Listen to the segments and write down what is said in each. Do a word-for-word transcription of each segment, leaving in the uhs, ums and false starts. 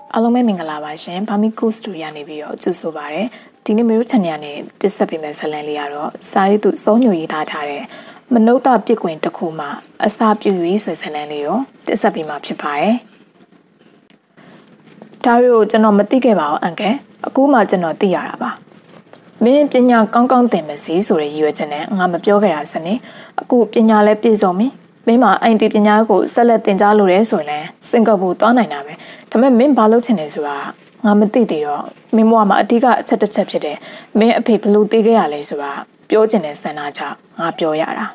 အားလုံးပဲမင်္ဂလာပါရှင်ဘာမီကိုစတူဒီယိုနေပြီးတော့ကြိုဆိုပါရစေဒီနေ့မျိုး channel နဲ့တက်ဆက်ပေးမယ့်ဇာတ်လမ်းလေးကတော့စာရေးသူစောညိုရေးထားထားတဲ့မနုဿပြစ်ကွင်တစ်ခုမှအစာပြည့်ရေးဆိုတဲ့ဇာတ်လမ်းလေးကိုတက်ဆက်ပေးမှာဖြစ်ပါတယ်ဒါတွေကိုကျွန်တော်မသိခဲ့ပါဘူးအန်ကယ်အခုမှကျွန်တော်သိရတာပါမင်းပညာကောင်းကောင်းသင်မစီဆိုတဲ့ရည်ရွယ်ချက်နဲ့ငါမပြောခဲ့တာစနေအခုပညာလည်းပြည့်စုံပြီမင်းမအိုင်တီပညာကိုဆက်လက်သင်ကြားလို့ရဲဆိုရင်စင်ကာပူသွားနိုင်တာပဲဒါပေမဲ့မင်းဘာလုပ်ချင်လဲဆိုတာငါမသိသေးတော့မင်းဘဝမှာအဓိကအချက်တစ်ချက်ဖြစ်တယ်မင်းအဖေဘလို့သိခဲ့ရလဲဆိုတာပြောချင်တဲ့စံနာကြောင့်ငါပြောရတာ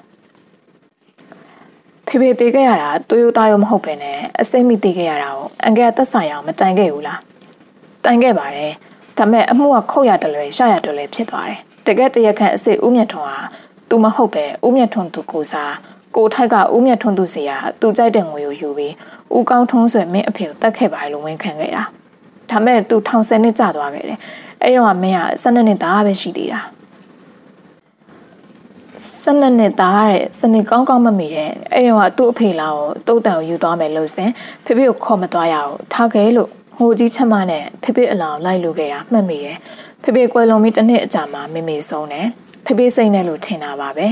ဖေဖေသိခဲ့ရတာတူယူသားရောမဟုတ်ပဲနဲ့အစိမ့်မိသိခဲ့ရတာကိုအန်ကယ်သက်ဆိုင်အောင်မတိုင်ခဲ့ဘူးလားတိုင်ခဲ့ပါတယ်ဒါပေမဲ့အမှုကခုတ်ရတယ်လွယ်ရှာရတယ်လွယ်ဖြစ်သွားတယ်တကယ်တရခန့်အစ်စ်ဦးမြတ်ထွန်းဟာသူမဟုတ်ပဲဦးမြတ်ထွန်းသူကိုစားကိုထိုက်ကဦးမြတ်ထွန်းသူစီကသူကြိုက်တဲ့ငွေကိုယူပြီးဦးကောင်းထွန်းဆိုမင်းအဖေကိုတတ်ခဲ့ပါလို့ဝန်ခံခဲ့တာဒါမဲ့သူထောင်ဆယ်နှစ်ကြာသွားခဲ့တယ်အဲ့တော့မင်းကဆယ်နှစ်နှစ်သားပဲရှိသေးတာဆယ်နှစ်နှစ်သားတဲ့စနေကောင်းကောင်းမမိတဲ့အဲ့တော့သူ့အဖေလာကိုတုတ်တန်ကိုယူသွားမယ်လို့စင်ဖေဖေကိုခေါ်မသွားရအောင်ထားခဲ့လို့ဟိုကြီးချက်မနဲ့ဖေဖေအလောင်းလိုက်လို့ခဲ့တာမှတ်မိတယ်ဖေဖေကွယ်လွန်ပြီးတစ်နှစ်အကြာမှာမေမေဆုံးတယ်ဖေဖေစိတ်နဲ့လို့ထင်တာပါပဲ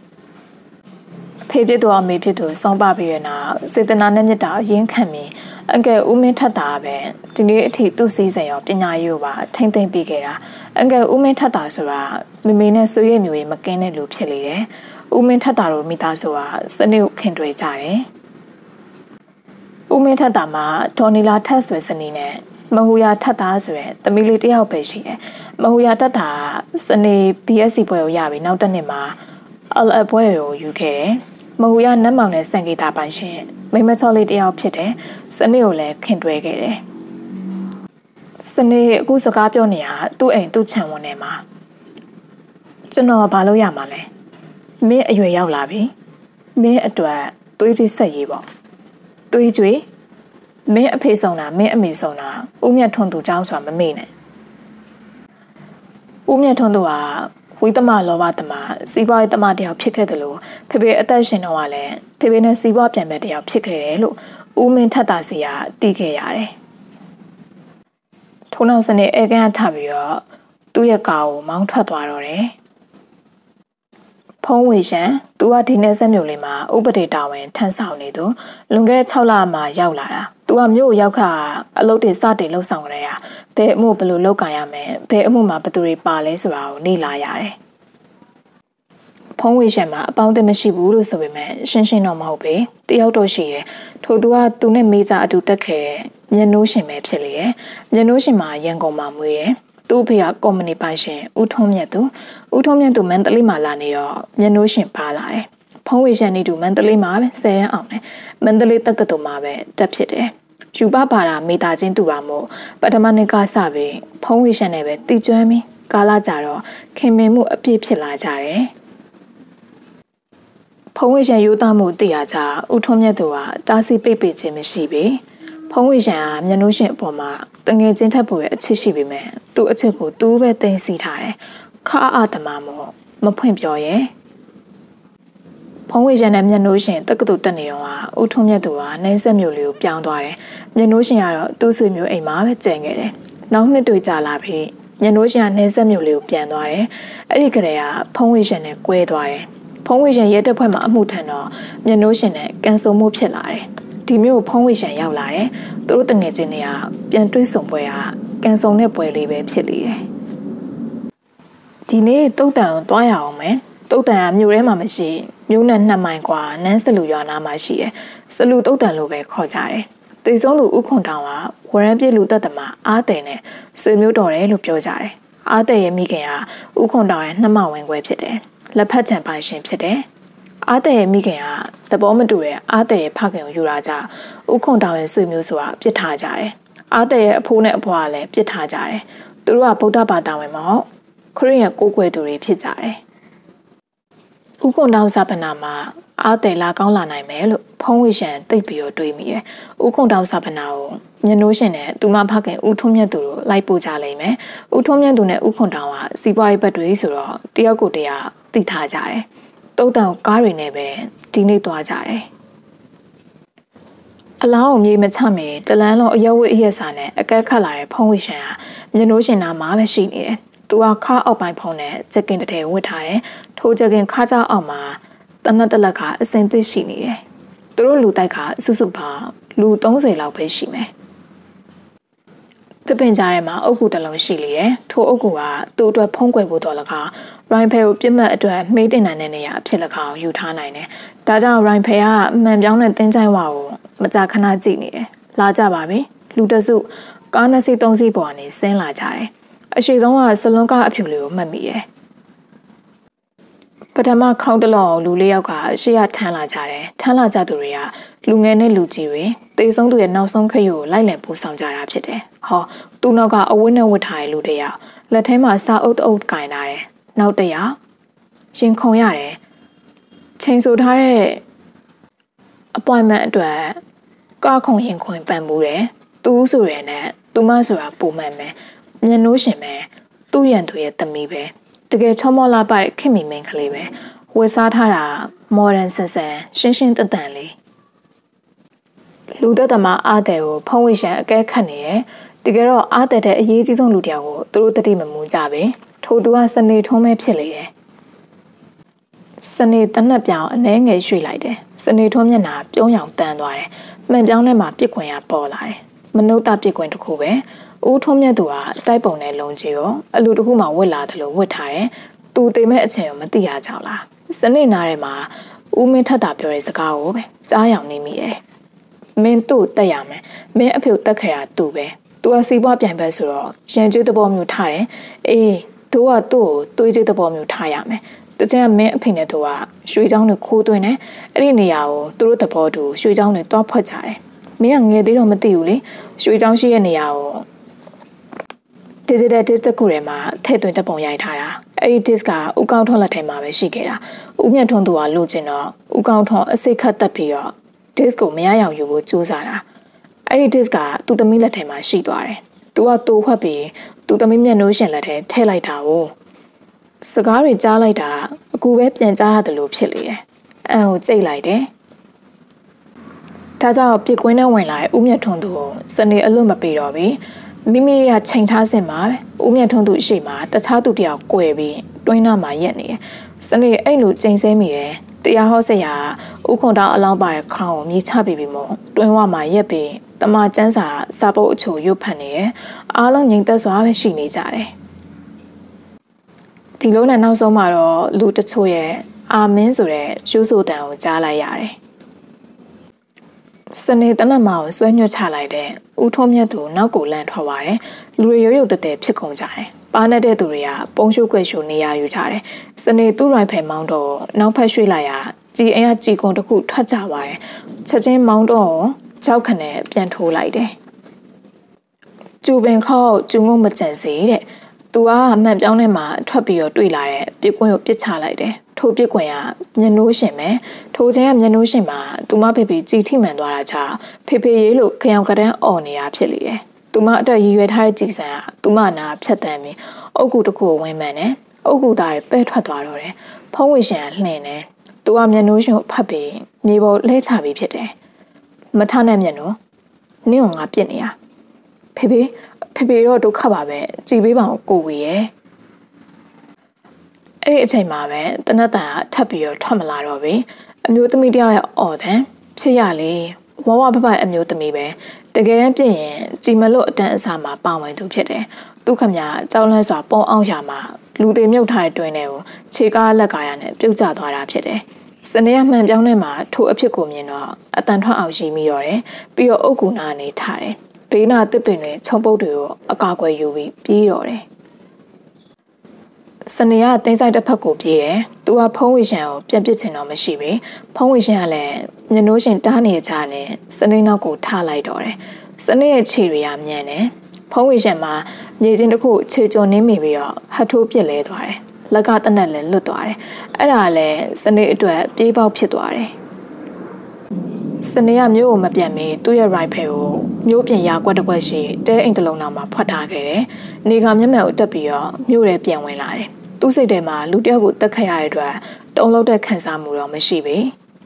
ဖေဖြစ်သူအမေဖြစ်သူစောင်းပပြီးရနာစေတနာနဲ့မြတ်တာအရင်ခံပြီးအန်ကယ်ဦးမင်းထက်တာပဲဒီနေ့အထိသူ့စီးစိမ်ရောပညာရေးကိုပါထိမ့်သိမ့်ပြီးခဲ့တာအန်ကယ်ဦးမင်းထက်တာဆိုတာမေမေနဲ့ဆွေရဲ့မျိုးရေးမကင်းတဲ့လူဖြစ်လေတယ်ဦးမင်းထက်တာတို့မိသားစုကစနစ်ကိုခင်တွေ့ကြတယ်ဦးမင်းထက်တာမှာဒေါ်နီလာထက်ဆွေစနီနဲ့မဟူယာထက်တာဆိုရယ်သမီးလေးတယောက်ပဲရှိတယ်မဟူယာထက်တာစနေ ဘီ အက်စ် စီ ပွဲကိုရပြီးနောက်တစ်နှစ်မှာ အယ် အက် ပွဲကိုယူခဲ့တယ်မဟူရနတ်မောင်နဲ့စံဂီတာပိုင်ရှင်မိမချောလေးတယောက်ဖြစ်တယ်စနေကိုလည်းခင်တွဲခဲ့တယ်စနေအခုစကားပြောနေတာသူ့အိမ်သူ့ခြံဝန်းထဲမှာကျွန်တော်ဘာလုပ်ရမှာလဲမင်းအရွယ်ရောက်လာပြီမင်းအတွက်သွေးကြီးဆက်ရေးပေါ့သွေးကြွေမင်းအဖေဆောင်တာမင်းအမေဆောင်တာဦးမြတ်ထွန်းသူเจ้าဆိုတာမမေ့နဲ့ဦးမြတ်ထွန်းသူကဝိသမလောဘသမစီးပွားရေးသမတယောက်ဖြစ်ခဲ့တယ်လို့ဖေဖေအသက်ရှင်တော့ကလည်းဖေဖေနဲ့စီးပွားပြန်မဲ့တယောက်ဖြစ်ခဲ့တယ်လို့ဦးမင်းထက်တာစီကသိခဲ့ရတယ်။ထို့နောက်စနေအေကန်ထပြီးတော့သူ့ရဲ့ကားကိုမောင်းထွက်သွားတော့တယ်။ဖုံးဝေရှန်သူကဒီနယ်ဆက်မြို့လေးမှာဥပဒေတာဝန်ထမ်းဆောင်နေသူလွန်ခဲ့တဲ့၆လမှာရောက်လာတာ။သူကမြို့ရောက်ခါအလုပ်တွေစတင်လှုပ်ဆောင်ကြရဘယ်အမှုဘယ်လိုလုပ်ကြရမယ်ဘယ်အမှုမှာဘယ်သူတွေပါလဲဆိုတာကိုနေလာရတယ်ဖုံးဝေရှန်မှာအပေါင်းအသင်းမရှိဘူးလို့ဆိုပေမဲ့ရှင်းရှင်းတော့မဟုတ်ပဲတယောက်တော့ရှိရဲ့ထို့သူကသူနဲ့မေးကြအတူတက်ခဲ့တဲ့မျက်နှိုးရှင်ပဲဖြစ်လေရဲ့မျက်နှိုးရှင်မှာရန်ကုန်မှာမွေးတယ်သူ့အဖေကကုမ္ပဏီပိုင်ရှင်ဦးထွန်းမြတ်သူဦးထွန်းမြတ်သူမန္တလေးမှာလာနေတော့မျက်နှိုးရှင်ပါလာတယ်ဖုံးဝေရှန်နေတူမန္တလေးမှာပဲဆယ်တန်းအောင်တယ်မန္တလေးတက္ကသိုလ်မှာပဲတက်ဖြစ်တယ်ယူပပါတာမေတာချင်းတူပါမို့ပထမနှစ်ကစပြီးဖုံးဝေရှန်နဲ့ပဲတည်ကျွမ်းပြီးကာလာကြတော့ခင်မင်မှုအပြည့်ဖြစ်လာကြတယ်ဖုံးဝေရှန်ယူသားမှုတည်ရကြဦးထွန်းမြတ်သူကတားဆီးပိတ်ပိတ်ခြင်းမရှိပေဖုံးဝေရှန်ကမျက်နှိုးရှင်အပေါ်မှာတငယ်ချင်းထက်ပေါ်ရဲ့အချစ်ရှိပေမဲ့သူ့အချစ်ကိုသူ့ပဲသိမ်းစီထားတယ်ခါအာတမမို့မဖွင့်ပြောရဲ့ဖုံးဝေရှန်နဲ့မျက်နှိုးရှင်တက္ကသိုလ်တက်နေတော့ကဦးထွန်းမြတ်သူကနိုင်ဆက်မျိုးလေးကိုပြောင်းသွားတယ်မျက်နှိုးရှင်ကတော့သူ့ဆွေမျိုးအိမ်မှာပဲကျန်ခဲ့တယ်နောက်နှစ်တွေ့ကြလာပြီးမျက်နှိုးရှင်ကနိုင်ဆက်မျိုးလေးကိုပြန်သွားတယ်အဲ့ဒီကလေးကဖုံးဝေရှန်နဲ့ကွဲသွားတယ်ဖုံးဝေရှန်ရဲတပ်ဖွဲ့မှာအမှုထမ်းတော့မျက်နှိုးရှင်နဲ့ကန်ဆုံမှုဖြစ်လာတယ်ဒီမျိုးဖုံးဝေရှန်ရောက်လာတယ်သူတို့တငယ်ချင်းတွေကပြန်တွေ့ဆုံပွဲကကန်ဆုံတဲ့ပွဲလေးပဲဖြစ်လေတယ်ဒီနေ့တုတ်တန်ကိုတွားရအောင်မယ်တုတ်တန်ကမြို့ထဲမှာမရှိမြို့နဲ့နှစ်မိုင်กว่าနန်းစလူရွာနာမှာရှိတယ်စလူတုတ်တန်လို့ပဲခေါ်ကြတယ်တေဆုံးလူဥခွန်တောင်ကဝရမ်းပြည့်လူသက်သမားအားတယ်နဲ့ဆွေမျိုးတော်တယ်လို့ပြောကြတယ်အားတယ်ရဲ့မိခင်ကဥခွန်တောင်ရဲ့နှမဝင်ခွဲဖြစ်တယ်လက်ဖက်ချံပိုင်ရှင်ဖြစ်တယ်အားတယ်ရဲ့မိခင်ကသဘောမတူတဲ့အားတယ်ရဲ့ဖခင်ကိုယူလာကြဥခွန်တောင်ရဲ့ဆွေမျိုးဆိုတာပြစ်ထားကြတယ်အားတယ်ရဲ့အဖိုးနဲ့အဖွားကလည်းပြစ်ထားကြတယ်သူတို့ကဗုဒ္ဓဘာသာဝင်မဟုတ်ခရစ်ယာန်ကိုးကွယ်သူတွေဖြစ်ကြတယ်ဥက္ကုတောင်စာပနာမှာအားတယ်လာကောင်းလာနိုင်မယ်လို့ဖုံးဝေရှန်သိပ်ပြီးတော့တွေးမိတယ်။ဥက္ကုတောင်စာပနာကိုမျက်နှိုးရှင်နဲ့သူမဖခင်ဦးထွန်းမြတ်သူတို့လိုက်ပို့ကြလိမ့်မယ်။ဦးထွန်းမြတ်သူနဲ့ဥက္ကုတောင်ကစီးပွားရေးဘက်တွေဆိုတော့တယောက်ကိုတယောက်သိထားကြတယ်။တုတ်တန်ကားတွေနဲ့ပဲဒီနေ့သွားကြတယ်။အလောင်းမြေမချမေတလန်းလုံးအယဝတ်အရက်စာနဲ့အကက်ခတ်လာတဲ့ဖုံးဝေရှန်ဟာမျက်နှိုးရှင်နာမှာပဲရှိနေတယ်။သူကခါအောက်ပိုင်းဖုံးနဲ့ဂျက်ကင်တစ်ထည်ဝတ်ထားတယ်။ထိုဂျက်ကင်ခါကြောက်အောက်မှာတနတ်တလက်ကအစင်သစ်ရှိနေတယ်။သူတို့လူတိုက်ကစုစုပေါင်းလူသုံးဆယ်လောက်ပဲရှိမယ်။တပင်ကြားထဲမှာအုတ်ကူတစ်လုံးရှိလေတယ်။ထိုအုတ်ကူကသူ့အတွက်ဖုံးကွယ်ဖို့တော်လကားရိုင်ဖယ်ကိုပြစ်မှတ်အတွက်မှေးတင်နိုင်တဲ့နေရာအဖြစ်၎င်းယူထားနိုင်တယ်။ဒါကြောင့်ရိုင်ဖယ်ကအမှန်ပြောင်းတဲ့တင်းချိုင်းဝါကိုမကြာခဏကြည့်နေတယ်။လာကြပါပြီ။လူတစုကားနှစ်စီးသုံးစီးပေါ်ကနေဆင်းလာကြတယ်။အရှိဆုံးကစလွန်ကအဖြူလေးကိုမှတ်မိတယ်။ပထမခေါင်းတလုံးလူလေးယောက်ကရှေ့ရထမ်းလာကြတယ်။ထမ်းလာကြသူတွေကလူငယ်နဲ့လူကြီးတွေတေဆုံးသူရဲ့နောက်ဆုံးခရီးကိုလိုက်လံပို့ဆောင်ကြတာဖြစ်တယ်။ဟောသူ့နောက်ကအဝတ်နဲ့ဝတ်ထားတဲ့လူတယောက်လက်ထဲမှာစာအုပ်တအုပ်ကင်ထားတယ်။နောက်တယောက်ရှင်ခုံရတယ်။ချိန်ဆိုထားတဲ့ appointment အတွက်ကားခုံရင်ခွင်ပန်မှုတယ်။သူဆိုရယ်နဲ့သူမဆိုတာပုံမှန်ပဲ။မျက်နှိုးရှင်ပဲ။သူ့ရန်သူရဲ့သမီးပဲ။တကယ်ချောမောလာပိုက်ခင်မီမင်းကလေးပဲ။ဝယ်စားထားတာ modern ဆန်ဆန်ရှင်းရှင်းတန်တန်လေး။လူသက်သမားအားတဲ့ကိုဖုံးဝေရှန်အကဲခတ်နေရဲ့။တကယ်တော့အားတဲ့တဲ့အရေးကြီးဆုံးလူတယောက်ကိုသူတို့တတိမမူကြပဲ။ထို့သူကစနေထုံးပဲဖြစ်လေတယ်။စနေတနက်ပြောင်အနှဲငယ်ရွှေ့လိုက်တယ်။စနေထုံးမျက်နှာပြုံးရောင်တန်းသွားတယ်။မှန်ပြောင်းထဲမှာပြစ်ခွင်ရပေါ်လာတယ်။မနုဿပြစ်ခွင်တစ်ခုပဲ။ဦးထုံးမြတ်သူကတိုက်ပုံနဲ့လုံကြီးရောအလူတစ်ခုမှဝတ်လာတယ်လို့ဝတ်ထားတယ်။သူတိမ်မဲ့အချိန်ကိုမသိရကြလား။စနေနားထဲမှာဦးမင်းထက်တာပြောတဲ့စကားကိုပဲကြားရောင်နေမိတယ်။မင်းတို့တက်ရမယ်။မင်းအဖေကိုတက်ခဲ့တာသူပဲ။ तू ကစီးပွားပြိုင်ဘက်ဆိုတော့ရန်ကျွေးသဘောမျိုးထားတယ်။အေးတို့ကသူ့ကိုတွေးကြည့်သဘောမျိုးထားရမယ်။တကြံမင်းအဖေနဲ့သူကရွှေချောင်းနဲ့ခိုးသွင်းတယ်အဲ့ဒီနေရာကိုသူတို့သဘောတူရွှေချောင်းနဲ့တွားဖွက်ကြတယ်မင်းကငယ်သေးတော့မသိဘူးလေရွှေချောင်းရှိတဲ့နေရာကို digital disc တစ်ခုထဲမှာထည့်သွင်းတပ်ပုံရိုက်ထားတာအဲ့ဒီ disc ကဥကောင်းထွန်းလက်ထဲမှာပဲရှိခဲ့တာဥမြတ်ထွန်းသူကလိုချင်တော့ဥကောင်းထွန်းအစိတ်ခတ်တက်ပြီးတော့ disc ကိုမရအောင်ယူဖို့ကြိုးစားတာအဲ့ဒီ disc ကသူ့သမီးလက်ထဲမှာရှိသွားတယ်သူကတိုးဖွက်ပြီးသူ့သမီးမျက်နှိုးရှင်လက်ထဲထည့်လိုက်တာကိုစကားတွေကြားလိုက်တာအကူပဲပြန်ကြားရတယ်လို့ဖြစ်လေတယ်။အန်ကိုကြိတ်လိုက်တယ်။ဒါကြောင့်ပြစ်ကွင်းနဲ့ဝင်လာတဲ့ဦးမြတ်ထွန်းသူကိုစနေအလွတ်မပေးတော့ဘူး။မိမိရချိန်ထားစင်မှာဦးမြတ်ထွန်းသူအရှိမတခြားသူတယောက်ကွယ်ပြီးတွင်းနာမှာရက်နေတယ်။စနေအဲ့လိုချိန်ဆမိတယ်။တရားဟောဆရာဦးခွန်တောင်အလောင်းပါတဲ့ခေါင်းကိုမြေချပြီးပြီးမို့တွင်းဝမှာရက်ပြီးတမကျန်းစာစာပုတ်အချိုရွတ်ဖတ်နေတယ်။အားလုံးငြိမ်သက်စွာပဲရှိနေကြတယ်။ဒီလိုနဲ့နောက်ဆုံးမှာတော့လူတချို့ရဲ့အာမင်းဆိုတဲ့ရိုးဆိုတန်ကိုကြားလိုက်ရတယ်။စနေတနက်မှာကိုဆွဲညွှတ်ချလိုက်တဲ့ဦးထုံးမြတ်သူနောက်ကိုလန့်ထွက်သွားတယ်။လူတွေရုပ်ရုပ်တည်းဖြစ်ကုန်ကြတယ်။ပါနေတဲ့သူတွေကပုံရှုပ်ကွက်ရှုနေရယူကြတယ်။စနေသူ့ရိုင်ဖယ်မောင်းတော့နောက်ဖက်ရွှေ့လိုက်ရကြည်အင်ကကြည်ကုန်တစ်ခုထွက်ကြသွားတယ်။ချက်ချင်းမောင်းတော့ကြောက်ခနဲ့ပြန်ထိုးလိုက်တယ်။ကျူပင်ခေါက်ကျူငုံမကြံစေတဲ့သူကမှန်ပြောင်းထဲမှာထွက်ပြီးတော့တွေ့လာတဲ့ပြစ်ကွင်းကိုပြစ်ချလိုက်တယ်ထိုးပြစ်ကွင်းကမျက်နှိုးရှင်ပဲထိုးချင်းကမျက်နှိုးရှင်မှာသူမဖေဖေကြည်ထိမှန်သွားတာချာဖေဖေရေးလို့ခရောင်ကတန်းអော်နေတာဖြစ်လေတယ်သူမအတွက်ရည်ရွယ်ထားတဲ့ကြည်စံကသူမနာဖြတ်တန်းပြီးအုတ်ကူတစ်ခုကိုဝင်မှန်တယ်အုတ်ကူသားတွေပဲ့ထွက်သွားတော့တယ်ဖုံးဝေရှင်ကလှင်တယ်သူကမျက်နှိုးရှင်ကိုဖတ်ပြီးမြေပေါ်လဲချပြီးဖြစ်တယ်မထနဲ့မျက်နှိုးနင့်ကငါပြစ်နေရဖေဖေဖေဖေတော့ဒုက္ခပါပဲကြည်ပေးပါအောင်ကိုဝေရဲ့အဲ့ဒီအချိန်မှာပဲတနတ်တန်ကထပ်ပြီးတော့ထွက်မလာတော့ဘူးအမျိုးသမီးတယောက်ရဲ့အော်တန်ဖြစ်ရလေဝဝဖဖအမျိုးသမီးပဲတကယ်တမ်းပြည့်ရင်ကြည်မလို့အတန်းအစားမှာပါဝင်သူဖြစ်တယ်သူခမကြောက်လန့်စွာပုံအောင်ရှာမှာလူတွေမြုပ်ထားတဲ့တွင်းတွေကိုခြေကားလက်ကားရနဲ့ပြုတ်ကျသွားတာဖြစ်တယ်စနေရမှန်ပြောင်းထဲမှာထိုအဖြစ်ကိုမြင်တော့အတန်ထွက်အောင်ရှိမိတော့တယ်ပြီးတော့အုတ်ကူနာနေထားတယ်ဘေးနာတစ်ပင်တွေခြုံပုတ်တွေကိုအကာအကွယ်ယူပြီးပြေးတော့တယ်စနေကတင်းဆိုင်တစ်ဖက်ကိုပြေးတယ်သူကဖုံးဝေရှန်ကိုပြန်ပစ်ချင်တော့မရှိဘူးဖုံးဝေရှန်ကလည်းမျက်နှိုးရှင်တားနေကြနဲ့စနေနောက်ကိုထားလိုက်တော့တယ်စနေရဲ့ခြေတွေကမြန်တယ်ဖုံးဝေရှန်မှာမြေချင်းတစ်ခုခြေကျော်နင်းမိပြီးတော့ဟတ်ထိုးပစ်လဲသွားတယ်လက်ကတနက်လည်းလွတ်သွားတယ်အဲ့ဒါလည်းစနေအတွက်ပြေးပေါက်ဖြစ်သွားတယ်စနေရမျိုးကိုမပြတ်မီသူ့ရဲ့ rifle ကိုမျိုးပြင်ရာကွက်တစ်ကွက်ရှိတဲအိမ်တစ်လုံးနောက်မှာဖွက်ထားခဲ့တယ်။နေကမျက်မှန်ကိုတက်ပြီးတော့မျိုးထဲပြန်ဝင်လာတယ်။သူ့စိတ်ထဲမှာလူတယောက်ကိုတက်ခတ်ရတဲ့အတွက်တုံးလုံးတဲ့ခံစားမှုတော့မရှိဘူး။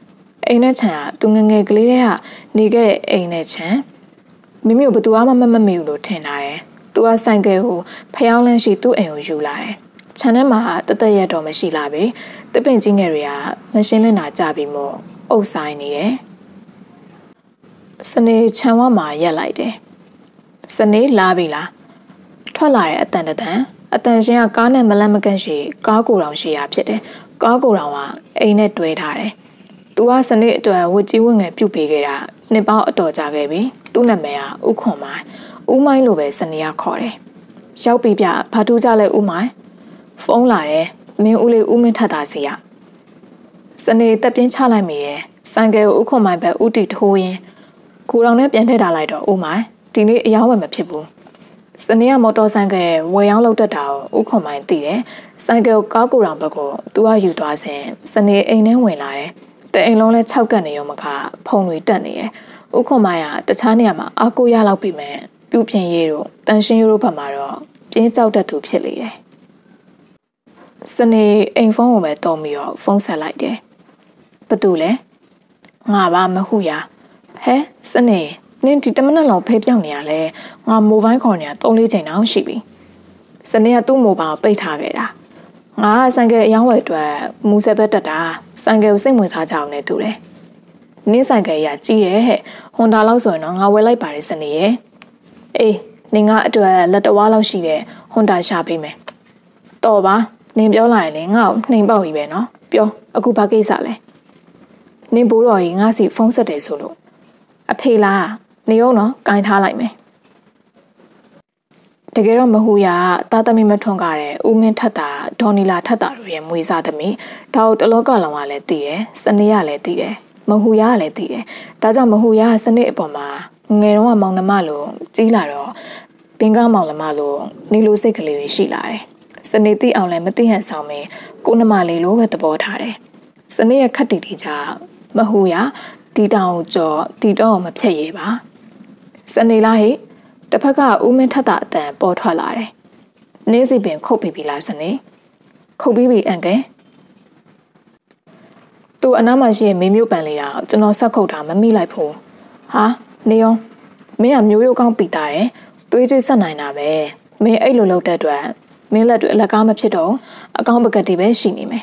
အိမ်နဲ့ချန်ကသူငငယ်ကလေးကနေခဲ့တဲ့အိမ်နဲ့ချန်မိမိကိုဘသူမှမမမေဘူးလို့ထင်လာတယ်သူကဆိုင်ကယ်ကိုဖျောင်းလန်းရှိသူ့အိမ်ကိုယူလာတယ်ချန်ထဲမှာတသက်ရတော့မရှိလာပြီတပင်ကြီးငယ်တွေကမရှင်းလင်းတာကြပြီးမို့အုပ်ဆိုင်နေတယ်စနေချန်ဝမှာရက်လိုက်တယ်စနေလာပြီလားထွက်လာတဲ့အတန်တန်အတန်ရှင်ကကားနဲ့မလန့်မကန့်ရှိကားကိုယ်တော်ရှိရဖြစ်တယ်ကားကိုယ်တော်ကအိမ်နဲ့တွဲထားတယ်သူကစနေအတွက်ဝတ်ကြီးဝတ်ငယ်ပြုတ်ပေးခဲ့တာနှစ်ပေါင်းအတော်ကြာခဲ့ပြီသူ့နာမည်ကဥခွန်မိုင်းဦးမိုင်းလိုပဲစနေကခေါ်တယ်ရောက်ပြီပြဘာတူကြလဲဦးမိုင်းဖုန်းလာတယ်မင်းဦးလေးဦးမင်းထက်တာစီရစနေတက်ပြင်းချလိုက်မိရဲ့ဆိုင်ကယ်ကိုဥခွန်မိုင်းပဲဥတီထိုးရင်ကိုတော်နဲ့ပြန်ထည့်ထားလိုက်တော့ဦးမိုင်းဒီနေ့အယောင်းဝယ်မဖြစ်ဘူးစနေကမော်တော်ဆိုင်ကယ်ဝယ်ရောင်းလောက်တတ်တာကိုဥခွန်မိုင်းသိတယ်ဆိုင်ကယ်ကိုကားကိုတော်ဘက်ကိုသူကယူသွားစဉ်စနေအိမ်ထဲဝင်လာတယ်တအိမ်လုံးလဲ၆ကတ်နေရောမခဖုံတွေတက်နေရဲ့ဥခွန်မိုင်းကတခြားနေရာမှာအာကိုရလောက်ပြီမဲ့ပြုတ်ပြင်းရေးတို့တန်ရှင်းရေးတို့ဘက်မှာတော့ပြင်းကြောက်တတ်သူဖြစ်လေတယ်စနေအိမ်ဖုန်းကိုပဲတော်ပြီးတော့ဖုန်းဆက်လိုက်တယ်ဘသူလဲငါပါမဟုတ်ရဟဲစနေနင်ဒီတမနက်လောက်ဖေးပြောင်းနေရလဲငါမိုဘိုင်းခေါ်နေတာ၃-၄ချိန်တောင်ရှိပြီစနေကသူ့မိုဘိုင်းကိုပိတ်ထားခဲ့တာငါဆိုင်ကယ်အယောင်းဝယ်အတွက်မူဆက်ဘက်တက်တာဆိုင်ကယ်ကိုစိတ်ဝင်စားကြအောင်နဲ့တူတယ်နင်းဆိုင်ကယ်ရကြီးရဲ့ဟဲ့ဟွန်ဒါလောက်ဆိုရင်တော့ငါဝယ်လိုက်ပါတယ်စနေရဲ့အေးနင်ကအတွက်လက်တဝါလောက်ရှိတဲ့ဟွန်ဒါရှာပေးမယ်တော်ပါနင်ပြောလိုက်ရင်လေငါ့ကိုနှိမ်ပေါက်ကြီးပဲနော်ပြောအခုဘာကိစ္စလဲနင်ဘိုးတော်ကြီးငါစီဖုန်းဆက်တယ်ဆိုလို့အဖေလားနေအောင်နော်ကင်ထားလိုက်မယ်တကယ်တော့မဟူရတာသမီမထွန်းကားတဲ့ဦးမင်းထက်တာဒေါ်နီလာထက်တာတို့ရဲ့မွေးစားသမီးဒါကိုတလောကလောင်ကလည်းသိတယ်စနေရလည်းသိတယ်မဟူရကလည်းသိတယ်ဒါကြောင့်မဟူရစနေအပေါ်မှာငယ်တော့မောင်နှမလို့ကြီးလာတော့ပင်ကားမောင်နှမလို့နေလိုစိတ်ကလေးတွေရှိလာတယ်စနေသိအောင်လည်းမသိဟန်ဆောင်မင်းကိုနှမလေးလိုပဲသဘောထားတယ်စနေရဲ့ခက်တီတီချမဟူရတီတောင်ကိုကြော်တီတော့မဖြတ်ရပါစနေလားဟိတစ်ဖက်ကဦးမင်းထက်တာအတန်ပေါ်ထွက်လာတယ်နင်းစီပင်ခုတ်ပြီးပြီလားစနေခုတ်ပြီးပြီအန်ကယ်သူအနားမှာရှိရဲ့မေမျိုးပန်လေးတာကျွန်တော်ဆက်ခုတ်တာမမိလိုက်ဘူးဟာနေအောင်မင်းကမျိုးရိုးကောင်းပီတာတယ်သွေးကြိတ်ဆက်နိုင်တာပဲမင်းအဲ့လိုလုပ်တဲ့အတွက်မင်းလက်တွေအလက်ကားမဖြစ်တော့အကောင့်ပကတ်တွေပဲရှိနေမယ်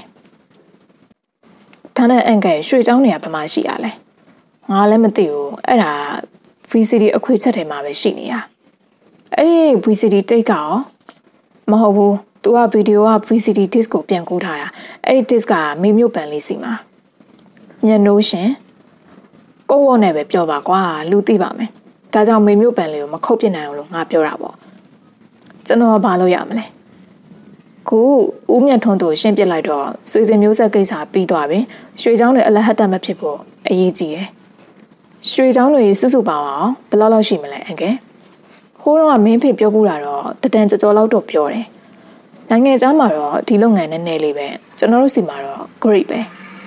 ဒါနဲ့အန်ကယ်ရွှေချောင်းနေရဘယ်မှာရှိရလဲငါလည်းမသိဘူးအဲ့ဒါ ဗီ စီ ဒီ အခွေချက်ထဲမှာပဲရှိနေရအဲ့ဒီ ဗီ စီ ဒီ တိတ်ကရောမဟုတ်ဘူးသူကဗီဒီယိုက ဗီ စီ ဒီ disc ကိုပြန်ကူးထားတာအဲ့ဒီ disc ကမေမျိုးပန်လေးစီမှာညနိုးရှင်ကိုဝေါ်နဲ့ပဲပြောပါကွာလူသိပါမယ်ဒါကြောင့်မေမျိုးပန်လေးကိုမခုတ်ပြနိုင်အောင်လို့ငါပြောတာပေါ့ကျွန်တော်ဘာလုပ်ရမလဲခုဦးမြတ်ထွန်းတို့ရှင်းပြလိုက်တော့ဆွေစဉ်မျိုးဆက်ကိစ္စပြီးသွားပြီရွှေချောင်းတွေအလဟတ်တမဖြစ်ဖို့အရေးကြီးတယ်ရွှေချောင်းတွေစုစုပေါင်းအောင်ဘယ်လောက်လောက်ရှိမလဲအန်ကယ်ဟိုးတော့မင်းဖေပြောပူတာတော့တတန်ကြော်ကြော်လောက်တော့ပြောတယ်နိုင်ငံခြားမှာတော့ဒီလုပ်ငန်းနည်းနည်းလေးပဲကျွန်တော်တို့စီမှာတော့ great ပဲ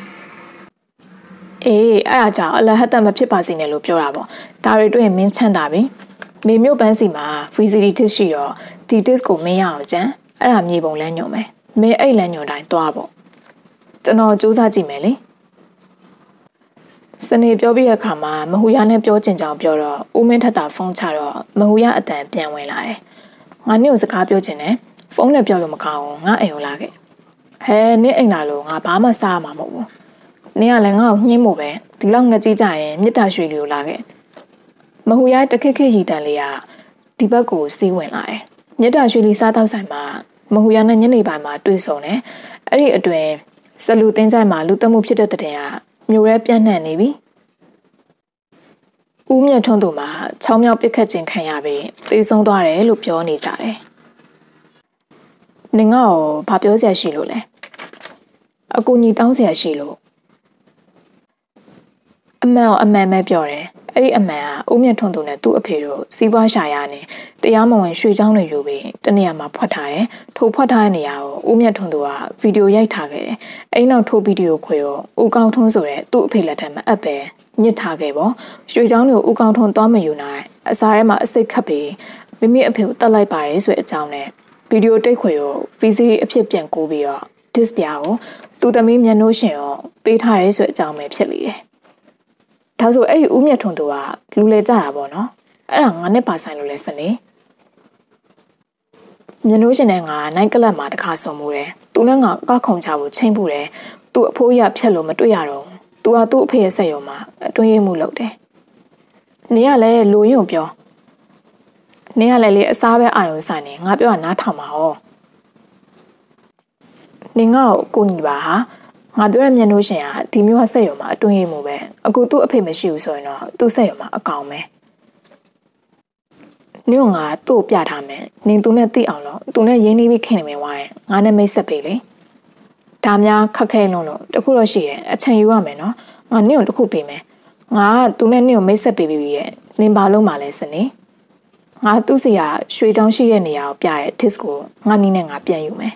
အေးအဲ့ဒါကြောင့်အလဟတ်တမဖြစ်ပါစေနဲ့လို့ပြောတာပေါ့ဒါတွေတွေ့ရင်မင်းချမ်းသာပြီမေမျိုးပန်းစီမှာ ဗီ စီ ဒီ disc ရှိတော့ဒီ disc ကိုမင်းရအောင်ကြမ်းအဲ့ဒါမြေပုံလမ်းညွန်မယ်မင်းအဲ့လမ်းညွန်တိုင်းသွားပေါ့ကျွန်တော်စူးစမ်းကြည့်မယ်လေစနေပြောပြီးတဲ့အခါမှာမဟူရနဲ့ပြောချင်ကြောင်ပြောတော့ဦးမင်းထက်တာဖုန်းချတော့မဟူရအတန်ပြန်ဝင်လာတယ်ငါနေ့ကိုစကားပြောချင်တယ်ဖုန်းနဲ့ပြောလို့မကောင်းဘူးငါအိမ်ကိုလာခဲ့ဟဲနေ့အိမ်လာလို့ငါဘာမှစားမှာမဟုတ်ဘူးနေ့ကလည်းငါ့ကိုညှင်းမို့ပဲဒီလောက်ငကြည့်ကြရင်မြစ်တာရွှေလေးကိုလာခဲ့မဟူရတခက်ခက်ရည်တန်လေးကဒီဘက်ကိုစီးဝင်လာတယ်မြစ်တာရွှေလေးစားတော့ဆိုင်မှာမဟူရနဲ့ညနေပိုင်းမှာတွေ့ဆုံတယ်အဲ့ဒီအတွင်စလူတင်းကြိုင်မှာလူတက်မှုဖြစ်တဲ့တဲ့ကမျိုးရဲပြန့်နှံ့နေပြီဦးမြတ်ထွန်းတို့မှာချောင်းမြောက်ပစ်ခတ်ခြင်းခံရပြီးသေဆုံးသွားတယ်လို့ပြောနေကြတယ်နင်ကရောဘာပြောစရာရှိလို့လဲအကူညီတောင်းစရာရှိလို့အမှန်အမှန်ပဲပြောတယ်အဲ့ဒီအမှန်ကဦးမြတ်ထွန်းတို့နဲ့သူ့အဖေတို့စီးပွားရှာရနေတရားမဝင်ရွှေချောင်းတွေယူပြီးတနေရာမှာဖွက်ထားတယ်ထိုးဖွက်ထားတဲ့နေရာကိုဦးမြတ်ထွန်းတို့ကဗီဒီယိုရိုက်ထားခဲ့တယ်အဲ့နောက်ထိုးဗီဒီယိုခွေကိုဦးကောင်းထွန်းဆိုတဲ့သူ့အဖေလက်ထက်မှာအပ်ပဲညစ်ထားခဲ့ပေါ့ရွှေချောင်းတွေကိုဦးကောင်းထွန်းသွားမယူနိုင်အစားထဲမှာအစိတ်ခတ်ပြီးမိမိအဖေကိုတတ်လိုက်ပါတယ်ဆိုတဲ့အကြောင်းနဲ့ဗီဒီယိုတိတ်ခွေကိုဗီစီအဖြစ်ပြန်ကူးပြီးတော့ disc ပြာကိုသူ့သမီးမျက်နှာရှင်ကိုပေးထားရဲဆိုတဲ့အကြောင်းပဲဖြစ်လေတယ်ဒါဆိုအဲ့ဒီဦးမြတ်ထွန်းသူကလူလေကြတာပေါ့နော်အဲ့ဒါငါနဲ့ပါဆိုင်လို့လဲစနေမြင်လို့ရှင်တဲ့ငါနိုင်ကလပ်မှာတခါဆုံမှုတယ်သူနဲ့ငါကောက်ခုံချဖို့ချိန်ဖို့တယ်သူ့အဖိုးရဖြတ်လို့မတွေ့ရတော့သူကသူ့အဖေရဲ့ဆက်ရုံမှာအတွင်းရမှုလုပ်တယ်နေရလဲလူယုံပြောနေရလဲလေအစားပဲအာယုံဆိုင်နေငါပြောတာနားထောင်ပါဟောနေငါ့ကိုကိုညီပါဟာငါပြောရမြင်လို့ရှင်ကဒီမျိုးကဆက်ရုံမှာအတွင်းရမှုပဲအခုသူ့အဖေမရှိဘူးဆိုရင်တော့သူ့ဆက်ရုံမှာအကောင်ပဲနင်ငါသူ့ပြထားမယ်နင်သူနဲ့သိအောင်လို့သူနဲ့ရင်းနှီးပြီးခင်နေမယ်ဝိုင်းငါနဲ့မိတ်ဆက်ပေးလေဒါများခက်ခဲလုံးလို့တခုတော့ရှိရဲ့အချိန်ယူရမယ်နော်ငါနင့်ကိုတခုပေးမယ်ငါကသူနဲ့နင့်ကိုမိတ်ဆက်ပေးပြီးရဲ့နင်ဘာလုံးမှလဲစနေငါသူ့စီကရွှေချောင်းရှိတဲ့နေရာကိုပြတဲ့ disk ကိုငါနီးနဲ့ငါပြန်ယူမယ်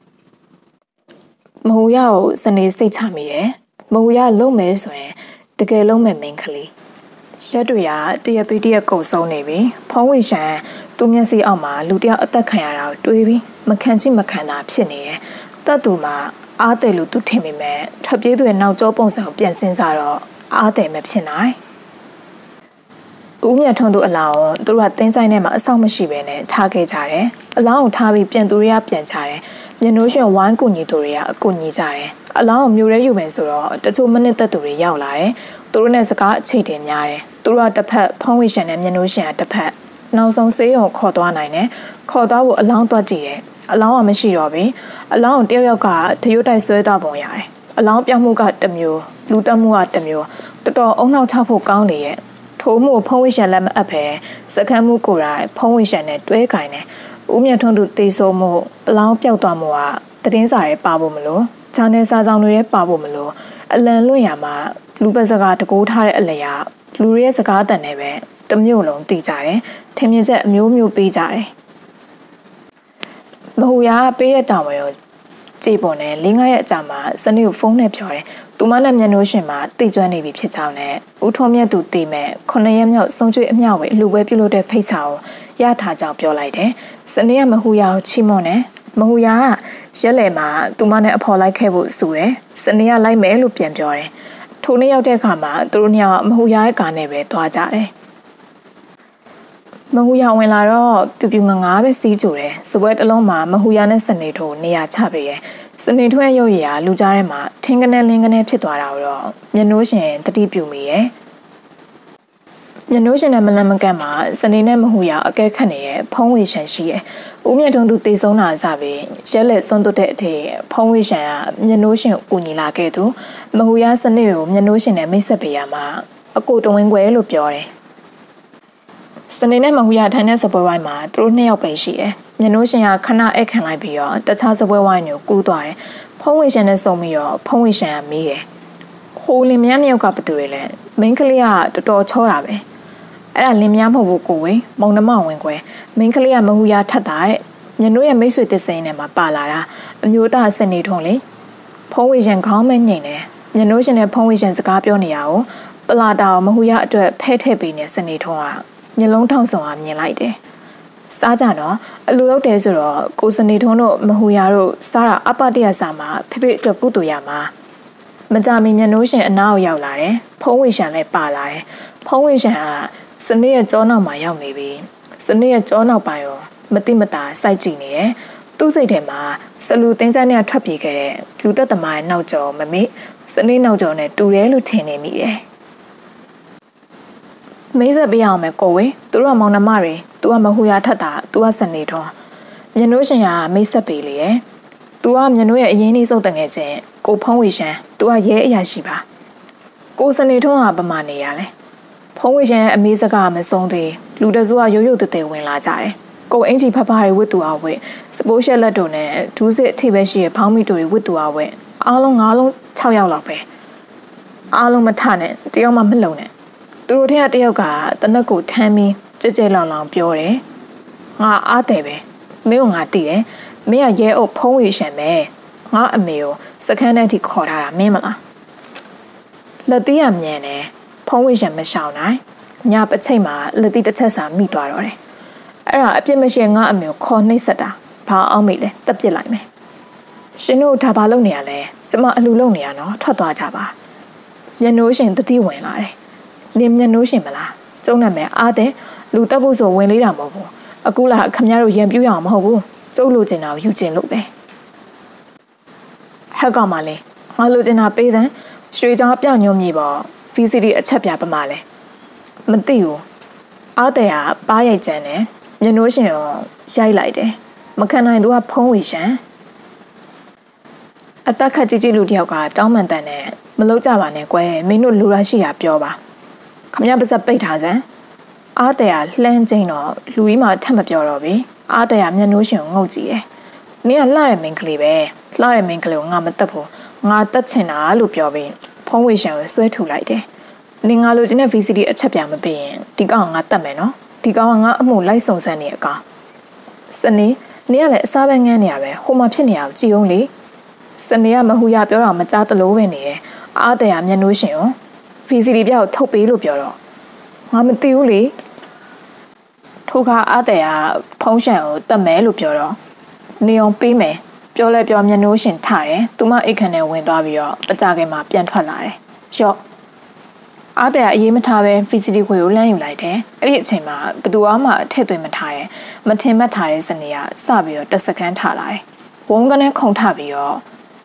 မဟူရကိုစနေစိတ်ချမိရဲ့မဟူရလုံးမယ်ဆိုရင်တကယ်လုံးမဲ့မင်းကလေးရက်တွေကတရပီတရကုတ်ဆုံးနေပြီဖုံးဝေရှန်သူမျက်စိအောက်မှာလူတယောက်အသက်ခံရတာကိုတွေးပြီးမခံချိမခံတာဖြစ်နေရဲ့တတ်သူမှာအားတယ်လို့သူထင်မိမဲ့ထပ်ပြေးသူရဲ့နောက်ကျောပုံစံကိုပြန်စင်းစားတော့အားတယ်မဖြစ်နိုင်ဦးမြတ်ထွန်းတို့အလောင်းသူတို့ကတင်းဆိုင်ထဲမှာအဆောက်မရှိဘဲနဲ့ထားခဲ့ကြတယ်အလောင်းကိုထားပြီးပြန်သူတွေကပြန်ချတယ်မြင်လို့ရှင်ဝိုင်းကူညီသူတွေကအကူညီကြတယ်အလောင်းကိုမျိုးရဲယူမယ်ဆိုတော့တချို့မနစ်သက်သူတွေရောက်လာတယ်သူတို့နဲ့စကားအခြေတင်များတယ်သူတို့ကတစ်ဖက်ဖုံးဝေရှင်နဲ့မြင်လို့ရှင်ကတစ်ဖက်နောက်ဆုံးဆေးရုံခေါ်သွားနိုင်တယ်ခေါ်သွားဖို့အလောင်းတွက်ကြည့်တယ်အလောင်းကမရှိတော့ဘူးအလောင်းကိုတယောက်ယောက်ကတရွတ်တိုက်ဆွဲသွားပုံရတယ်အလောင်းပြောင်းမှုကတစ်မျိုးလူတက်မှုကတစ်မျိုးတော်တော်အုံနောက်ချဖို့ကောင်းနေရဲ့ထိုးမှုဖုံးဝေရှင်လက်မအပ်ပဲစကမ်းမှုကိုယ်တိုင်ဖုံးဝေရှင်နဲ့တွဲကင်တယ်ဦးမြတ်ထွန်းသူတေဆိုးမှုအလောင်းပြောက်သွားမှုကတည်င်းစာရဲပါဖို့မလို့ဂျာနယ်စာဆောင်တွေရဲပါဖို့မလို့အလံလွင့်ရမှာလူပတ်စကားတကိုးထားတဲ့အလျာလူတွေရဲ့စကားတန်နဲ့ပဲတမျိုးလုံးတည်ကြတယ်ထင်မြင်ချက်အမျိုးမျိုးပေးကြတယ်မဟူရာပေးတဲ့တောင်ဝင်ကိုကြည်ပေါ်နဲ့လေးငါးရက်အကြာမှာစနေကိုဖုန်းနဲ့ပြောတယ်သူမနဲ့မျက်နှာရှင်မှာတိတ်ကျွမ်းနေပြီဖြစ်ကြောင်းနဲ့ဦးထွန်းမြတ်သူတည်မဲ့ခုနှစ်ရက်မြောက်ဆုံးကျွေးအမျှဝေအလှပွဲပြုလုပ်တဲ့ဖိတ်စာကိုရထားကြောင်းပြောလိုက်တယ်စနေကမဟူရာကိုချီးမွမ်းတယ်မဟူရာကရက်လေမှာသူမနဲ့အဖော်လိုက်ခဲ့ဖို့ဆိုတယ်စနေကလိုက်မယ်လို့ပြန်ပြောတယ်ထိုနေ့ရောက်တဲ့အခါမှာသူတို့နှစ်ယောက်မဟူရာရဲ့ကားနဲ့ပဲသွားကြတယ်မဟူရာဝင်လာတော့ပြူပြူငငါးပဲစီးကြိုတယ်စပွဲတစ်လုံးမှာမဟူရာနဲ့စနေထိုးနေရာချပေးရဲ့စနေထွန်းရုပ်ရည်ဟာလူကြားထဲမှာထင်းကနေလင်းကနေဖြစ်သွားတာတော့မျက်နှိုးရှင်တတိပြူမိရဲ့မျက်နှိုးရှင်နဲ့မလန်မကန့်မှာစနေနဲ့မဟူရာအကဲခတ်နေရဲ့ဖုံးဝေရှန်ရှိရဲ့ဦးမြတ်ထွန်းသူတေဆုံးတာစပြီးရက်လက်စွန့်တွတဲ့အထိဖုံးဝေရှန်ကမျက်နှိုးရှင်ကိုကူညီလာခဲ့သူမဟူရာစနေကိုမျက်နှိုးရှင်နဲ့မိတ်ဆက်ပေးရမှာအကိုတဝင်းခွဲလို့ပြောတယ်စနေနဲ့မဟူရာထိုင်တဲ့စပွဲဝိုင်းမှာသူတို့နှစ်ယောက်ပဲရှိတယ်မျက်နှိုးရှင်ကခဏအိတ်ခံလိုက်ပြီးတော့တခြားစပွဲဝိုင်းကိုကူးသွားတယ်ဖုံးဝေရှင်နဲ့စုံပြီးတော့ဖုံးဝေရှင်ကမေးတယ်ဟိုလင်မယားနှစ်ယောက်ကဘယ်သူတွေလဲမင်းကလေးကတော်တော်ချောတာပဲအဲ့ဒါလင်မယားမဟုတ်ဘူးကိုဝေမုံနှမဝင်ခွဲမင်းကလေးကမဟူရာထက်တာတဲ့မျက်နှိုးရဲ့မိတ်ဆွေတစိမ့်နဲ့မှာပါလာတာအမျိုးသားစနေထုံးလေဖုံးဝေရှင်ခေါင်းမဲညိန်တယ်မျက်နှိုးရှင်နဲ့ဖုံးဝေရှင်စကားပြောနေရအောင်ပလာတာကိုမဟူရာအတွက်ဖဲထည့်ပေးနေစနေထုံးကမျက်လုံးထောင်ဆောင်အောင်မြင်လိုက်တယ်စားကြတော့အလူလောက်တယ်ဆိုတော့ကိုစနေထုံးတို့မဟူရာတို့စားတာအပတရစာမှာဖိဖိအတွက်ကုတူရမှာမကြမီမျက်နှိုးရှင်အနားကိုရောက်လာတယ်ဖုံးဝေရှင်လည်းပါလာတယ်ဖုံးဝေရှင်ကစနေရဲ့ကြောနောက်မှာရောက်နေပြီစနေရဲ့ကြောနောက်ပိုင်းရောမတိမတာစိုက်ကြည့်နေတယ်သူ့စိတ်ထဲမှာစလူတင်းချိုင်းနဲ့ထွက်ပြေးခဲ့တဲ့လူသက်သမားရဲ့နောက်ကျော်မမေ့စနေနောက်ကျော်နဲ့တူတယ်လို့ထင်နေမိတယ်မိတ်ဆက်ပေးအောင်မယ်ကိုဝေသူတို့ကမောင်နှမတွေသူကမဟူရာထက်တာသူကစနေထွန်းမျက်နှိုးရှင်ကမိတ်ဆက်ပေးလေရဲ့သူကမျက်နှိုးရဲ့အရင်နှိစုပ်တငယ်ချင်းကိုဖုံးဝေရှန်သူကရဲအရာရှိပါကိုစနေထွန်းကပမာနေရလဲဖုံးဝေရှန်ရဲ့အမေးစကားမဆုံးသေးလူတစုကရိုးရိုးတည်တည်ဝင်လာကြတယ်ကိုအင်ကြီးဖဖားတွေဝတ်သူအောင်ဝတ်စပိုးရှက်လက်တို့နဲ့ဒူးစစ်အထိပဲရှိရဲ့ဖောင်းမီတို့တွေဝတ်သူအောင်ဝတ်အားလုံးငါးလုံး၆ယောက်လောက်ပဲအားလုံးမထနဲ့တယောက်မှမလုံနဲ့သူတို့ထက်ကတယောက်ကတနက်ကိုထမ်းပြီးကြဲကြဲလောင်လောင်ပြောတယ်ငါအားတယ်ပဲမင်းကငါတည်တယ်မင်းကရဲအုပ်ဖုံးဝေရှန်ပဲငါအမေကိုစခန်းထဲထိခေါ်ထားတာမင်းမလားလက်သေးရမြန်တယ်ဖုံးဝေရှန်မရှောင်နိုင်ညပချိတ်မှာလက်သေးတစ်ချက်စာမိသွားတော့တယ်အဲ့ဒါအပြစ်မရှိငါအမေကိုခေါ်နှိပ်စက်တာဘာအောင်မေးလဲတက်ပစ်လိုက်မယ်ရှင်တို့ဒါဘာလုပ်နေရလဲကျမအလူလုပ်နေရနော်ထွက်သွားကြပါမျက်နှိုးရှင်တတိဝင်လာတယ်နင်းမျက်နှိုးရှင်မလားကျုံနာမယ်အားတဲ့လူတက်ဖို့ဆိုဝင်လေးတာမဟုတ်ဘူးအခုလာခမရတို့ရံပြူးရအောင်မဟုတ်ဘူးကျုပ်လိုချင်တာကိုယူချင်လို့ပဲဟက်ကောင်မလေးငါလိုချင်တာပေးစမ်းရွှေချောင်းပြောင်ညွန့်မြေပေါ့ V C D အချက်ပြပမာလဲမသိဘူးအားတဲ့ကပါးရိုက်ကြမ်းတယ်မျက်နှိုးရှင်ရောရိုက်လိုက်တယ်မခံနိုင်သူကဖုံးဝေရှမ်းအသက်ခက်ကြီးကြီးလူတယောက်ကတောင်းမှန်တန်နဲ့မလုံးကြပါနဲ့ကွယ်မင်းတို့လူရရှိတာပြောပါခမရပါစပ်ပိတ်ထားစမ်းအားတဲ့ကလှမ်းကျင်းတော့လူကြီးမှထပ်မပြောတော့ပြီအားတဲ့ကမျက်နှိုးရှင်ကိုငုတ်ကြည့်တယ်နင်ကလှတဲ့မင်းကလေးပဲလှတဲ့မင်းကလေးကိုငါမတက်ဘူးငါတက်ချင်တာလို့ပြောပြီးဖုံးဝေရှမ်းကိုဆွဲထုတ်လိုက်တယ်နင်ငါလိုချင်တဲ့ V C D အချက်ပြမပေးရင်ဒီကောင်ငါတက်မယ်နော်ဒီကောင်ကငါအမှုလိုက်စုံစမ်းနေအကောင်စနေနင်ကလည်းအစားပဲငန်းနေရပဲဟိုမှာဖြစ်နေအောင်ကြည်အောင်လေစနေကမဟူရပြောတော့မကြားတလို့ပဲနေရဲ့အားတဲ့ကမျက်နှိုးရှင်ကို V C D ပြကိုထုတ်ပေးလို့ပြောတော့ငါမသိဘူးလေထို့ခါအားတဲ့ကဖုံးရှန်ကိုတက်မယ်လို့ပြောတော့နေအောင်ပေးမယ်ပြောလဲပြောမျက်နှိုးရှင်ထားတယ်သူမအိတ်ခမ်းနဲ့ဝင်သွားပြီးတော့အကြခင်မှာပြန်ထွက်လာတယ်ရော့အားတဲ့အရေးမထားပဲ V C D ခွေကိုလမ်းယူလိုက်တယ်အဲ့ဒီအချိန်မှာဘသူမှအထက်သွင်းမထားတယ်မထင်မှတ်ထားတဲ့စနေကစပြီးတော့တက်စကန်ထားလာတယ်ဝုန်းကနေခုန်ထပြီးတော့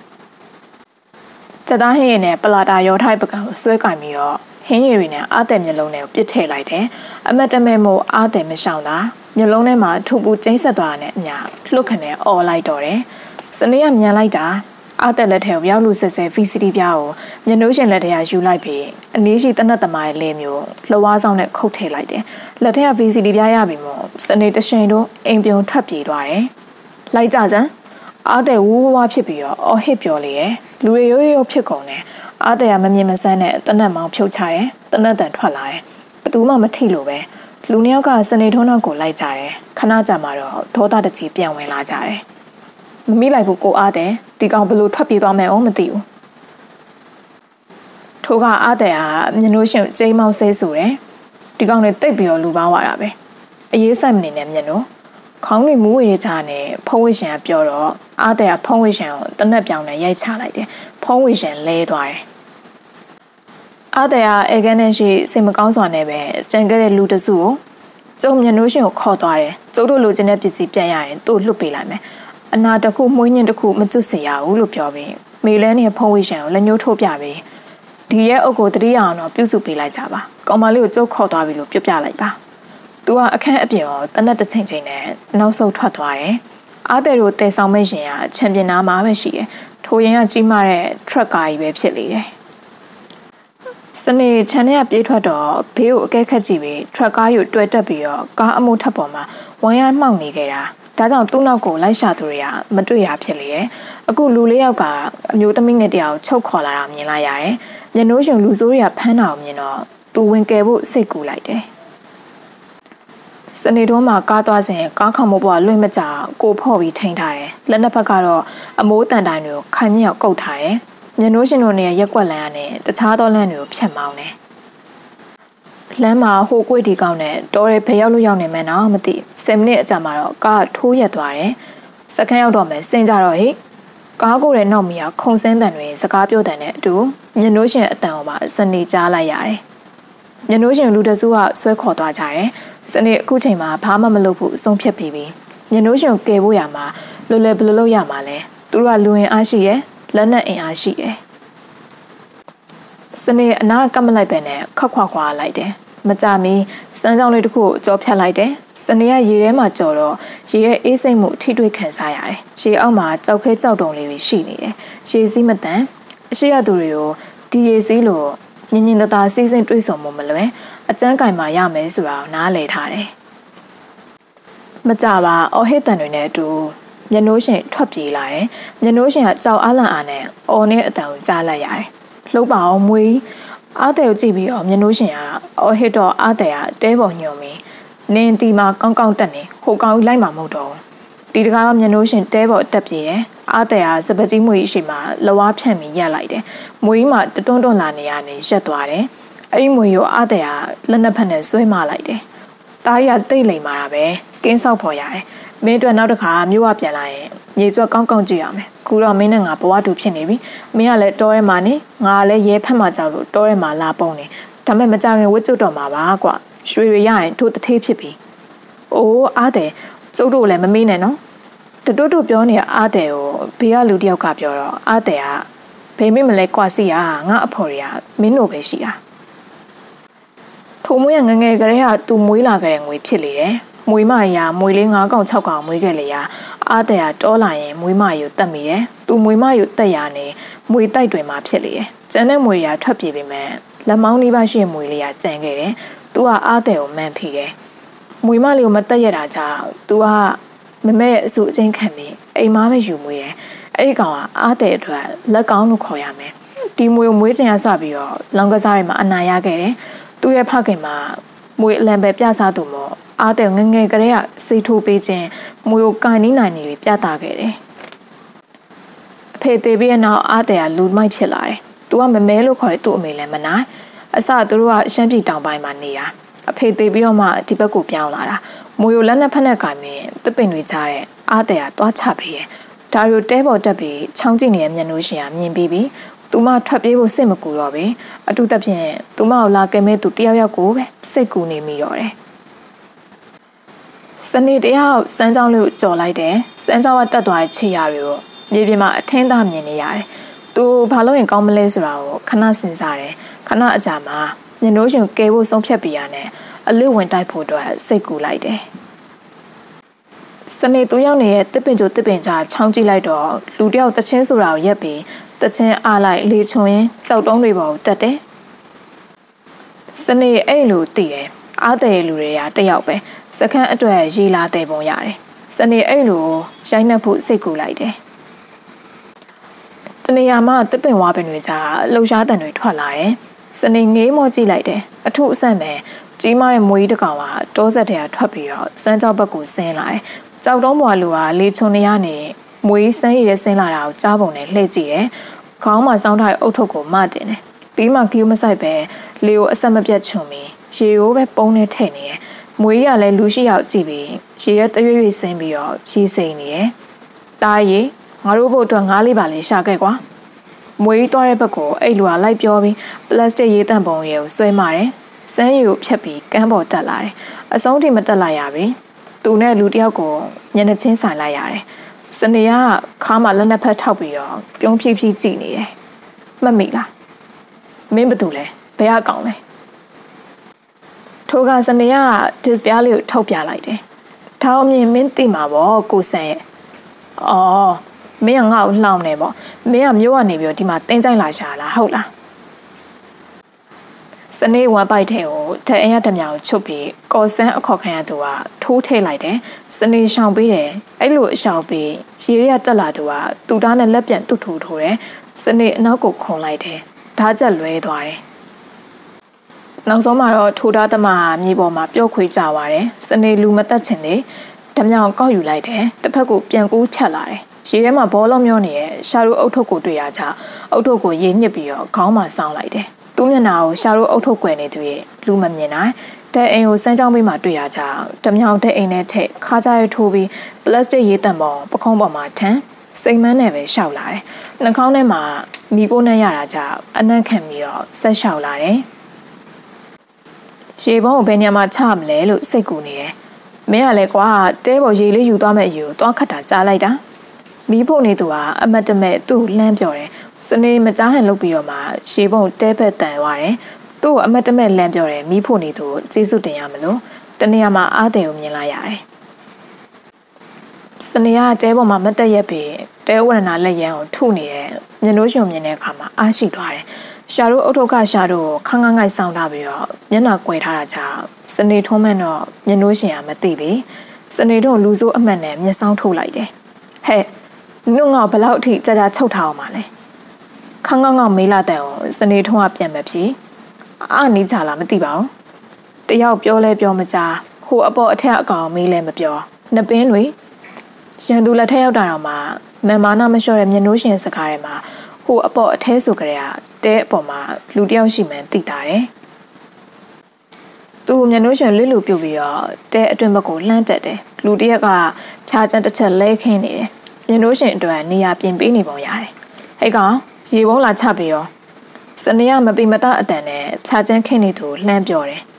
စက်သားဟင်းရည်နဲ့ပလာတာရောထိုက်ပကံကိုဆွဲကင်ပြီးတော့ဟင်းရည်တွေနဲ့အားတဲ့မျက်လုံးတွေကိုပစ်ထည့်လိုက်တယ်အမတ်တမဲမို့အားတဲ့မရှောင်တာမျက်လုံးထဲမှာထူပူကျိန်းဆက်သွားတဲ့အညာလှုပ်ခနဲ့អော်လိုက်တော့တယ်စနေကမြန်လိုက်တာအားတဲ့လက်ထဲကိုရောက်လို့ဆက်ဆက် V C D ပြားကိုမျက်နှိုးရှင်လက်ထဲကယူလိုက်ပြီးအနည်းရှိတနတ်သမားရဲ့လဲမျိုးလှဝါးဆောင်နဲ့ခုတ်ထည့်လိုက်တယ်လက်ထဲက V C D ပြားရပြီမို့စနေတရှင်တို့အိမ်ပြုံထွက်ပြေးသွားတယ်လိုက်ကြစမ်းအားတဲ့ဝူးဝါးဖြစ်ပြီးတော့အော်ဟစ်ပြောလေရဲ့လူတွေရိုးရိုးဖြစ်ကုန်တယ်အားတဲ့ကမမြင်မဆန်းနဲ့တနတ်မောင်ဖြုတ်ချတယ်တနတ်တန်ထွက်လာတယ်ဘသူမှမထိလို့ပဲလူနှစ်ယောက်ကစနေထုံးနောက်ကိုလိုက်ကြတယ်ခဏကြာမှတော့ဒေါသတကြီးပြန်ဝင်လာကြတယ်မမိလိုက်ဘူးကိုအားတဲ့ဒီကောင်ဘလို့ထွက်ပြေးသွားမယ်အောင်မသိဘူးထိုးကအားတဲ့ကမျက်နှိုးရှင်ကျိမ်းမောက်ဆဲဆိုတယ်ဒီကောင်နဲ့တိတ်ပြီးတော့လူပါသွားတာပဲအေးဆိုင်မနေနဲ့မျက်နှိုးခေါင်းတွေမူးဝေးကြနဲ့ဖုံးဝေရှင်ကပြောတော့အားတဲ့ကဖုံးဝေရှင်ကိုတနက်ပြောင်နဲ့ရိုက်ချလိုက်တယ်ဖုံးဝေရှင်လဲသွားတယ်အားတဲ့ကအေကန်နဲ့ရှိစိတ်မကောင်းစွာနဲ့ပဲကြံခဲ့တဲ့လူတစုကိုကျုံမျက်နှိုးရှင်ကိုခေါ်သွားတယ်ကျုပ်တို့လိုချင်တဲ့ပစ္စည်းပြန်ရရင်သူ့လွတ်ပေးလိုက်မယ်အနာတစ်ခုမွှေးညင်တစ်ခုမကျွတ်စေရဘူးလို့ပြောပြီးမေလန်းနဲ့ဖုံးဝေရှင်ကိုလက်ညှိုးထိုးပြပြီးဒီရဲ့အုပ်ကိုတတိယအောင်တော့ပြုစုပေးလိုက်ကြပါကောင်မလေးကိုကျုပ်ခေါ်သွားပြီလို့ပြပြလိုက်ပါသူကအခန်းအပြင်ကိုတနက်တစ်ချိန်ချိန်နဲ့နောက်ဆုတ်ထွက်သွားတယ်အားတဲ့တို့တဲဆောင်မဲ့ရင်ကချန်ပီယံနာမှာပဲရှိတယ်ထိုရင်ကကြီးမားတဲ့ truck ကားကြီးပဲဖြစ်လေတယ်စနေချန်နဲ့ပြေးထွက်တော့ဘေးကိုအကဲခတ်ကြည့်ပြီး truck ကားကိုတွဲတက်ပြီးတော့ကားအမှုထပ်ပေါ်မှာဝမ်းရမှောက်နေခဲ့တာဒါကြောင့်သူ့နောက်ကိုလိုက်ရှာသူတွေကမတွေ့ရဖြစ်လေတယ်အခုလူလေးယောက်ကအမျိုးသမီးငယ်တယောက်ချုပ်ခေါ်လာတာမြင်လိုက်ရတယ်မျက်နှိုးရှင်လူဆိုးတွေကဖမ်းတာကိုမြင်တော့သူဝင်ကယ်ဖို့စိတ်ကူလိုက်တယ်စနေတုံးမှာကားသွားစဉ်ကားခေါင်မိုးပေါ်လွင့်မကြကိုဖော့ပြီးထိန်းထားတယ်လက်နှစ်ဖက်ကတော့အမိုးတန်တိုင်တွေကိုခိုင်မြောက်ကုတ်ထားတယ်မျက်နှိုးရှင်တို့နဲ့ရက်ွက်လန်းရနဲ့တခြားသောလမ်းတွေကိုဖြတ်မောင်းတယ်လမ်းမှာဟိုကွေ့ဒီကောက်နဲ့တော်ရဲဖယ်ရောက်လို့ရောက်နေမှန်းတော့မသိဆယ်မိနစ်အကြာမှာတော့ကားထိုးရက်သွားတယ်စက္ကန့်ရောက်တော့မယ်စင်ကြတော့ဟိကားကိုလည်းနောက်မီကခုံစင်းတန်တွေစကားပြောတဲ့နဲ့အတူမျက်နှိုးရှင်အတန်ပေါ်မှာစနေကြားလိုက်ရတယ်မျက်နှိုးရှင်လူတစုကဆွဲခေါ်သွားကြတယ်စနေအခုချိန်မှာဘာမှမလုပ်ဘူးအဆုံးဖြတ်ပြီးပြီမျက်နှိုးရှင်ကယ်ဖို့ရမှာလွယ်လွယ်ဘယ်လိုလုပ်ရမှာလဲသူတို့ကလူရင်အားရှိရယ်လက်နဲ့အင်အားရှိရယ်စနေအနာကပ်မလိုက်ပဲနဲ့ခက်ခွာခွာလိုက်တယ်မကြမီစမ်းကြောင်းလေးတစ်ခုကိုကြောဖြတ်လိုက်တယ်စနေကရေထဲမှာကြော်တော့ရေရဲ့အေးစိမ့်မှုထိတွေ့ခံစားရတယ်ရေအောက်မှာကြောက်ခဲကြောက်တုံလေးတွေရှိနေတယ်ရေစည်းမတန်အရှိရသူတွေကိုဒီရေစည်းလို့ညင်ညင်တသာစီးစိမ့်တွေးဆုံမှုမလွယ်အကျန်းကင်မှာရမယ်ဆိုတာကိုနားလည်ထားတယ်မကြပါအော်ဟစ်တန်တွေနဲ့အတူမျက်နှိုးရှင်ထွက်ပြေးလာတယ်မျက်နှိုးရှင်ကကြောက်အားလန့်အားနဲ့အော်နဲ့အတန်ကိုကြားလိုက်ရတယ်လှုပ်ပါအောင်မွေးအားတဲ့ကိုကြည့်ပြီးတော့မျက်နှိုးရှင်ကအော်ဟစ်တော့အားတဲ့ကတဲပေါ်ညွန်ပြီးနင်းတီမှာကောင်းကောင်းတက်နေဟိုကောင်ကြီးလိုက်မှာမဟုတ်တော့ဒီတကားတော့မျက်နှိုးရှင်တဲပေါ်တက်ပြေးတယ်အားတဲ့ကစပကြီးမွေးရှိမှလဝါဖြန့်ပြီးရက်လိုက်တယ်မွေးမှတွန်းတွန်းလာနေရနေရက်သွားတယ်အဲ့ဒီမွေးကိုအားတဲ့ကလက်နှစ်ဖက်နဲ့ဆွဲမလိုက်တယ်တားရတိတ်လိမ်မာတာပဲကင်းဆောက်ဖို့ရတယ်မင်းတို့နောက်တစ်ခါမြို့ဝပြန်လာရင်မြေကျွတ်ကောင်းကောင်းကြည့်ရမယ်ခုတော့မင်းနဲ့ငါဘဝတူဖြစ်နေပြီမင်းကလည်းတောထဲမှာနေငါလည်းရဲဖက်မှကြောက်လို့တောထဲမှာလာပုံနေဒါမဲ့မကြခင်ဝတ်ကျွတ်တော်မှာပါကွာရွှေတွေရရင်တို့တထေးဖြစ်ပြီအိုးအားတယ်ကျုပ်တို့လည်းမမေးနဲ့နော်တတို့တို့ပြောနေအားတယ်ကိုဘေးကလူတယောက်ကပြောတော့အားတယ်ကဘယ်မိမလဲကွာစီရငါအဖော်တွေကမင်းတို့ပဲရှိတာထိုမွေးရငငယ်ကလေးကသူမွေးလာခဲ့တဲ့ငွေဖြစ်လေတယ်မွေးမရာမွေးလေးငါးကောင်၆ကောင်မွေးခဲ့လေရအားတယ်ကတောလာရင်မွေးမယူတက်မိတယ်သူမွေးမယူတက်ရနေမွေတိုက်တွင်မှာဖြစ်လေတယ်ကျန်တဲ့မွေရထွက်ပြေးပေမဲ့လက်မောင်းလေးပါရှိမွေလေးကကြံခဲ့တယ်သူကအားတယ်ကိုမှန်ဖိတယ်မွေမလေးကိုမတက်ရတာကြောင့်သူကမမဲရဲ့အဆူအချင်းခံပြီးအိမ်မားပဲယူမွေတယ်အဲ့ဒီကောင်ကအားတဲ့အတွက်လက်ကောင်းလို့ခေါ်ရမယ်ဒီမွေကိုမွေးချင်ရဆွပြီးတော့လောင်ကစားတွေမှာအနာရခဲ့တယ်သူရဲ့ဖခင်မှာမွေအလံပဲပြစားသူမို့အားတဲ့ငငယ်ကလေးကစိတ်ထိုးပေးခြင်းမွေကိုကင်နေနိုင်နေပြီးပြတာခဲ့တယ်အဖေသေးပြီးနောက်အားတဲ့ကလူမိုက်ဖြစ်လာတယ်သူကမမဲလို့ခေါ်တဲ့သူ့အမေလည်းမနိုင်အစသူတို့ကရှမ်းပြည်တောင်ပိုင်းမှာနေတာအဖေသေးပြီးတော့မှဒီဘက်ကိုပြောင်းလာတာမွေကိုလက်နဲ့ဖက်နဲ့ကင်ပြီးတပင်တွေချတဲ့အားတဲ့ကတွားချပေးတယ်ဒါရီတဲပေါ်တက်ပြီးချောင်းကြည့်နေတဲ့မျက်နှာရှင်ကမြင်ပြီးပြီးသူမထွက်ပြေးဖို့စိတ်မကူတော့ပဲအတူတဖြင့်သူမကိုလာကဲမဲသူတယောက်ယောက်ကိုပဲစိတ်ကူနေမိတော့တယ်စနေတယောက်စမ်းကြောင်းလေးကိုကြော်လိုက်တယ်စမ်းကြောင်းကတက်သွားတဲ့ခြေရာတွေကိုမြေပြင်မှာအထင်းသားမြင်နေရတယ်သူဘာလို့ရင်ကောင်းမလဲဆိုတာကိုခဏစဉ်းစားတယ်ခဏအကြာမှာမျက်နှာရှင်ကဲဖို့ဆုံးဖြတ်ပြရနဲ့အလွတ်ဝင်တိုက်ဖို့အတွက်စိတ်ကူလိုက်တယ်စနေသူရောက်နေတဲ့တစ်ပင်ကျိုတစ်ပင်ကြားချောင်းကြည့်လိုက်တော့လူတယောက်တချင်းဆိုတာကိုရက်ပြီးတချင်းအားလိုက်လေချုံရင်ကြောက်တုံးတွေပေါ်တက်တယ်စနေအဲ့လိုတည်တယ်အားတဲ့လူတွေကတယောက်ပဲစခန်းအတွက်ရေလာတဲ့ပုံရတယ်စနေအဲ့လိုရိုက်နှက်ဖို့စိတ်ကူလိုက်တယ်တနေရာမှာတစ်ပင်ဝါပင်တွေကြားလှုပ်ရှားတံတွေထွက်လာတယ်စနေငေးမောကြည့်လိုက်တယ်အထုအဆန့်ပဲကြီးမားတဲ့မွေးတကောင်ကတောဆက်ထဲကထွက်ပြီးတော့စမ်းကြောက်ဘက်ကိုဆင်းလာတယ်ကြောက်တုံးဘွာလူကလေချုံနေရနေမွေးစမ်းရည်ဆင်းလာတာကိုကြားပုံနဲ့လှည့်ကြည့်တယ်။ခေါင်းမှာစောင်းထားတဲ့အုတ်ထုပ်ကိုမတင်တယ်။ပြီးမှကီးမဆိုင်ပဲလေကိုအဆက်မပြတ်ခြုံပြီးရေကိုပဲပုံနဲ့ထည့်နေတယ်။မွေးရလည်းလူရှိရောက်ကြည့်ပြီးရေရဲ့တရွေ့ရွေ့ဆင်းပြီးတော့ရေစိမ်နေတယ်။တားရီငါတို့ဘုတ်အတွက်ငါးလေးပါလေးရှာခဲ့ကွာ။မွေးသွားတဲ့ဘက်ကိုအဲ့လူကလိုက်ပြောပြီးပလတ်စတစ်ရေတန့်ပုံရေကိုဆွဲမာတယ်။စမ်းရည်ကိုဖြတ်ပြီးကမ်းပေါ်တက်လာတယ်။အဆုံးထိမတက်လိုက်ရပြီ။သူနဲ့လူတယောက်ကိုမျက်နှာချင်းဆိုင်လိုက်ရတယ်။စနေကခါမှလက်နှစ်ဖက်ထောက်ပြီးတော့ပြုံးဖြည်းဖြည်းကြည့်နေတယ်။မှတ်မိလား။မင်းဘာတူလဲ။ဘယ်အကောင်လဲ။ထိုကစနေကဒစ်ပြားလေးကိုထုတ်ပြလိုက်တယ်။ဒါအမြင်မင်းသိမှာပေါ့ကိုဆန်ရဲ့။အော်မင်းကငါ့ကိုလှောင်နေပေါ့။မင်းကမျိုးကနေပြီးတော့ဒီမှာတင်းကြိုက်လာရှာလားဟုတ်လား။စနေဝမ်ပိုက်ထဲကိုထက်အင်းရတမြောင်ချုပ်ပြီးကော်ဆန်းအခေါ်ခံရသူကထိုးထည့်လိုက်တယ်စနေရှောင်ပေးတယ်အဲ့လိုအရှောင်ပြီးရေရတက်လာသူကသူ့သားနဲ့လက်ပြန်တွတ်ထိုးထိုးတယ်စနေအနောက်ကိုခုန်လိုက်တယ်ဓာတ်ချက်လွဲသွားတယ်နောက်ဆုံးမှာတော့ထိုးသားသမားမြေပေါ်မှာပျော့ခွေးကြသွားတယ်စနေလူမတက်ချင်လေဓမြောင်ကောက်ယူလိုက်တယ်တစ်ဖက်ကိုပြန်ကူးဖြတ်လာတယ်ရေထဲမှာဘောလုံးမျောနေတဲ့ရှာရိုးအုတ်ထုပ်ကိုတွေ့ရချအုတ်ထုပ်ကိုရေညှစ်ပြီးတော့ခေါင်းမှာဆောင်းလိုက်တယ်သူ့မျက်နှာကိုရှာရိုးအုတ်ထုတ်ကွယ်နေသူရဲ့လူမမြင်နိုင်တဲ့အိမ်ကိုစမ်းကြောင်းပေးမှတွေ့ရကြတမြောင်တဲ့အိမ်နဲ့ထက်ခါကြရထိုးပြီးပလတ်စတစ်ရေတံပေါ်ပခုံးပေါ်မှာထမ်းစိမ်မန်းနဲ့ပဲရှောက်လာတယ်နှာခေါင်းထဲမှာမိကိုနဲ့ရတာကြောင့်အနံ့ခံပြီးတော့ဆက်ရှောက်လာတယ်ရေပုံးကိုဘယ်ညမှာချမလဲလို့စိတ်ကူနေတယ်မင်းကလည်းကွာတဲပေါ်ရေလေးယူသွားမဲ့ရေကိုတွားခတ်တာကြားလိုက်တာမီးဖို့နေသူကအမတ်တမဲ့သူ့လှမ်းပြောတယ်စနေမကြားဟန်လုပ်ပြီးတော့မှရှေးပုံတဲဘက်တန်သွားတယ်။သူ့ကိုအမတ်တမဲ့လမ်းပြောတယ်မိဖို့နေသူကျေးဇူးတင်ရမလို့တနေရာမှာအားတယ်ကိုမြင်လာရတယ်။စနေကတဲပေါ်မှာမတက်ရက်ပြီးတဲဝရဏလက်ရန်ကိုထုနေတယ်။မျက်နှာရှင်မြင်တဲ့အခါမှာအားရှိသွားတယ်။ရှာတို့အုတ်ထုတ်ကရှာတို့ခန်းခန်းငိုက်ဆောင်ထားပြီးတော့မျက်နှာကွယ်ထားတာကြောင့်စနေထုံးမှန်တော့မျက်နှာရှင်ကမသိပြီ။စနေတို့လူစိုးအမှန်နဲ့မျက်စောင်းထုတ်လိုက်တယ်။ဟဲ့နုငေါဘလောက်အထိကြာကြာချုပ်ထားအောင်ပါလဲ။ခန်းကောင်းကောင်းမေးလာတဲ့ကိုစနေထုံးကပြန်မဖြစ်အာနေကြလားမသိပါဘူးတယောက်ပြောလဲပြောမကြားဟိုအပေါ်အထက်အကောင်မေးလဲမပြောနှစ်ပင်းတွေရန်သူလက်ထက်ရောက်တာတော့မှမန်မာနာမလျှော့တဲ့မျက်နှာရှင်စကားထဲမှာဟိုအပေါ်အထဲဆိုကြတဲ့တဲအပေါ်မှာလူတယောက်ရှိမှန်းသိတာတယ်သူမျက်နှာရှင်လစ်လူပြုတ်ပြီးတော့တဲအတွင်းဘက်ကိုလှမ်းတက်တယ်လူတယောက်ကဖြားချမ်းတစ်ချက်လဲခင်းနေတယ်မျက်နှာရှင်အတွက်နေရာပြင်ပေးနေပုံရတယ်ဟဲ့ကောင်ရေပုံးလာချပြီးရောစနေကမပီမတအတန်နဲ့ဖြာချမ်းခင်းနေသူလှမ်းပြောတယ်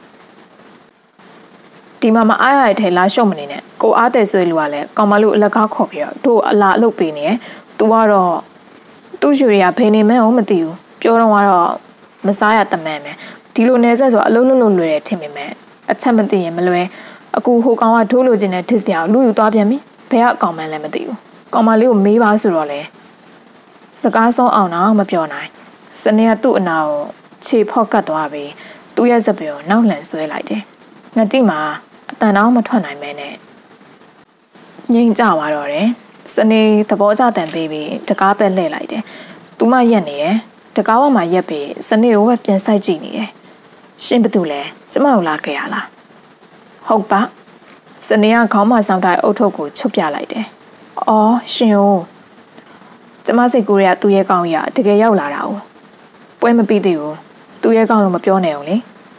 ဒီမှာမအားရတဲ့ထဲလာရှုံမနေနဲ့ကိုအားတဲ့ဆွေးလူကလည်းကောင်မလူအလက်ကားခေါ်ပြီးတော့တို့အလာအလုပ်ပေးနေတယ်သူကတော့သူ့ရွှေတွေကဖေနေမှန်းအောင်မသိဘူးပြောတော့ကတော့မစားရတမန်ပဲဒီလိုနေဆက်ဆိုအလုံးလုံးလုံးလွယ်တယ်ထင်ပေမဲ့အချက်မသိရင်မလွယ်အခုဟိုကောင်ကထိုးလို့ခြင်းနဲ့ diss ပြောင်လူယူသွားပြန်ပြီဘယ်ကအကောင်မှန်းလည်းမသိဘူးကောင်မလေးကိုမေးပါဆိုတော့လေစကားဆုံးအောင်တော့မပြောနိုင်စနေကသူ့အနာကိုခြေဖောက်ကတ်သွားပြီးသူ့ရဲ့စပယ်ကိုနောက်လှန်ဆွဲလိုက်တယ်ငတိမှာအတန်တော့မထွက်နိုင်မဲနဲ့ငိမ့်ကြသွားတော့တယ်စနေသဘောကျတန်ပေးပြီးတကားပဲလှည့်လိုက်တယ်သူမရက်နေတယ်တကားဝမှာရက်ပြီးစနေကိုပဲပြန်ဆိုင်ကြည့်နေတယ်ရှင်ဘသူလဲကျမကိုလာခဲ့ရလားဟုတ်ပါစနေကခေါင်းမဆောင်တိုင်းအုတ်ထုပ်ကိုချွတ်ပြလိုက်တယ်အော်ရှင်哦ကျမစိတ်ကူးရသူ့ရဲ့ကောင်းရတကယ်ရောက်လာတာ哦ပွဲမပြီးသေးဘူးသူ့ရဲ့ကောင်းလို့မပြောနဲ့အောင်လေ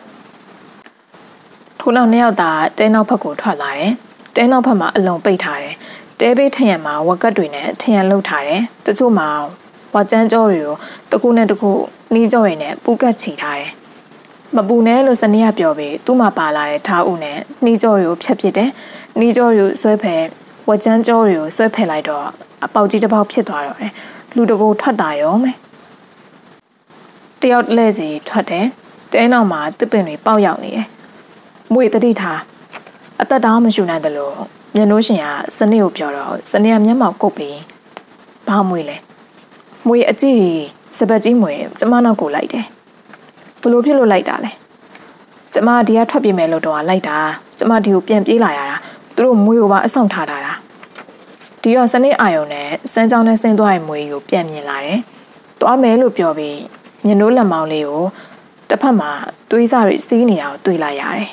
ထို့နောက်နှစ်ယောက်သာတဲနောက်ဘက်ကိုထွက်လာတယ်တဲနောက်ဘက်မှာအလုံးပိတ်ထားတယ်တဲဘေးထရံမှာဝက်ကတ်တွေနဲ့ထရံလှုပ်ထားတယ်တချို့မှာဝါကျန်းကြောတွေကိုတခုနဲ့တခုနီးကြောတွေနဲ့ပူကတ်ချီထားတယ်မပူနဲ့လို့စနေရပြောပြီးသူ့မှာပါလာတဲ့ထားဦးနဲ့နီးကြောတွေကိုဖြတ်ပစ်တယ်နီးကြောတွေကိုဆွဲဖယ်ဝက်ကျန်းကြောတွေကိုဆွဲဖယ်လိုက်တော့အပေါက်ကြီးတစ်ပေါက်ဖြစ်သွားတော့တယ်လူတကိုထွက်တာရောမယ်တယောက်လဲစီထွက်တယ်တဲနောက်မှာတစ်ပင်တွေပေါက်ရောက်နေတယ်မွေတတိထားအသက်တောင်မရှူနိုင်တယ်လို့မျက်နှိုးရှင်ကစနေကိုပြောတော့စနေကမျက်မှောက်ကုတ်ပြီးဘာမွေလဲမွေအကြည့်စပတ်ကြီးမွေကျမနောက်ကိုလိုက်တယ်ဘလို့ဖြစ်လို့လိုက်တာလဲကျမဒီကထွက်ပြေးမယ်လို့တော့လိုက်တာကျမဒီကိုပြန်ပြေးလာရတာသူတို့မွေကိုပါအဆောင်ထားတာဒီတော့စနေအာယုံနဲ့စမ်းကြောင်းနဲ့ဆင်းသွားတဲ့မွေကိုပြန်မြင်လာတယ်သွားမယ်လို့ပြောပြီးမျက်နှိုးလက်မောင်းလေးကိုတစ်ဖက်မှာသွေးစားတွေစီးနေတာကိုတွေ့လိုက်ရတယ်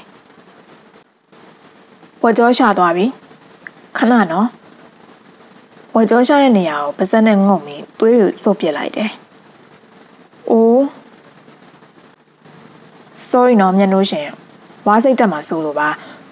ဝက်ကြောရှာသွားပြီခဏနော်ဝက်ကြောရှာတဲ့နေရာကိုပါးစပ်နဲ့ငုံပြီးသွေးကိုစုပ်ပစ်လိုက်တယ်အိုး sorry နော်မျက်နှိုးရှင်ဝါးစိတ်တက်မှာစိုးလို့ပါ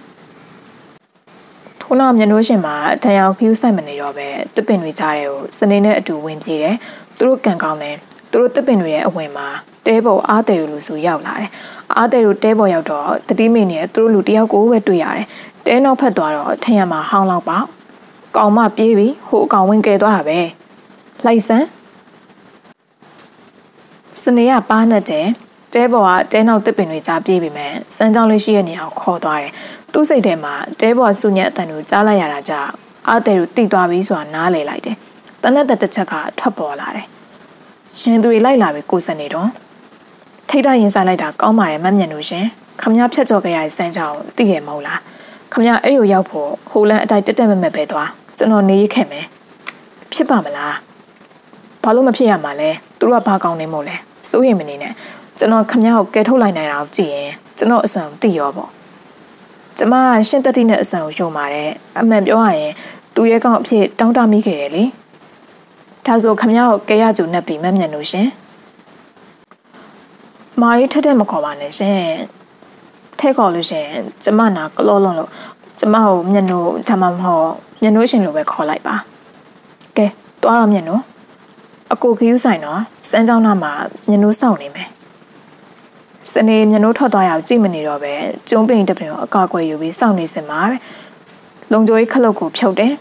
ထို့နောက်မျက်နှိုးရှင်မှာတန်ရောင်ဖြူဆိုင်မနေတော့ပဲတစ်ပင်တွေကြားတဲ့ကိုစနေနဲ့အတူဝင်ပြေးတယ်သူတို့ကန်ကောင်းတယ်သူတို့တစ်ပင်တွေရဲ့အဝင်မှာတဲပေါ်အားတယ်လို့ဆိုရောက်လာတယ်အားတယ်လို့တဲပေါ်ရောက်တော့တတိမိနဲ့သူတို့လူတယောက်ကိုပဲတွေ့ရတယ်တဲနောက်ဖက်သွားတော့ထင်ရမှာဟောင်းလောက်ပေါ့ကောင်မပြေးပြီးဟိုအကောင်ဝင်ကဲသွားတာပဲလိုက်စမ်းစနေကပါးနဲ့တဲ့တဲပေါ်ကတဲနောက်တစ်ပင်တွေကြားပြေးပြီးမှစမ်းကြောင်းလေးရှိတဲ့နေရာကိုခေါ်သွားတယ်သူ့စိတ်ထဲမှာတဲပေါ်စုညက်အတန်ကိုကြားလိုက်ရတာကြောင့်အားတယ်ကိုတိသွားပြီးဆိုတာနားလေလိုက်တယ်တနက်တက်တစ်ချက်ကထွက်ပေါ်လာတယ်ရင်သူတွေလိုက်လာပြီးကိုစနေတော့ထိတ်တရင်ဆိုင်လိုက်တာကောင်းပါတယ်မမျက်နှာရှင်ခမည်းဖြတ်ကျော်ခဲ့ရတဲ့စမ်းကြောင်းသိရမဟုတ်လားခမည်းအဲ့ကိုရောက်ဖို့ဟိုလန်အတိုက်တက်တက်မမက်ပဲသွားကျွန်တော်နေရခဲ့မယ်ဖြစ်ပါမလားဘာလို့မဖြစ်ရမှာလဲသူတို့ကဘာကောင်းနေမို့လဲစိုးရင်မနေနဲ့ကျွန်တော်ခမည်းကိုကဲထုတ်လိုက်နိုင်တာကိုကြည့်ရင်ကျွန်တော်အဆန်သိရောပေါ့ကျမကရှင်းတက်တိနဲ့အဆန်ကိုယုံပါတယ်အမှန်ပြောရရင်သူရဲ့ကောင်အဖြစ်တောင်းတမိခဲ့တယ်လေဒါဆိုခမည်းကိုကဲရကြုံနဲ့ပြီးမမျက်လို့ရှင်မာရီထက်တဲ့မခေါ်ပါနဲ့ရှင်ထဲခေါ်လို့ရှင်ကျမနာကလောလုံးလို့ကျမကိုမျက်နှိုးဒါမှမဟုတ်မျက်နှိုးရှင်လိုပဲခေါ်လိုက်ပါကဲတွားတော့မျက်နှိုးအကိုခယူးဆိုင်တော့စမ်းကြောင်းနာမှာမျက်နှိုးစောင့်နေမယ်စနေမျက်နှိုးထွက်သွားရအောင်ကြည့်မနေတော့ပဲကျုံးပင်တပင်ကိုအကာအကွယ်ယူပြီးစောင့်နေစင်ပါပဲလုံကြိုးကြီးခလုတ်ကိုဖြုတ်တယ်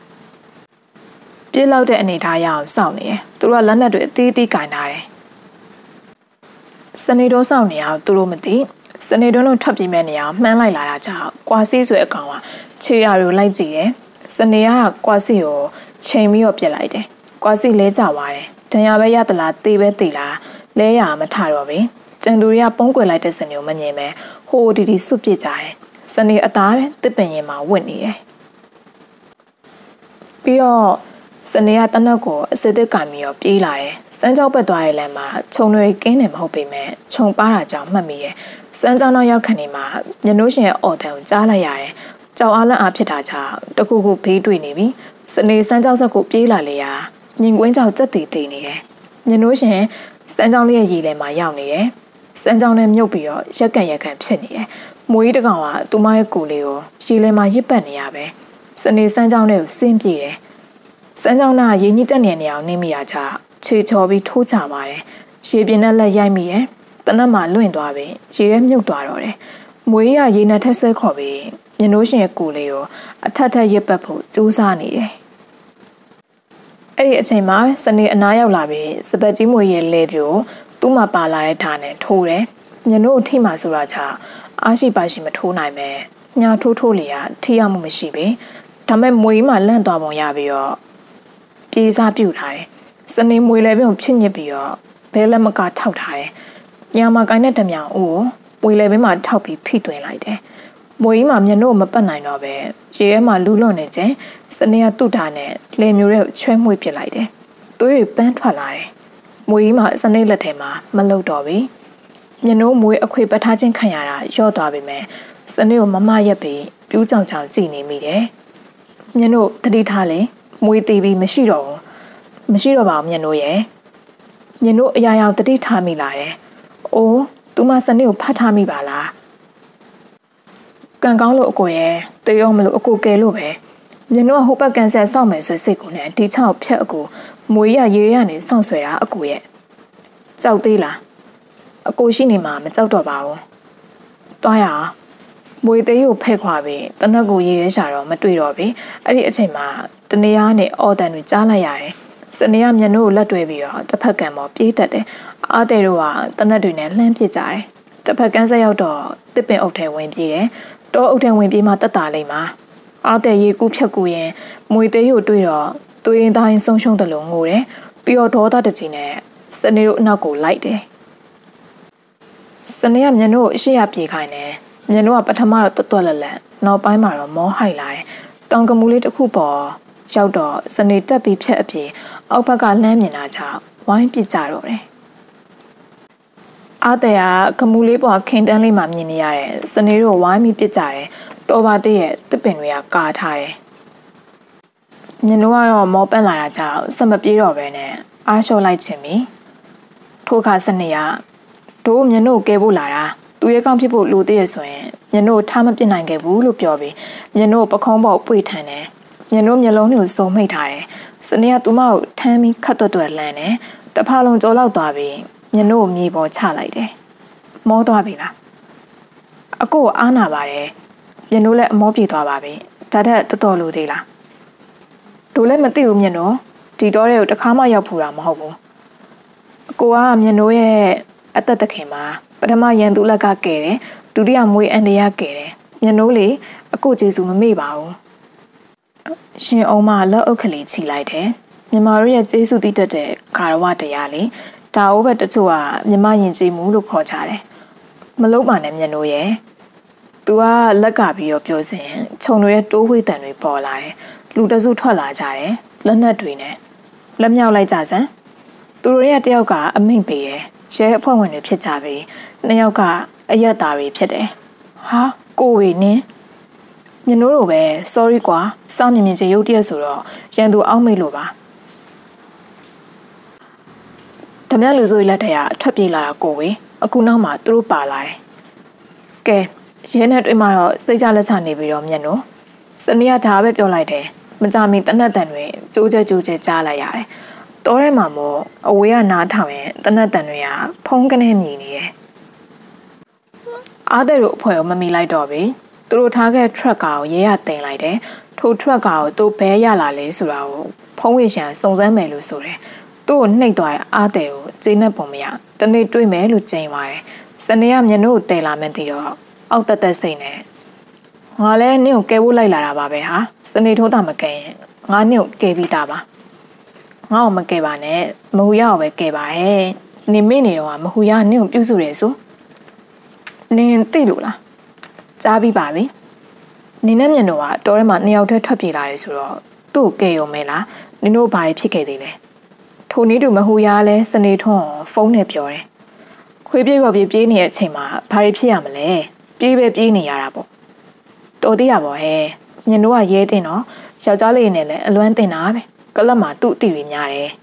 ပြေးလောက်တဲ့အနေထားရအောင်စောင့်နေတယ်သူတို့ကလက်နက်တွေအသေးသေးကင်ထားတယ်စနေတော့စောင့်နေအောင်သူတို့မသိစနေတော့တို့ထွက်ပြေးမဲ့နေအောင်မှန်းလိုက်လာတာကြောင့်ကွာစီးဆိုတဲ့အကောင်ကခြေရကိုလိုက်ကြည့်တယ်စနေကကွာစီကိုချိန်ပြီးတော့ပြစ်လိုက်တယ်ကွာစီလဲကျသွားတယ်ဒဏ်ရာပဲရသလားတေးပဲတေးလားလဲရမထတော့ပဲကျန်သူတွေကပုံးကွယ်လိုက်တဲ့စနေကိုမငြင်းပဲဟိုဒီဒီစွတ်ပစ်ကြတယ်စနေအသားပဲတစ်ပင်ရင်မှာဝင့်နေတယ်ပြီးတော့စနေကတနက်ကိုအစစ်တစ်ကံပြီးတော့ပြေးလာတယ်စမ်းကြောက်ပက်သွားတဲ့လမ်းမှာခြုံတွေကင်းတယ်မဟုတ်ပေမဲ့ခြုံပါတာကြောင့်မှတ်မိတယ်စမ်းကြောက်နောက်ရောက်ခဏနေမှာမျက်နှိုးရှင်ရဲ့အော်တန်ကိုကြားလိုက်ရတယ်ကြောက်အားလန့်အားဖြစ်တာကြောင့်တခုခုဘေးတွေ့နေပြီစနေစမ်းကြောက်ဆက်ကိုပြေးလာလေရာမြင်ကွင်းကြောက်ကြက်တီတီနေတယ်မျက်နှိုးရှင်စမ်းကြောက်လေးရဲ့ရေထဲမှာရောက်နေတယ်စမ်းကြောက်နဲ့မြုပ်ပြီးတော့ရက်ကန်ရက်ကန်ဖြစ်နေတယ်မွေးတကောင်ကသူမရဲ့ကိုယ်လေးကိုရေထဲမှာရစ်ပတ်နေရပဲစနေစမ်းကြောက်နဲ့ကိုစင်းပြေတယ်စမ်းကြောက်နာရေညှိတက်နေနေအောင်နေမိရချခြေချော်ပြီးထိုးချပါတယ်ရေပြင်းနဲ့လက်ရိုက်မိရဲ့တနက်မှာလွင့်သွားပြီရေထဲမြုပ်သွားတော့တယ်မွေးရရေနဲ့ထက်ဆွဲခေါ်ပြီးမြင်လို့ရှိရင်ကိုလေးကိုအထက်ထက်ရစ်ပတ်ဖို့ကြိုးစားနေတယ်အဲ့ဒီအချိန်မှာစနေအနားရောက်လာပြီးစပတ်ကြီးမွေရဲ့လဲပြိုသူ့မှာပါလာတဲ့ဓာတ်နဲ့ထိုးတယ်မြင်လို့အထိမှဆိုတာချအားရှိပါရှိမထိုးနိုင်ပဲညာထိုးထိုးလေရထိရမှုမရှိပဲဒါမဲ့မွေးမှလန့်သွားပုံရပြီးတော့ပြေးစားပြုတ်ထားတယ်စနေမွေလဲပြုံဖြစ်ညစ်ပြီးတော့ဘဲလက်မကထောက်ထားတယ်ညာမှာကိုင်းတဲ့ဓမြောင်အိုးမွေလဲဘဲမှာထောက်ပြီးဖိသွင်းလိုက်တယ်မွေးမှမျက်နှာမပတ်နိုင်တော့ပဲရေထဲမှာလူးလွန်နေခြင်းစနေကတုတာနဲ့လေမျိုးတွေကိုချွဲမွေးပစ်လိုက်တယ်သွေးတွေပန်းထွက်လာတယ်မွေးမှစနေလက်ထဲမှာမလုတော့ပြီမျက်နှာမွေးအခွေပတ်ထားခြင်းခံရတာရော့သွားပြီမဲ့စနေကိုမမရက်ပြီးပြူးကြောင်ကြောင်ကြည်နေမိတယ်မျက်နှာတတိထားလေမွေးသေးပြီးမရှိတော့ဘူးမရှိတော့ပါဘူးမျက်နှာရဲ့မျက်နှာအရာရာတတိထားမိလာတယ်အိုးသူမစနေကိုဖတ်ထားမိပါလားကန်ကောင်းလို့အကိုရဲ့တေရောမလို့အကိုကဲလို့ပဲမျက်နှာဟိုဘက်ကန်ဆက်စောင့်မယ်ဆိုစိတ်ကိုနဲ့ဒီချောက်ဖြတ်အကိုမွေးရရေးရနေစောင့်ဆွဲတာအကိုရဲ့ကြောက်သေးလားအကိုရှိနေမှာမကြောက်တော့ပါဘူးတွားရအောင်မွေသေးကိုဖဲ့ခွာပြီးတနက်ကိုရေးရဲရှာတော့မတွေ့တော့ပြီအဲ့ဒီအချိန်မှာတနေရာနဲ့အော်တန်တွေကြားလိုက်ရတယ်စနေရမျက်နှာကိုလက်တွဲပြီးတော့တစ်ဖက်ကံပေါ်ပြေးတက်တယ်အားတဲ့တို့ကတနက်တွေနဲ့လှမ်းပစ်ကြတယ်တစ်ဖက်ကန်းဆက်ရောက်တော့တစ်ပင်အုပ်ထဲဝင်ပြေးတယ်တောအုပ်ထဲဝင်ပြေးမှတက်တာလိမ့်မှာအားတဲ့ရေကူးဖြတ်ကူရင်မွေသေးကိုတွေ့တော့သွေးရင်သားရင်ဆုံးရှုံးတယ်လို့ငိုတယ်ပြီးတော့ဒေါသတကြီးနဲ့စနေတို့အနောက်ကိုလိုက်တယ်စနေရမျက်နှာကိုအရှိရပြေးခိုင်းတယ်မျက်နှာကပထမတော့တွတ်တွတ်လက်လက်နောက်ပိုင်းမှာတော့မောဟိုက်လာတယ်တောင်ကမူလေးတစ်ခုပေါ်ရောက်တော့စနေတက်ပြီးဖြတ်အပြေအောက်ဘက်ကလမ်းမြင်တာကြောင့်ဝိုင်းပစ်ကြတော့တယ်အားတဲ့ကကမူလေးပေါ်ခင်တန်းလေးမှမြင်နေရတယ်စနေတို့ဝိုင်းပြီးပစ်ကြတယ်တော်ပါတဲ့ရဲ့တစ်ပင်တွေကကာထားတယ်မျက်နှာကတော့မောပန့်လာတာကြောင့်စမပြေးတော့ပဲနဲ့အားလျှော့လိုက်ချင်ပြီထို့ခါစနေရတို့မျက်နှာကိုကဲဖို့လာတာသူရဲ့ကောင်းဖြစ်ဖို့လိုသေးရဆိုရင်မျက်နှာကိုထားမပြစ်နိုင်ခဲ့ဘူးလို့ပြောပြီးမျက်နှာကိုပခုံးပေါ်ပွေထန်တယ်မျက်နှာမျက်လုံးတွေကိုစုံမိတ်ထားတယ်စနေကသူမကိုထမ်းပြီးခတ်တွတ်တွတ်လန့်တယ်တဖာလုံးကြောလောက်သွားပြီးမျက်နှာကိုမြေပေါ်ချလိုက်တယ်မောသွားပြီလားအကိုအားနာပါတယ်မျက်နှာလည်းအမောပြေသွားပါပြီဒါထက်တော်တော်လိုသေးလားတို့လည်းမသိဘူးမျက်နှာဒီတော့တွေကိုတခါမှရောက်ဖူးတာမဟုတ်ဘူးအကိုကမျက်နှာရဲ့အသက်တခင်မှာပထမရန်သူလက်ကကဲတယ်ဒုတိယမွေးအန်တရကဲတယ်မျက်နှာလေအကိုကျေစုမမေ့ပါဘူးရှင်အောင်မလက်အုပ်ကလေးချီလိုက်တယ်မြန်မာတို့ရဲ့ကျေးဇူးတည်တတ်တဲ့ဂါရဝတရားလေဒါအိုးပဲတချို့ကမြန်မာယဉ်ကျေးမှုလို့ခေါ်ကြတယ်မလုံးပါနဲ့မျက်နှာရဲ့သူကလက်ကပြီးတော့ပြောစင်ခြုံတွေတိုးဝှေ့တန်တွေပေါ်လာတယ်လူတစုထွက်လာကြတယ်လက်နက်တွေနဲ့လက်မြောက်လိုက်ကြစမ်းသူတို့ရဲ့တယောက်ကအမိန့်ပေးတယ်ရဲအဖွဲ့ဝင်တွေဖြစ်ကြပြီနှစ်ယောက်ကအယက်သားတွေဖြစ်တယ်ဟာကိုဝေနင်းမျက်နှာတို့ပဲ sorry ကွာစောင့်မြင်မြင်ချင်းရုပ်တရက်ဆိုတော့ရန်သူအောက်မိတ်လို့ပါဓမြလူစိုးလက်ထက်ကအထွက်ပြေးလာတာကိုဝေအခုနောက်မှသူတို့ပါလာတယ်ကဲရဲနဲ့တွေ့မှတော့စိတ်ချလက်ချနေပြီးတော့မျက်နှာစနေကဒါပဲပြောလိုက်တယ်မကြမီတနက်တန်တွေကြိုးကျကြိုးကျကြားလိုက်ရတယ်တောထဲမှာမို့အဝေးကနားထောင်ရင်တနက်တန်တွေကဖုံးကနေမြည်နေတယ်အားတဲ့တို့အဖွဲကိုမမီလိုက်တော့ပြီသူတို့ထားခဲ့ truck ကိုရဲရတင်လိုက်တယ်ထို truck ကိုသူ့ဘဲရလာလဲဆိုတာကိုဖုံးဝေရှန်စုံစမ်းမယ်လို့ဆိုတယ်သူ့ကိုနှိပ်သွားတဲ့အားတဲ့ကိုကျေနပ်ပုံမရတနေ့တွေ့မယ်လို့ကြိမ်ပါတယ်စနေကမျက်နှာကိုတည်လာမှန်းသိတော့အောက်တက်တက်စိတ်နဲ့ငါလည်းနင့်ကိုကဲဖို့လိုက်လာတာပါပဲဟာစနေထိုးတာမကဲရင်ငါနင့်ကိုကဲပြီးတာပါငါ့ကိုမကဲပါနဲ့မဟူရအောင်ပဲကဲပါဟဲ့နေမင်းနေတော့မဟူရနင့်ကိုပြုစုတယ်ဆိုနင်သိလို့လားကြားပြီးပါပြီနင်နဲ့မျက်နှာကတော်ထဲမှာနှစ်ယောက်တည်းထွက်ပြေးလာတယ်ဆိုတော့သူ့ကိုကဲရုံမဲလားနင်တို့ဘာတွေဖြစ်ခဲ့သေးလဲထိုနည်းတူမဟူရလဲစနေထွန်းဖုန်းနဲ့ပြောတယ်ခွေးပြေးပေါ်ပြေးပြေးနေတဲ့အချိန်မှာဘာတွေဖြစ်ရမလဲပြေးပဲပြေးနေရတာပေါ့တော်သေးရပါဟဲ့မျက်နှာကရဲတင်တော့ယောက်ျားလေးနဲ့လည်းအလွမ်းတင်တာပဲကလပ်မှာသူ့အတီတွေများတယ်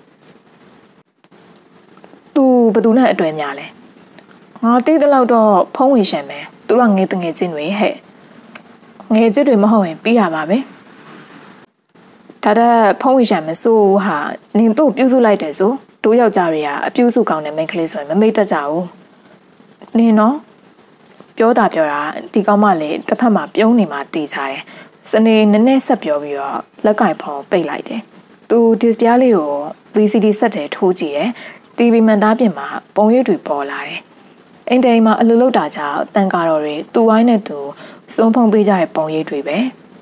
သူဘယ်သူနဲ့အတွေ့များလဲငါသိတဲ့လောက်တော့ဖုံးဝေရှန်ပဲသူကငယ်တငယ်ချင်းတွေဟဲ့ငယ်ချင်းတွေမဟုတ်ရင်ပြီးရပါပဲဒါတဲ့ဖုံးဝေရှန်မစိုးဟာနင်တို့ပြုစုလိုက်တယ်ဆိုတို့ယောက်ျားတွေကအပြူစုကောင်းတဲ့မိန်းကလေးဆိုရင်မမေ့တတ်ကြဘူးနင်နော်ပြောတာပြောတာဒီကောင်မလေးတစ်ဖက်မှာပြုံးနေမှတေးချတယ်စနေနည်းနည်းဆက်ပြောပြီးတော့လက်ကင်ဖုံပိတ်လိုက်တယ်သူဒီစပြားလေးကို ဗီ စီ ဒီ ဆက်တယ်ထိုးကြည့်တယ်တီဗီမှန်သားပြင်မှာပုံရိပ်တွေပေါ်လာတယ်အိမ်တိုင်မှာအလူလုတ်တာကြောင့်တန်ကာတော်တွေသူ့ဝိုင်းနဲ့သူစုံဖုံပေးကြတဲ့ပုံရိပ်တွေပဲ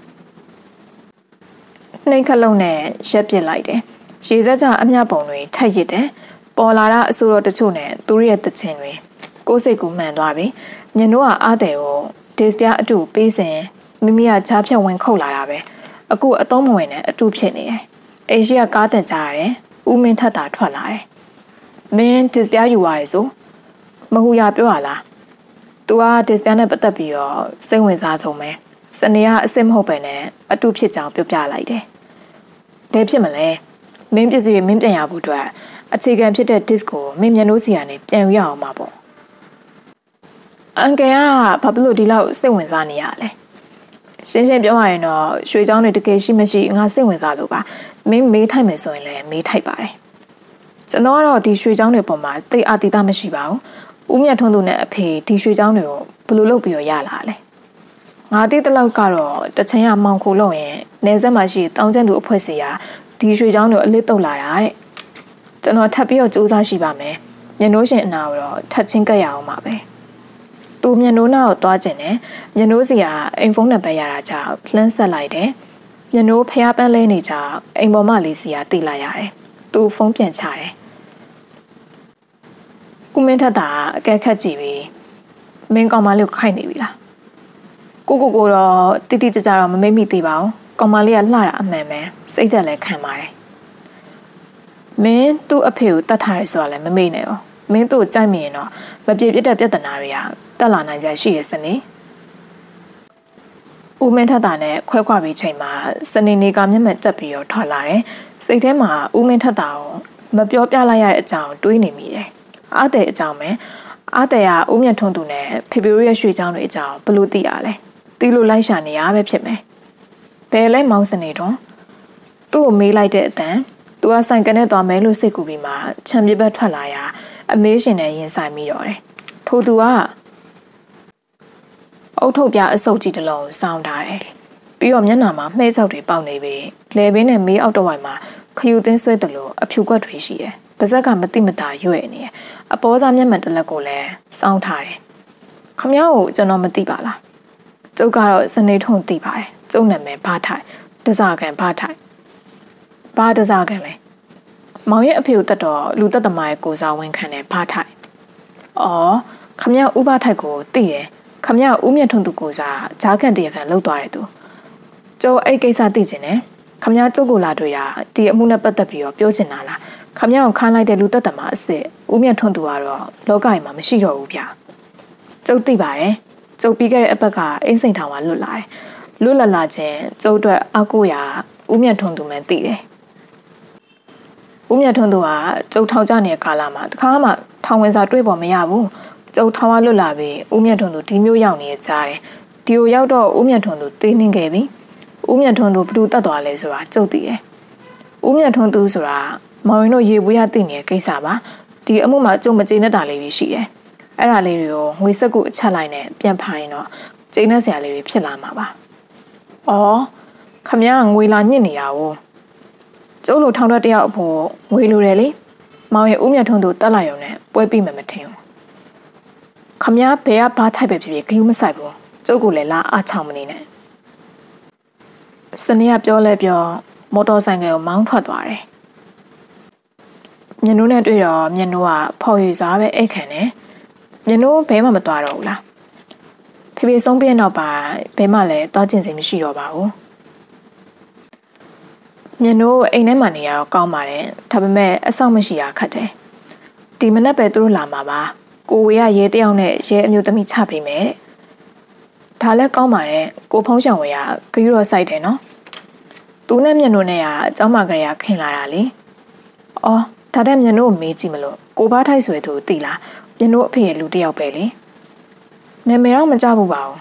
နှိမ်ခက်လုံးနဲ့ရက်ပစ်လိုက်တယ်ရေစက်ကြအမျှပုံတွေထက်ရစ်တယ်ပေါ်လာတာအစိုးရတချို့နဲ့သူတို့ရဲ့တချင်တွေကိုယ်စိတ်ကူမှန်သွားပြီညင်တို့ကအားတယ်ကိုဒီစပြားအတူပေးစင်မိမိကချားဖြတ်ဝင်ခုတ်လာတာပဲအခုအသုံးမဝင်နဲ့အတူဖြစ်နေတယ်အေရှိကကားတက်ကြရတယ်ဦးမင်းထက်တာထွက်လာတယ်မင်းဒီစပြားယူသွားရဆိုမဟူရပြောရလားသူကဒီစပြားနဲ့ပတ်သက်ပြီးတော့စိတ်ဝင်စားဆုံးပဲစနေကအစ်စ်မဟုတ်ပဲနဲ့အတူဖြစ်ကြောင်ပြောပြလိုက်တယ်ဘယ်ဖြစ်မလဲမင်းပစ္စည်းတွေမင်းပြန်ရဖို့အတွက်အခြေခံဖြစ်တဲ့ disk ကိုမင်းမျက်နှာစီကနေပြန်ယူရအောင်ပါပေါ့အန်ကယ်ကဘာဖြစ်လို့ဒီလောက်စိတ်ဝင်စားနေရလဲရှင်းရှင်းပြောရရင်တော့ရွှေချောင်းတွေတကယ်ရှိမရှိငါစိတ်ဝင်စားလို့ပါမင်းမေးထိုက်မယ်ဆိုရင်လည်းမေးထိုက်ပါတယ်ကျွန်တော်ကတော့ဒီရွှေချောင်းတွေပေါ်မှာသိအာတိတမရှိပါဘူးဦးမြတ်ထွန်းသူနဲ့အဖေဒီရွှေချောင်းတွေကိုဘယ်လိုလုပ်ပြီးတော့ရလာလဲငါသိတဲ့လောက်ကတော့တချင်ရမောင်ခိုလို့ရင်နေဆက်မှာရှိတောင်းကျန်သူအဖွဲ့စီကဒီရွှေချောင်းတွေအလစ်တုတ်လာတာတဲ့ကျွန်တော်ထပ်ပြီးတော့စူးစမ်းရှိပါမယ်မျက်နှိုးရှင်အနာကိုတော့ထပ်ချင်းကပ်ရအောင်ပါပဲသူမျက်နှိုးနာကိုသွားကျင်တယ်မျက်နှိုးစီကအိမ်ဖုန်းနံပါတ်ရတာကြောင့်လှမ်းဆက်လိုက်တယ်မျက်နှိုးဖျားပန်းလဲနေကြအိမ်ပေါ်မလေးစီကတိလိုက်ရတယ်သူဖုန်းပြန်ချတယ်ကုမင်းထက်တာအကဲခတ်ကြည့်ပြီးမင်းကောင်မလေးကိုခိုက်နေပြီလားကိုကိုကိုတော့တိတိကျကျတော့မမေ့မိသေးပါဘူးကောင်မလေးကလှတာအမှန်ပဲစိတ်သက်လည်းခံပါတယ်မင်းသူ့အဖေကိုတတ်ထားရဆိုတာလည်းမမေ့နဲ့ရောမင်းသူ့ကိုကြိုက်မြင်တော့မပြေပြတဲ့ပြဿနာတွေကတက်လာနိုင်ကြရှိရစနေဦးမင်းထက်တာနဲ့ခွဲခွာပြီးချိန်မှာစနေနေကမျက်မှန်တက်ပြီးတော့ထွက်လာတယ်စိတ်ထဲမှာဦးမင်းထက်တာကိုမပြောပြလိုက်ရတဲ့အကြောင်းတွေးနေမိတယ်အားတဲ့အကြောင်းပဲအားတဲ့ကဦးမြတ်ထွန်းသူနဲ့ဖေဖေရဲ့ရွှေချောင်းတွေအကြောင်းဘလို့သိရလဲတီးလို့လိုက်ရှာနေရပဲဖြစ်မယ်ဘယ်လဲမောင်စနေတော့သူ့ကိုမေးလိုက်တဲ့အတန်သူကဆိုင်ကနေသွားမယ်လို့စိတ်ကူပြီးမှခြံပြစ်ဘက်ထွက်လာရာအမေးရှင်နဲ့ရင်ဆိုင်မိတော့တယ်ထို့သူကအုတ်ထုတ်ပြအစုပ်ကြီးတစ်လုံးစောင်းထားတယ်ပြီးတော့မျက်နှာမှာမှဲချောက်တွေပေါက်နေပြီးလေပင်းနဲ့မေးအောက်တော့ဝိုင်မှာခယူသင်းဆွဲတယ်လို့အဖြူကွက်တွေရှိတယ်ပါဇက်ကမတိမတာရွဲ့နေတယ်အပေါ်စားမျက်မှန်တစ်လက်ကိုလည်းစောင်းထားတယ်ခမ ्या ကိုကျွန်တော်မသိပါလားကျုပ်ကတော့စနေထုံသိပါတယ်ကျုပ်နာမည်ဘာထိုင်တစားကန်ဘာထိုင်ဘာတစားကန်လဲမောင်ရဲ့အဖေကိုတတ်တော့လူသက်သမားရဲ့ကိုစားဝင်ခံတယ်ဘာထိုင်အော်ခမ ्या ဥပထိုက်ကိုသိတယ်ခမ ्या ဦးမြတ်ထွန်းသူကိုစားဂျားကန်တရကန်လှုပ်သွားတယ်သူကျုပ်အဲ့ကိစ္စသိချင်တယ်ခမ ्या ကျုပ်ကိုလာတွေ့တာဒီအမှုနဲ့ပတ်သက်ပြီးတော့ပြောချင်တာလားခမ ्या ကိုခန်းလိုက်တဲ့လူသက်သမားအစ်စ်ဦးမြတ်ထွန်းသူကတော့လောကကြီးမှာမရှိတော့ဘူးဗျကျုပ်သိပါတယ်ကျုပ်ပြီးခဲ့တဲ့အပတ်ကအိမ်စိန်ထောင်ကလွတ်လာတယ်လွတ်လပ်လာခြင်းကျုပ်အတွက်အကူရာဦးမြတ်ထွန်းသူမှန်သိတယ်ဦးမြတ်ထွန်းသူကကျုပ်ထောင်ကြနေတဲ့ကာလမှာတခါမှထောင်ဝင်စာတွေ့ပေါ်မရဘူးကျုပ်ထောင်ကလွတ်လာပြီးဦးမြတ်ထွန်းသူဒီမျိုးရောက်နေကြတယ်ဒီကိုရောက်တော့ဦးမြတ်ထွန်းသူသိနေခဲ့ပြီဦးမြတ်ထွန်းသူဘယ်သူတတ်သွားလဲဆိုတာကျုပ်သိတယ်ဦးမြတ်ထွန်းသူဆိုတာမောင်ရင်တို့ရေပွေးရသိနေတဲ့ကိစ္စပါဒီအမှုမှာကျုပ်မကျေနပ်တာလေးတွေရှိတယ်အဲ့ဒါလေးတွေကိုငွေစက်ကိုအချက်လိုက်နဲ့ပြန်ဖိုင်တော့ကျေနပ်စရာလေးတွေဖြစ်လာမှာပါ။အော်ခမ ्या ငွေလာညစ်နေတာကိုကျုပ်လိုထောင်ထွက်တယောက်အဖို့ငွေလိုတယ်လေ။မောင်ရဲ့ဦးမြတ်ထွန်းတို့တက်လာရုံနဲ့ပွဲပြီးမှမထင်ဘူး။ခမ ्या ဘယ်ကဘာထိုက်ပဲဖြစ်ဖြစ်ဂယုမဆိုင်ဘူး။ကျုပ်ကလည်းလာအားချောင်းမနေနဲ့။စနေကပြောလဲပြောမော်တော်ဆိုင်ကယ်ကိုမောင်းထွက်သွားတယ်။မျက်နှာနဲ့တွေ့တော့မျက်နှာကဖော်ယူစားပဲအိတ်ခံတယ်မျက်နှာဘဲမှမသွားတော့ဘူးလားဖေဖေဆုံးပြင်းတော့ပါဘဲမှလည်းသွားကျင်စိမ်မရှိတော့ပါဘူးမျက်နှာအိမ်ထဲမှာနေရတော့ကောင်းပါတယ်ဒါပေမဲ့အဆောက်မရှိတာခက်တယ်ဒီမနက်ပဲသူတို့လာမှာပါကိုဝေကရဲတယောက်နဲ့ရဲအမျိုးသမီးချပေးမယ်တဲ့ဒါလည်းကောင်းပါတယ်ကိုဖုံးချောင်ဝေကဂရုတော်စိုက်တယ်နော်သူနဲ့မျက်နှာနဲ့ကအเจ้าမကလေးကခင်လာတာလေအော်ဒါတဲ့မျက်နှာကိုမေးကြည့်မလို့ကိုဘာထိုက်ဆွဲသူသိလားမျက်နှာအဖေရဲ့လူတစ်ယောက်ပဲလေနာမည်တော့မကြဘူးပါဘူး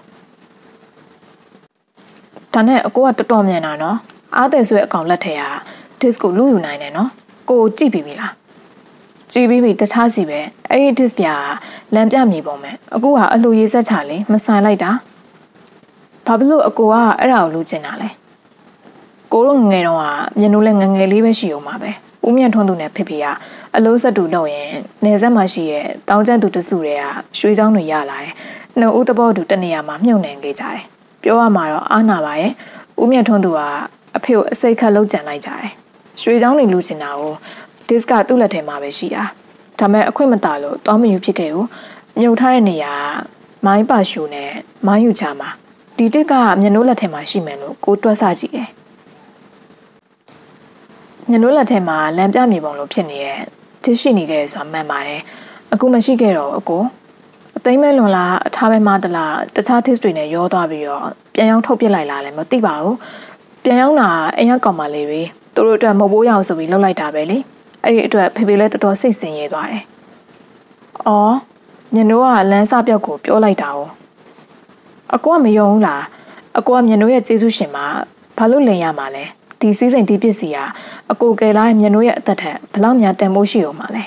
ဒါနဲ့အကိုကတော်တော်မြန်တာနော်အားတယ်ဆွဲအကောင်လက်ထဲက disk ကိုလူယူနိုင်တယ်နော်ကိုကြည့်ပြီးပြီလားကြည့်ပြီးပြီတခြားစီပဲအဲ့ဒီ disk ပြလမ်းပြမြေပုံပဲအခုကအလှရေးဆက်ချလေမဆိုင်လိုက်တာဘာဖြစ်လို့အကိုကအဲ့ဒါကိုလိုချင်တာလဲကိုတို့ငငယ်တော့ကမျက်နှာလည်းငငယ်လေးပဲရှိအောင်ပါပဲဦးမြတ်ထွန်းသူနဲ့ဖေဖေကအလို့ဆက်တူလုပ်ရင်နေဆက်မှာရှိရဲ့တောင်းကျန်းသူတစုတွေကရွှေချောင်းတွေရလာတယ်နှုတ်ဦးတဘောတူတနေရာမှာမြုပ်နှံခဲ့ကြတယ်ပြောရမှာတော့အားနာပါရဲ့ဦးမြတ်ထွန်းသူကအဖေကိုအစိတ်ခတ်လောက်ကြံလိုက်ကြတယ်ရွှေချောင်းတွေလူချင်တာကိုဒစ်ကသူ့လက်ထဲမှာပဲရှိတာဒါမဲ့အခွင့်မတာလို့တောင်းမယူဖြစ်ခဲ့ဘူးမြုပ်ထားတဲ့နေရာမိုင်းပါရှူနဲ့မိုင်းယူချမှာဒီတစ်ကမျက်နှာလက်ထဲမှာရှိမယ်လို့ကိုတွက်ဆကြည့်တယ်မျက်နှာလက်ထဲမှာလမ်းပြမြေပုံလို့ဖြစ်နေတဲ့ဒစ်ရှိနေခဲ့ရဆိုတာမှန်ပါတယ်အခုမရှိခဲ့တော့အကိုအသိမဲလွန်လားအထားပဲမတလားတခြား test တွေနဲ့ရောသွားပြီးတော့ပြန်ရောက်ထုတ်ပစ်လိုက်လားလည်းမသိပါဘူးပြန်ရောက်တာအရင်ကောင်မလေးတွေသူတို့အတွက်မဟုတ်ဘိုးရအောင်ဆိုပြီးလှုပ်လိုက်တာပဲလေအဲ့ဒီအတွက်ဖေဖေလည်းတော်တော်စိတ်ဆင်းရဲသွားတယ်။အော်မျက်နှာကလမ်းစပြောက်ကိုပြောလိုက်တာ哦အကွာမယုံဘူးလားအကွာမျက်နှာရဲ့ကျေးဇူးရှင်မှာဘာလို့လင်ရမှာလဲဒီစည်းစိမ်ဒီပစ္စည်းကအကိုကယ်လာတဲ့မျက်နှာရဲ့အသက်ထက်ဘလောက်များတန်ဖိုးရှိအောင်မှာလဲ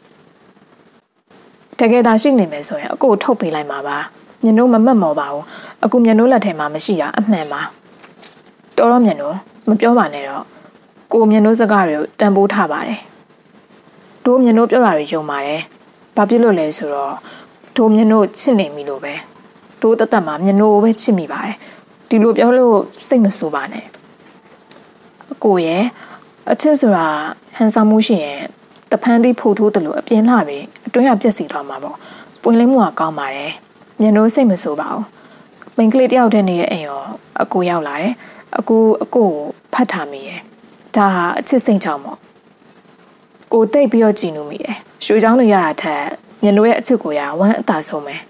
တကယ်သာရှိနေမယ်ဆိုရင်အကိုထုတ်ပေးလိုက်မှာပါမျက်နှာမမတ်မော်ပါဘူးအခုမျက်နှာလက်ထဲမှာမရှိတာအမှန်ပါတော်တော့မျက်နှာမပြောပါနဲ့တော့ကိုမျက်နှာစကားတွေကိုတန်ဖိုးထားပါတယ်တို့မျက်နှာပြောတာတွေယုံပါတယ်ဘာဖြစ်လို့လဲဆိုတော့တို့မျက်နှာချစ်နေပြီလို့ပဲတို့တသက်မှာမျက်နှာပဲချစ်မိပါတယ်ဒီလိုပြောလို့စိတ်မဆိုးပါနဲ့အကိုရဲ့အချစ်ဆိုတာဟန်ဆောင်မှုရှိရင်တဖန်သီးဖို့ထိုးတယ်လို့အပြင်းလှပြီအတွင်းကပြက်စီသွားမှာပေါ့ပွင့်လင်းမှုကကောင်းပါတယ်မျက်နှာစိတ်မဆိုးပါဘူးမိန်းကလေးတယောက်တည်းနေရဲ့အိမ်ရောအကိုရောက်လာတယ်အကိုအကိုဖတ်ထားမိရဲ့ဒါဟာအချစ်စိတ်ချောင်းပေါ့ကိုတိတ်ပြီးတော့ကြည်နူးမိတယ်ရွှေချောင်းတွေရတာထက်မျက်နှာရဲ့အချစ်ကိုရဝမ်းအသာဆုံးပဲ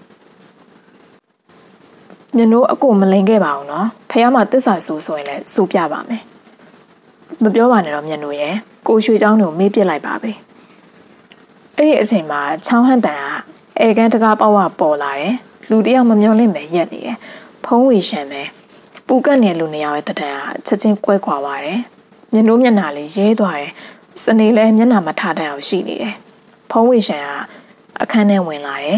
မျက်နှာအကိုမလိန်ခဲ့ပါဘူးနော်ဖះမှာတစ္ဆာဆိုးဆိုရင်လည်းစိုးပြပါမယ်မပြောပါနဲ့တော့မျက်နှာရဲ့ကိုရွှေချောင်းကိုမေးပစ်လိုက်ပါပဲအဲ့ဒီအချိန်မှာချောင်းဟန်တန်ကအေကန်တကားပေါက်ဝပေါ်လာတယ်လူတယောက်မမျောလင့်ပဲရက်နေတယ်ဖုံးဝေရှန်ပဲပူကတ်နေလူနေရာရဲ့တံတန်ကချက်ချင်းကွဲခွာသွားတယ်မျက်နှာမျက်နှာလေးရဲသွားတယ်စနေလဲမျက်နှာမထတန်အောင်ရှိနေတယ်ဖုံးဝေရှန်ကအခန်းထဲဝင်လာတယ်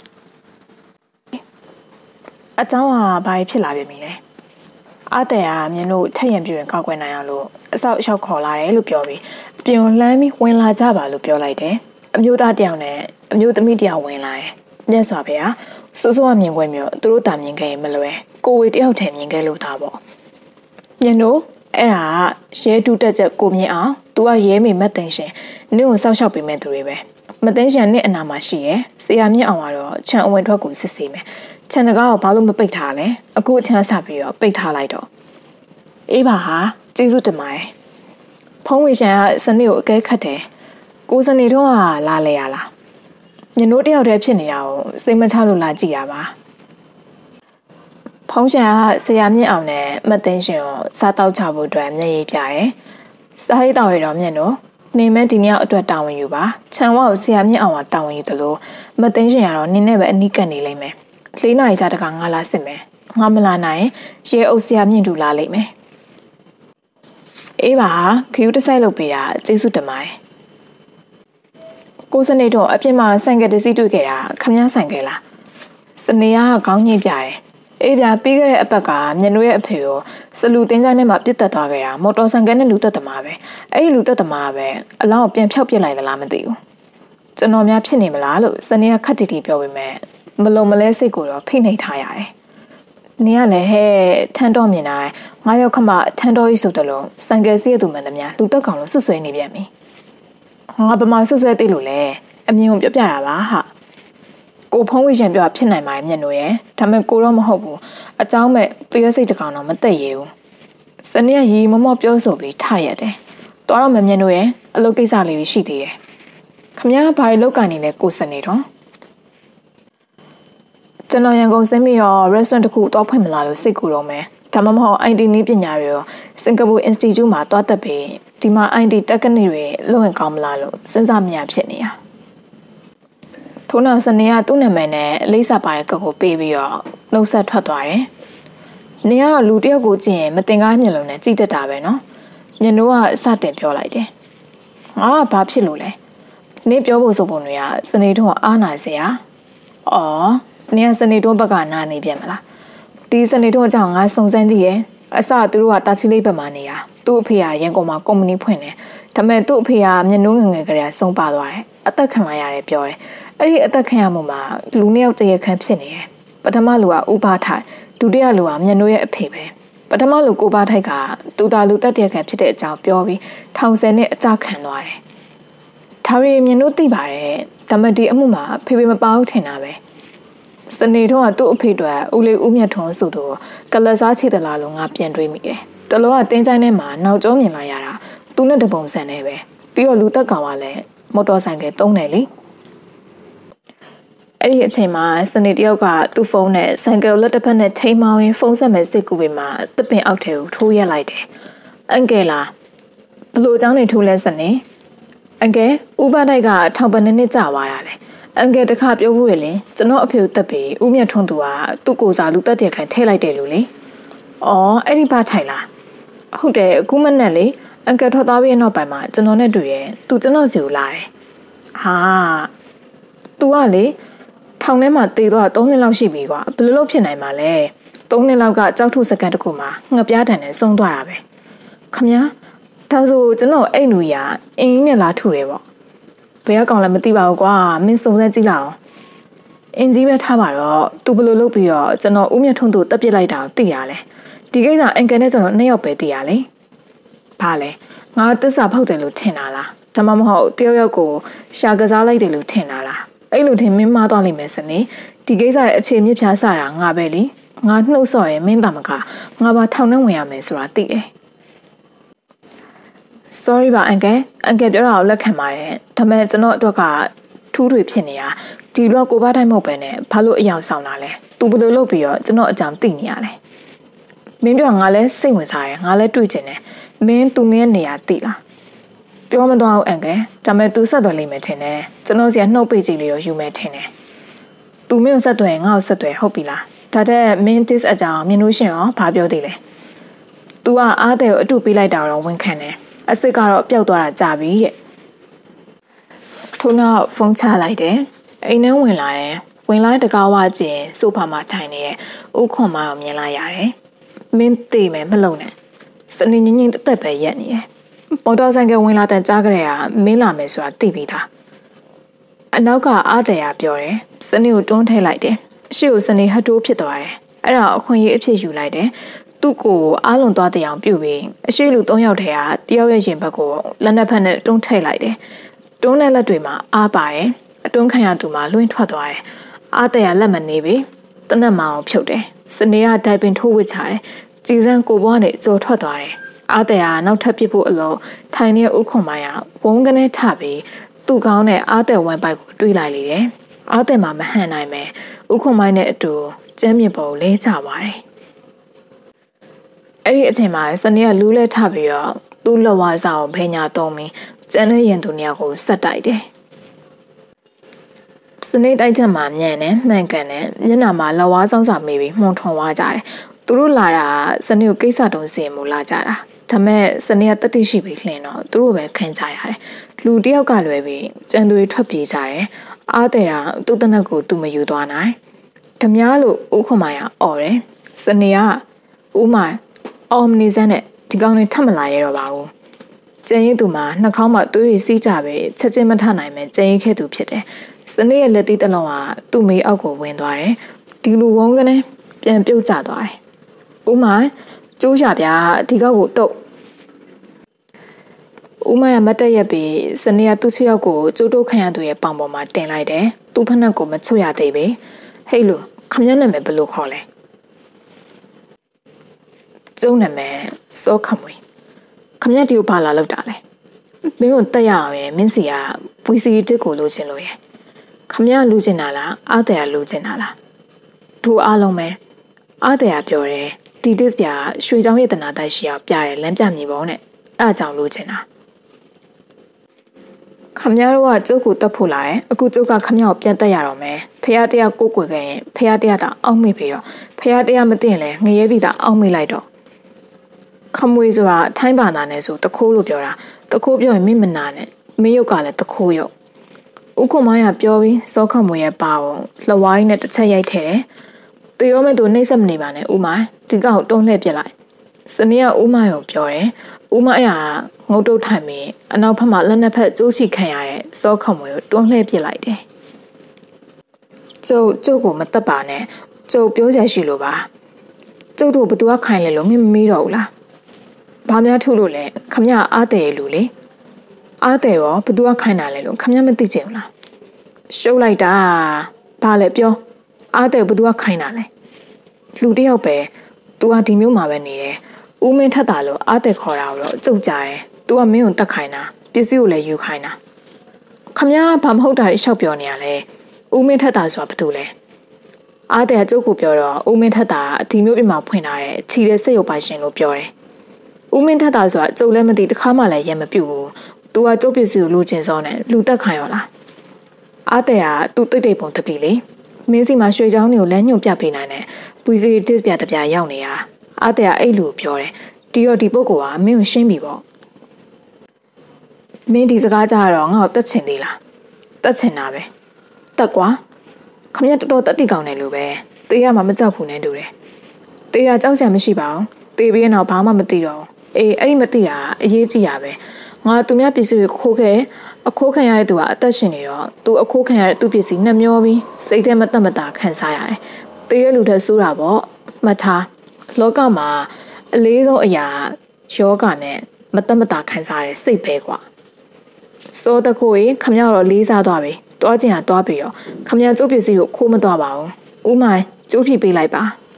အเจ้าကဘာဖြစ်လာပြီမလဲအတဲကမျက်နှာထက်ရံပြရင်ကောက်ွယ်နိုင်အောင်လို့အဆောက်အယောက်ခေါ်လာတယ်လို့ပြောပြီးပြင်လှမ်းပြီးဝင်လာကြပါလို့ပြောလိုက်တယ်အမျိုးသားတယောက်နဲ့အမျိုးသမီးတယောက်ဝင်လာတယ်မြတ်စွာဘုရားစိုးစိုးကမြင်ခွင့်မျိုးသူတို့တာမြင်ခဲ့ရင်မလွယ်ကိုဝေတယောက်ထဲမြင်ခဲ့လို့သားပေါ့ညနို့အဲ့ဒါရဲတူတက်ချက်ကိုမြင်အောင် तू ကရဲမိမတ်သိန်းရှင်နင့်ကိုစောက်ရှောက်ပေးမဲ့သူတွေပဲမသိန်းရှင်နင့်အနာမှာရှိရဲ့ဆရာမြင့်အောင်ကတော့ခြံအဝင်ထွက်ကိုစစ်ဆေးမယ်ခြံတကားကိုဘာလို့မပိတ်ထားလဲအခုအချမ်းဆက်ပြီးတော့ပိတ်ထားလိုက်တော့အေးပါဟာကျေးဇူးတင်ပါတယ်ဖုံးဝေရှန်ကစနေကိုအကဲခတ်တယ်ကိုစနေတော့လာလေရလားညနိုးတယောက်တည်းဖြစ်နေတာကိုစိတ်မချလို့လာကြည့်ရပါဖုံးရှန်ကဆရာမြင့်အောင်နဲ့မသိန်းရှင်ကိုစားတောက်ချဖို့အတွက်မျက်ရည်ပြတယ်စားရတော့ရတော့မြင့်တော့နေမဲ့ဒီနေ့အတွက်တာဝန်ယူပါခြံဝါကိုဆရာမြင့်အောင်ကတာဝန်ယူတယ်လို့မသိန်းရှင်ကတော့နင်းနဲ့ပဲအနီးကပ်နေလိမ့်မယ်လေးနာရီကြာတကငါလာစစ်မယ်ငါမလာနိုင်ရဲအုပ်ဆရာမြင့်တူလာလိမ့်မယ်အေးပါခယူတစ်ဆိုင်လုပ်ပေးတာကျေးဇူးတင်ပါတယ်ကိုစနေတော့အပြင်မှာဆိုင်ကတစီတွေ့ခဲ့တာခမည်းဆိုင်ခဲ့လားစနေကခေါင်းညိပြတယ်အေးပြပြီးခဲ့တဲ့အပတ်ကမျက်နှာရဲ့အဖေကိုစလူတင်းဆိုင်ထဲမှာပြစ်တက်သွားခဲ့တာမော်တော်ဆိုင်ကနဲ့လူတက်သမားပဲအဲ့ဒီလူတက်သမားပဲအလောင်းပြန်ဖြောက်ပစ်လိုက်သလားမသိဘူးကျွန်တော်များဖြစ်နေမလားလို့စနေကခက်တီတီပြောပေမဲ့မလုံမလဲစိတ်ကိုတော့ဖိနှိပ်ထားရတယ်နင်ကလည်းဟဲ့ထန်းတော့မြင်တိုင်းငါရောက်ခမထန်းတော့ကြီးဆိုတယ်လို့ဆိုင်ကယ်စီးရသူမှန်သမျှလူတက်ကောင်လို့ဆွဆွဲနေပြန်ပြီငါဗမာဆွဆွဲသိလို့လဲအမြင်ကိုပြပြတာပါဟာကိုဖုံးဝေရှင်ပြောဖြစ်နိုင်ပါရဲ့မျက်နှာရဲ့ဒါပေမဲ့ကိုတော့မဟုတ်ဘူးအเจ้าမဲ့ပြည့်စိတ်တကောင်တော့မသက်ရဘူးစနေကရီမမော့ပြောဆိုပြီးထရက်တယ်တော်တော့မမျက်နှာရဲ့အလုပ်ကိစ္စလေးရှိသေးတယ်ခမည်းဘာလို့ကန်နေလဲကိုစနေတော့ကျွန်တော်ရန်ကုန်ဆင်းပြီးတော့ restaurant တစ်ခုသွားဖွင့်မလာလို့စိတ်ကူတော့မယ်ဒါမှမဟုတ် အိုင် တီ နည်းပညာတွေရောစင်ကာပူ Institute မှာသွားတက်ပြီးဒီမှာ အိုင် တီ technique တွေလုပ်ရင်ကောင်းမလားလို့စဉ်းစားမြင်ဖြစ်နေတာထို့နောက်စနေကသူ့နာမည်နဲ့လိပ်စာပါတဲ့ကပ်ကိုပေးပြီးတော့နှုတ်ဆက်ထွက်သွားတယ်နေကတော့လူတယောက်ကိုကြည့်ရင်မတင်ကားမျက်လုံးနဲ့ကြည့်တတ်တာပဲနော်မျက်နှာကအစတင်ပြောလိုက်တယ်ငါကဘာဖြစ်လို့လဲနေပြောဖို့ဆိုပုံတွေကစနေထုံးအားနာစရာ။အော်နင်ကစနေထုံးဘက်ကနာနေပြန်မလား။ဒီစနေထုံးအကြောင်းငါစုံစမ်းကြည့်ရဲ့။အစသူတို့ကတာချီလေးဘက်မှာနေရ။သူ့အဖေကရန်ကုန်မှာကုမ္ပဏီဖွင့်တယ်။ဒါပေမဲ့သူ့အဖေကမျက်နှာငယ်ငယ်ကလေးဆုံးပါသွားတယ်။အသက်ခံလိုက်ရတယ်ပြောတယ်။အဲ့ဒီအသက်ခံရမှုမှာလူနှစ်ယောက်တရက်ခန့်ဖြစ်နေတယ်။ပထမလူကဥပထိုက်ဒုတိယလူကမျက်နှာရဲ့အဖေပဲ။ပထမလူကိုပါထိုက်ကသူတာလူတက်တရက်ခန့်ဖြစ်တဲ့အကြောင်းပြောပြီးထောင်ဆယ်နဲ့အကြခံသွားတယ်။ဒါရီမျက်နှာသိပါတယ်။ဒါမှဒီအမှုမှာဖေဖေမပါဘူးထင်တာပဲ။စနေထုံးကသူ့အဖေအတွက်ဦးလေးဦးမြတ်ထွန်းဆိုတော့ကလစားချီတလားလုံးငါပြန်တွေးမိတယ်။တလောကတင်းချိုင်းထဲမှာနောက်ကျောမြင်လာရတာသူနဲ့တပုံစံနဲ့ပဲပြီးတော့လူသက်ကောင်ကလည်းမော်တော်ဆိုင်ကတုံးတယ်လေအဲ့ဒီအချိန်မှာစနေတယောက်ကသူ့ဖုန်းနဲ့ဆိုင်ကယ်လက်တစ်ဖက်နဲ့ထိမ်းမောင်းရင်းဖုန်းဆက်မဲ့စစ်ကူပေမှာသပင်အောက်ထဲကိုထိုးရက်လိုက်တယ်အန်ကယ်လားဘလို့အကြောင်းနေထိုးလဲစနေအန်ကယ်ဥပတိုက် ကထောင်ပနှစ်နှစ်ကြာသွားတာလေအန်ကယ်တခါပြောဘူးလေကျွန်တော်အဖေကိုတက်ပြီးဦးမြတ်ထွန်းသူကသူ့ကိုစားလူတက်တဲ့ခံထဲလိုက်တယ်လို့လေအော်အဲ့ဒီဘာထိုင်လားဟုတ်တယ်အခုမနဲ့လေအန်ကယ်ထွက်သွားပြီးနောက်ပိုင်းမှာကျွန်တော်နဲ့တွေ့ရဲသူကျွန်တော်စီကိုလာတယ်ဟာ तू ကလေထောင်ထဲမှာတေသွားသုံးနှစ်လောက်ရှိပြီကွာဘယ်လိုလုပ်ဖြစ်နိုင်မှာလဲသုံးနှစ်လောက်ကကြောက်ထုစကန်တစ်ခုမှာငှက်ပြားတန်နဲ့ဆုံးသွားတာပဲခမညာဒါဆိုကျွန်တော်အဲ့လူကြီးကအင်းကြီးနဲ့လာထုတယ်ပေါ့ဘယ်ကောင်လည်းမသိပါဘူးကွာမင်းစုံစမ်းကြည့်လိုက်အောင်အင်းကြီးပဲထားပါတော့ तू ဘယ်လိုလုပ်ပြီးတော့ကျွန်တော်ဦးမြတ်ထွန်းတို့တက်ပစ်လိုက်တာကိုသိရလဲဒီကိစ္စအင်ကန်နဲ့ကျွန်တော်နှစ်ယောက်ပဲသိရလဲဘာလဲငါတစ္ဆာဖောက်တယ်လို့ထင်တာလားဒါမှမဟုတ်တယောက်ယောက်ကိုရှာကစားလိုက်တယ်လို့ထင်တာလားအဲ့လိုထင်မင်းမားသွားလိမ့်မယ်စနေဒီကိစ္စရဲ့အခြေမြစ်ဖြားစတာငါပဲလေငါနှုတ်ဆော်ရင်မင်းတမကငါပါထောင်နှံဝင်ရမယ်ဆိုတာသိတယ် sorry ပါအန်ကယ်အန်ကယ်ပြောတာကိုလက်ခံပါတယ်ဒါပေမဲ့ကျွန်တော်အတွက်ကထူးထွေဖြစ်နေတာဒီလောကိုပါတိုင်းမဟုတ်ပဲနဲ့ဘာလို့အယောင်ဆောင်လာလဲ तू ဘယ်လိုလုပ်ပြီးတော့ကျွန်တော်အကြောင်းသိနေရလဲမင်းပြောငါလဲစိတ်ဝင်စားတယ်ငါလဲတွေ့ကျင်တယ်မင်းသူမင်းနေရာသိလားပြောမသွားဘူးအန်ကယ်ဒါပေမဲ့ तू ဆက်သွယ်လိမ့်မယ်ထင်တယ်ကျွန်တော်စီကနှုတ်ပိတ်ကြည့်လေးတော့ယူမယ်ထင်တယ် तू မင်းကိုဆက်သွယ်ငါ့ကိုဆက်သွယ်ဟုတ်ပြီလားဒါတဲ့မင်း dis အကြောင်းမြင်လို့ရှင်ရောဘာပြောသေးလဲ तू ကအားတဲ့ကိုအတူပေးလိုက်တာတော့ဝန်ခံတယ်အစ်စ်ကတော့ပျောက်သွားတာကြာပြီတဲ့ထို့နောက်ဖုန်းချလိုက်တယ်အိမ်ထဲဝင်လာတယ်ဝင်လာတကားဝကျင်ဆိုဖာမှာထိုင်နေရဲ့ဥခွန်မအောင်မြင်လာရတယ်မင်းသိမယ်မလုံနဲ့စနေငင်းငင်းတက်တက်ပဲရက်နေတယ်မော်တော်ဆိုင်ကဝင်လာတဲ့ကြားကြတဲ့ကမင်းလာမယ်ဆိုတာသိပြီးသားအနောက်ကအားတယ်ရပြောတယ်စနေကိုတွန်းထိလိုက်တယ်အရှိကိုစနေဟတ်တိုးဖြစ်သွားတယ်အဲ့ဒါအခွင့်အရေးအဖြစ်ယူလိုက်တယ်သူ့ကိုအားလုံးသွားတဲ့အောင်ပြုတ်ပြီးအရှိလူ၃ယောက်ထဲကတယောက်ရဲ့ရင်ဘက်ကိုလက်နှစ်ဖက်နဲ့တွန်းထိလိုက်တယ်တွန်းတဲ့လက်တွေမှာအားပါတယ်အတွန်းခံရသူမှာလွင့်ထွက်သွားတယ်အားတယ်ရလက်မနေပြီတနက်မအောင်ဖြုတ်တယ်စနေကဒိုင်ပင်ထိုးဝစ်ချတယ်ကြည်စမ်းကိုဘွားနဲ့ကြော်ထွက်သွားတယ်အားတယ်ရနောက်ထပ်ပြစ်ဖို့အလို့ထိုင်နေဥခွန်မိုင်းကဝုန်းကနေထပြီးသူ့ကောင်းနဲ့အားတယ်ဝမ်ပိုက်ကိုတွေးလိုက်လေတယ်အားတယ်မှာမဟန်နိုင်ပဲဥခွန်မိုင်းနဲ့အတူကျမ်းမြေပေါ်ကိုလဲချသွားတယ်အဲ့ဒီအချိန်မှာစနေကလူးလဲထပြီးတော့သူ့လက်ဝါးစားကိုဖိညာတုံးပြီးကျန်တဲ့ရင်သူနှစ်ယောက်ကိုဆက်တိုက်တယ်စနေတိုက်ချက်မှာညံ့တယ်မှန်ကန်တယ်မျက်နှာမှာလက်ဝါးဆောင်စာမေးပြီးမှုန်ထွန်သွားကြတယ်သူတို့လာတာစနေကိုကိစ္စတုံးစင်မူလာကြတာဒါမဲ့စနေကတတိရှိပြီးလှင်တော့သူတို့ပဲခံကြရတယ်လူတယောက်ကလွယ်ပြီးကျန်သူတွေထွက်ပြေးကြတယ်အားတဲ့ကသူ့တနက်ကိုသူမယူသွားနိုင်ဓမြလို့ဥခွန်မရအော်တယ်စနေကဥမိုင်အော်မနေစမ်းနဲ့ဒီကောင်လေးထပ်မလာရတော့ပါဘူးကျန်ရင်သူမှာနှာခေါင်းမှာသွေးတွေစီးကြပဲချက်ချင်းမထနိုင်မယ်ကျန်ရင်ခဲ့သူဖြစ်တယ်စနေရဲ့လက်သီးတစ်လုံးကသူ့မေးအောက်ကိုဝင်သွားတယ်ဒီလူဝုန်းကနေပြန်ပြုတ်ကျသွားတယ်ဥမိုင်ကျိုးရှာပြဒီကောက်ကိုတုတ်ဥမိုင်ကမတက်ရက်ပြီးစနေကသူ့ချစ်ယောက်ကိုကျိုးတုတ်ခံရသူရဲ့ပေါင်ပေါ်မှာတင်လိုက်တယ်သူ့ဖက်နှက်ကိုမချွတ်ရသေးပဲဟေးလူခမရနာမည်ဘယ်လိုခေါ်လဲကျုံနာမည်စောခမွေခမရတီကိုဘာလာလောက်တာလဲမင်းကိုတက်ရအောင်ရဲ့မင်းစီကဝီစီတစ်ကိုလိုချင်လို့ရဲ့ခမရလိုချင်တာလားအားတယ်လိုချင်တာလားတို့အားလုံးပဲအားတယ်ပြောတယ်ဒီဒစ်ပြရွှေချောင်းရတနာတိုက်ရှိအောင်ပြတယ်လမ်းပြမြေပုံနဲ့အဲ့အကြောင်းလိုချင်တာခမရတို့ကကျုပ်ကိုတက်ဖို့လာတယ်အခုကျုပ်ကခမရကိုပြန်တက်ရတော့မယ်ဖះတရားကိုကိုွယ်ခဲ့ရင်ဖះတရားတာအောက်မေ့ပြီးတော့ဖះတရားမသိရင်လည်းငရဲပြီးတာအောက်မေ့လိုက်တော့ခမွေဆိုတာထိုင်းဘာသာနဲ့ဆိုတခိုးလို့ပြောတာတခိုးပြောရင်မင်းမနာနဲ့မင်းရုပ်ကလည်းတခိုးရုပ်ဥက္ကမရပြောပြီးစောခမွေရဲ့ပါအောင်လှဝိုင်းနဲ့တစ်ချက်ရိုက်ထဲတယ်။တေရောမဲ့သူနှိမ့်ဆက်မနေပါနဲ့ဦးမိုင်းဒီကောင်တွန်းလှည့်ပြလိုက်။စနေကဦးမိုင်းကိုပြောတယ်။ဦးမိုင်းကငုတ်တုတ်ထိုင်ပြီးအနောက်ဘက်မှာလက်နှစ်ဖက်ကျိုးချီခံရတဲ့စောခမွေကိုတွန်းလှည့်ပြလိုက်တယ်။ကျုပ်ကျုပ်ကိုမတက်ပါနဲ့ကျုပ်ပြောစရာရှိလို့ပါ။ကျုပ်တို့ဘသူကခိုင်လဲလို့မမေးတော့ဘူးလား။ဘာများထုလို့လဲခမရအားတယ်လူလေ။အားတယ်ရောဘသူကခိုင်တာလဲလို့ခမရမသိချင်ဘူးလားရှုပ်လိုက်တာဘာလဲပြောအားတယ်ဘသူကခိုင်တာလဲလူတယောက်ပဲသူကဒီမျိုးမှာပဲနေတယ်ဦးမင်းထက်တာလို့အားတယ်ခေါ်တာတော့ကြုတ်ကြတယ်သူကမင်းကိုတတ်ခိုင်တာပစ္စည်းကိုလည်းယူခိုင်တာခမရဘာမဟုတ်တာရှောက်ပြောနေရလဲဦးမင်းထက်တာဆိုတာဘာတူလဲအားတယ်ကျုပ်ကိုပြောတော့ဦးမင်းထက်တာဒီမျိုးပြမှာဖွင့်ထားတဲ့ခြီတဲ့စိတ်ရုပ်ပါရှင်လို့ပြောတယ်ဦးမင်းထက်တာဆိုတာကျုပ်လည်းမသိတခါမှလည်းရဲမပြုတ်ဘူးသူကကျုပ်ပစ္စည်းကိုလူချင်းစောနဲ့လူတက်ခိုင်ရောလားအားတဲ့ကသူတိတ်တိတ်ပုံတပြီလေမင်းစီမှာရွှေချောင်းတွေကိုလမ်းညွှန်ပြပေးနိုင်တဲ့ပူစီတစ်ပြတပြရောက်နေတာအားတဲ့ကအဲ့လိုပြောတယ်ဒီတော့ဒီပုဂ္ဂိုလ်ကမင်းကိုရှင်းပြီပေါ့မင်းဒီစကားကြားတော့ငါ့ကိုတက်ချင်သေးလားတက်ချင်တာပဲတက်ကွာခမရတော်တော်တက်တိကောင်းတယ်လို့ပဲတေးရမှာမကြောက်ဘူးနဲ့တူတယ်တေးရကြောက်စရာမရှိပါဘူးတေးပြီးတော့ဘာမှမသိတော့အေးအဲ့ဒီမသိတာအရေးကြီးတာပဲငါသူများပစ္စည်းကိုခိုးခဲ့အခိုးခံရတဲ့သူကအသက်ရှင်နေတော့သူအခိုးခံရတဲ့သူပစ္စည်းနှမျောပြီးစိတ်ထဲမတက်မတာခံစားရတယ်။တေးရလူတဲ့ဆိုးတာပေါ့မှတ်ထားလောကမှာအလေးဆုံးအရာယောဂနဲ့မတက်မတာခံစားရတဲ့စိတ်ပဲကွာ။စောတခိုးရင်ခမရတော့လေးစားသွားပြီ။တွားကျင်ဟာတွားပြီးတော့ခမရကျုပ်ပစ္စည်းကိုခိုးမသွားပါဘူး။ဦးမိုင်ကျိုးဖြီပေးလိုက်ပါ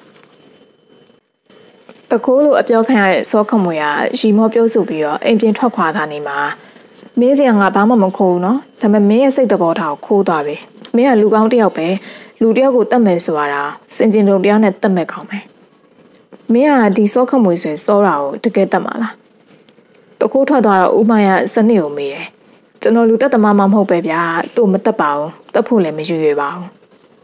။တခိုးလိုအပြောခံရတဲ့စောခမွေကရီမောပြုတ်စုပြီးတော့အိမ်ပြင်ထွက်ခွာတာနေမှာမင်းစီကငါဘာမှမခိုးဘူးနော်ဒါပေမဲ့မင်းရဲ့စိတ်တဘောထားကိုခိုးသွားပြီမင်းကလူကောင်းတယောက်ပဲလူတယောက်ကိုတတ်မယ်ဆိုရတာစင်ကျင်တုံတယောက်နဲ့တတ်မဲ့ကောင်းမယ်မင်းကဒီစောခမွေဆိုစောတာကိုတကယ်တတ်မှာလားတခိုးထွက်သွားတော့ဦးမရစနစ်ကိုမေးတယ်ကျွန်တော်လူတတ်သမားမှမဟုတ်ပဲဗျာသူ့မတတ်ပါဘူးတတ်ဖို့လည်းမရွရွပါဘူး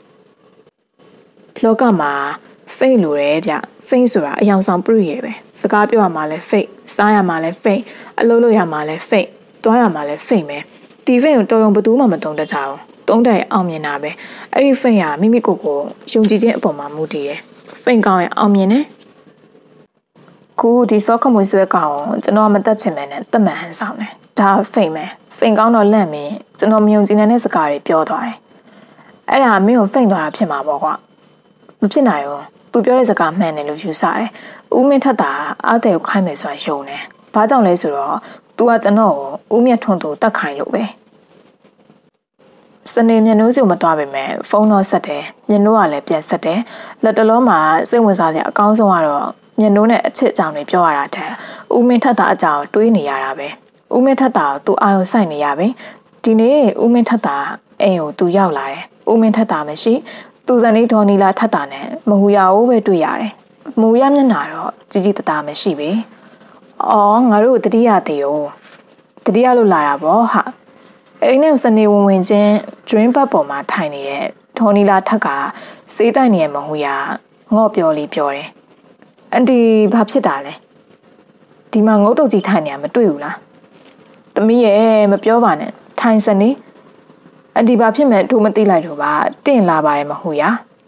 လောကမှာဖိတ်လိုတယ်ဗျဖိတ်ဆိုတာအယောင်ဆောင်ပြည့်ရပဲစကားပြောရမှာလဲဖိတ်စားရမှာလဲဖိတ်အလုပ်လုပ်ရမှာလဲဖိတ်တွားရမှာလဲဖိတ်မယ်ဒီဖိတ်ကိုတော်ရုံဘသူမှမတုံးတတ်ကြဘူးတုံးတဲ့အောင်မြင်တာပဲအဲ့ဒီဖိတ်ကမိမိကိုယ်ကိုယုံကြည်ခြင်းအပေါ်မှာမူတည်တယ်ဖိတ်ကောင်းရင်အောင်မြင်တယ်ခုဒီစောခမွေဆွဲကောင်ကျွန်တော်မတက်ချင်မယ်နဲ့တက်မှန်ဟန်ဆောင်တယ်ဒါဖိတ်မယ်ဖိတ်ကောင်းတော့လန့်မင်းကျွန်တော်မယုံကြည်နိုင်တဲ့စကားတွေပြောသွားတယ်အဲ့ဒါမင်းကိုဖိတ်သွားတာဖြစ်မှာပေါ့ကွာမဖြစ်နိုင်ဘူးသူပြောတဲ့စကားမှန်တယ်လို့ယူဆတယ်ဦးမင်းထက်တာအားတဲ့ကိုခိုင်းမယ်ဆိုတာယုံတယ်ဘာကြောင့်လဲဆိုတော့သူကကျွန်တော်ကိုဦးမြတ်ထွန်းသူတတ်ခိုင်းလို့ပဲစနေမျက်နှာစုံမသွားပေမဲ့ဖုန်းတော့ဆက်တယ်မျက်နှာကလည်းပြန်ဆက်တယ်လက်တလုံးမှာစိတ်ဝင်စားစရာအကောင်းဆုံးကတော့မျက်နှာနဲ့အချစ်အကြောင်းတွေပြောရတာတဲ့ဦးမင်းထက်တာအကြောင်းတွေးနေရတာပဲဦးမင်းထက်တာကိုသူအာရုံစိုက်နေရပြီဒီနေ့ဦးမင်းထက်တာအိမ်ကိုသူရောက်လာတယ်ဦးမင်းထက်တာမရှိသူဇနီးဒေါ်နီလာထက်တာနဲ့မဟူရအိုးပဲတွေ့ရတယ်မူရမျက်နှာတော့ကြီးကြီးတသားမရှိပဲအော်ငါတို့တတိယသေးရောတတိယလို့လာတာပေါ့ဟာအိမ်နဲ့စနေဝင်ဝင်ချင်း dream bed ပေါ်မှာထိုင်နေတဲ့ဒေါ်နီလာထက်ကစေးတိုက်နေရမဟုတ်ရငေါ့ပြောလေးပြောတယ်အန်တီဘာဖြစ်တာလဲဒီမှာငုတ်တုတ်ကြီးထိုင်နေရမတွေ့ဘူးလားသမီးရဲ့မပြောပါနဲ့ထိုင်စနေအန်တီဘာဖြစ်မဲ့တို့မသိလိုက်တော့ပါတင့်လာပါတယ်မဟုတ်ရ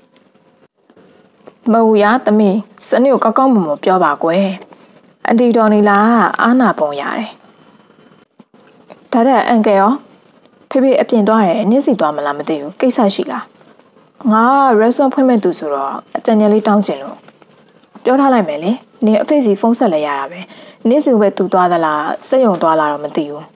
မဟုတ်ရသမီးစနေကိုကောက်ကောက်မမပြောပါကွယ်အန်တီဒေါ်နီလာအာနာပုံရတယ်ဒါတဲ့အန်ကယ်ရောဖေဖေအပြင်သွားတယ်နင်းစီသွားမလားမသိဘူးကိစ္စရှိလားငါ restaurant ဖွင့်မဲ့သူဆိုတော့အကြံဉာဏ်လေးတောင်းချင်လို့ပြောထားလိုက်မယ်လေနင်အဖေစီဖုန်းဆက်လဲရတာပဲနင်းစီပဲသူသွားသလားစက်ရုံသွားလားတော့မသိဘူး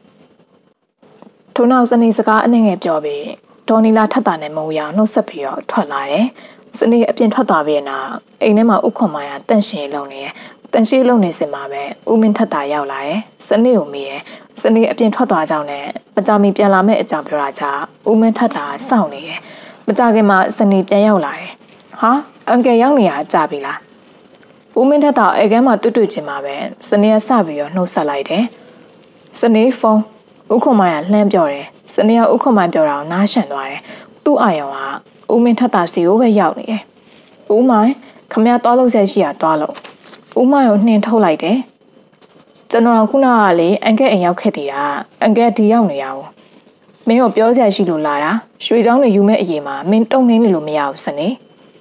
ထို့နောက်စနေစကားအနှဲ့ငယ်ပြောပြီးဒေါ်နီလာထပ်တာနဲ့မဟုတ်ရနှုတ်ဆက်ပြီးတော့ထွက်လာတယ်စနေအပြင်ထွက်သွားပြီးနောက်အိမ်ထဲမှာဥခွန်မာယာတန့်ရှင်လုံနေတယ်တန်ရှိလုံနေစင်မှာပဲဦးမင်းထက်တာရောက်လာတယ်စနေကိုမေးတယ်စနေအပြင်ထွက်သွားကြောင်းနဲ့မကြမီပြန်လာမဲ့အကြောင်းပြောတာကြောင့်ဦးမင်းထက်တာစောင့်နေတယ်မကြခင်မှာစနေပြန်ရောက်လာတယ်ဟာအန်ကယ်ရောက်နေရကြပြီလားဦးမင်းထက်တာအဲကမ်းမှာတွေ့တွေ့ချင်းမှာပဲစနေကစပြီးတော့နှုတ်ဆက်လိုက်တယ်စနေဖုန်းဥခွန်မိုင်ကလှမ်းပြောတယ်စနေကဥခွန်မိုင်ပြောတာကိုနားရှန့်သွားတယ်သူ့အာရုံကဦးမင်းထက်တာစီကိုပဲရောက်နေတယ်ဦးမိုင်ခမရသွားလို့ဆက်ရှိရသွားလို့ဦးမကိုနှင်ထုတ်လိုက်တယ်ကျွန်တော်ခုနကလေအန်ကဲအိမ်ရောက်ခဲ့သေးတာအန်ကဲဒီရောက်နေရအောင်မင်းကိုပြောစရာရှိလို့လာတာရွှေချောင်းတွေယူမဲ့အရေးမှာမင်းတုံနေနေလို့မရဘူးစနေ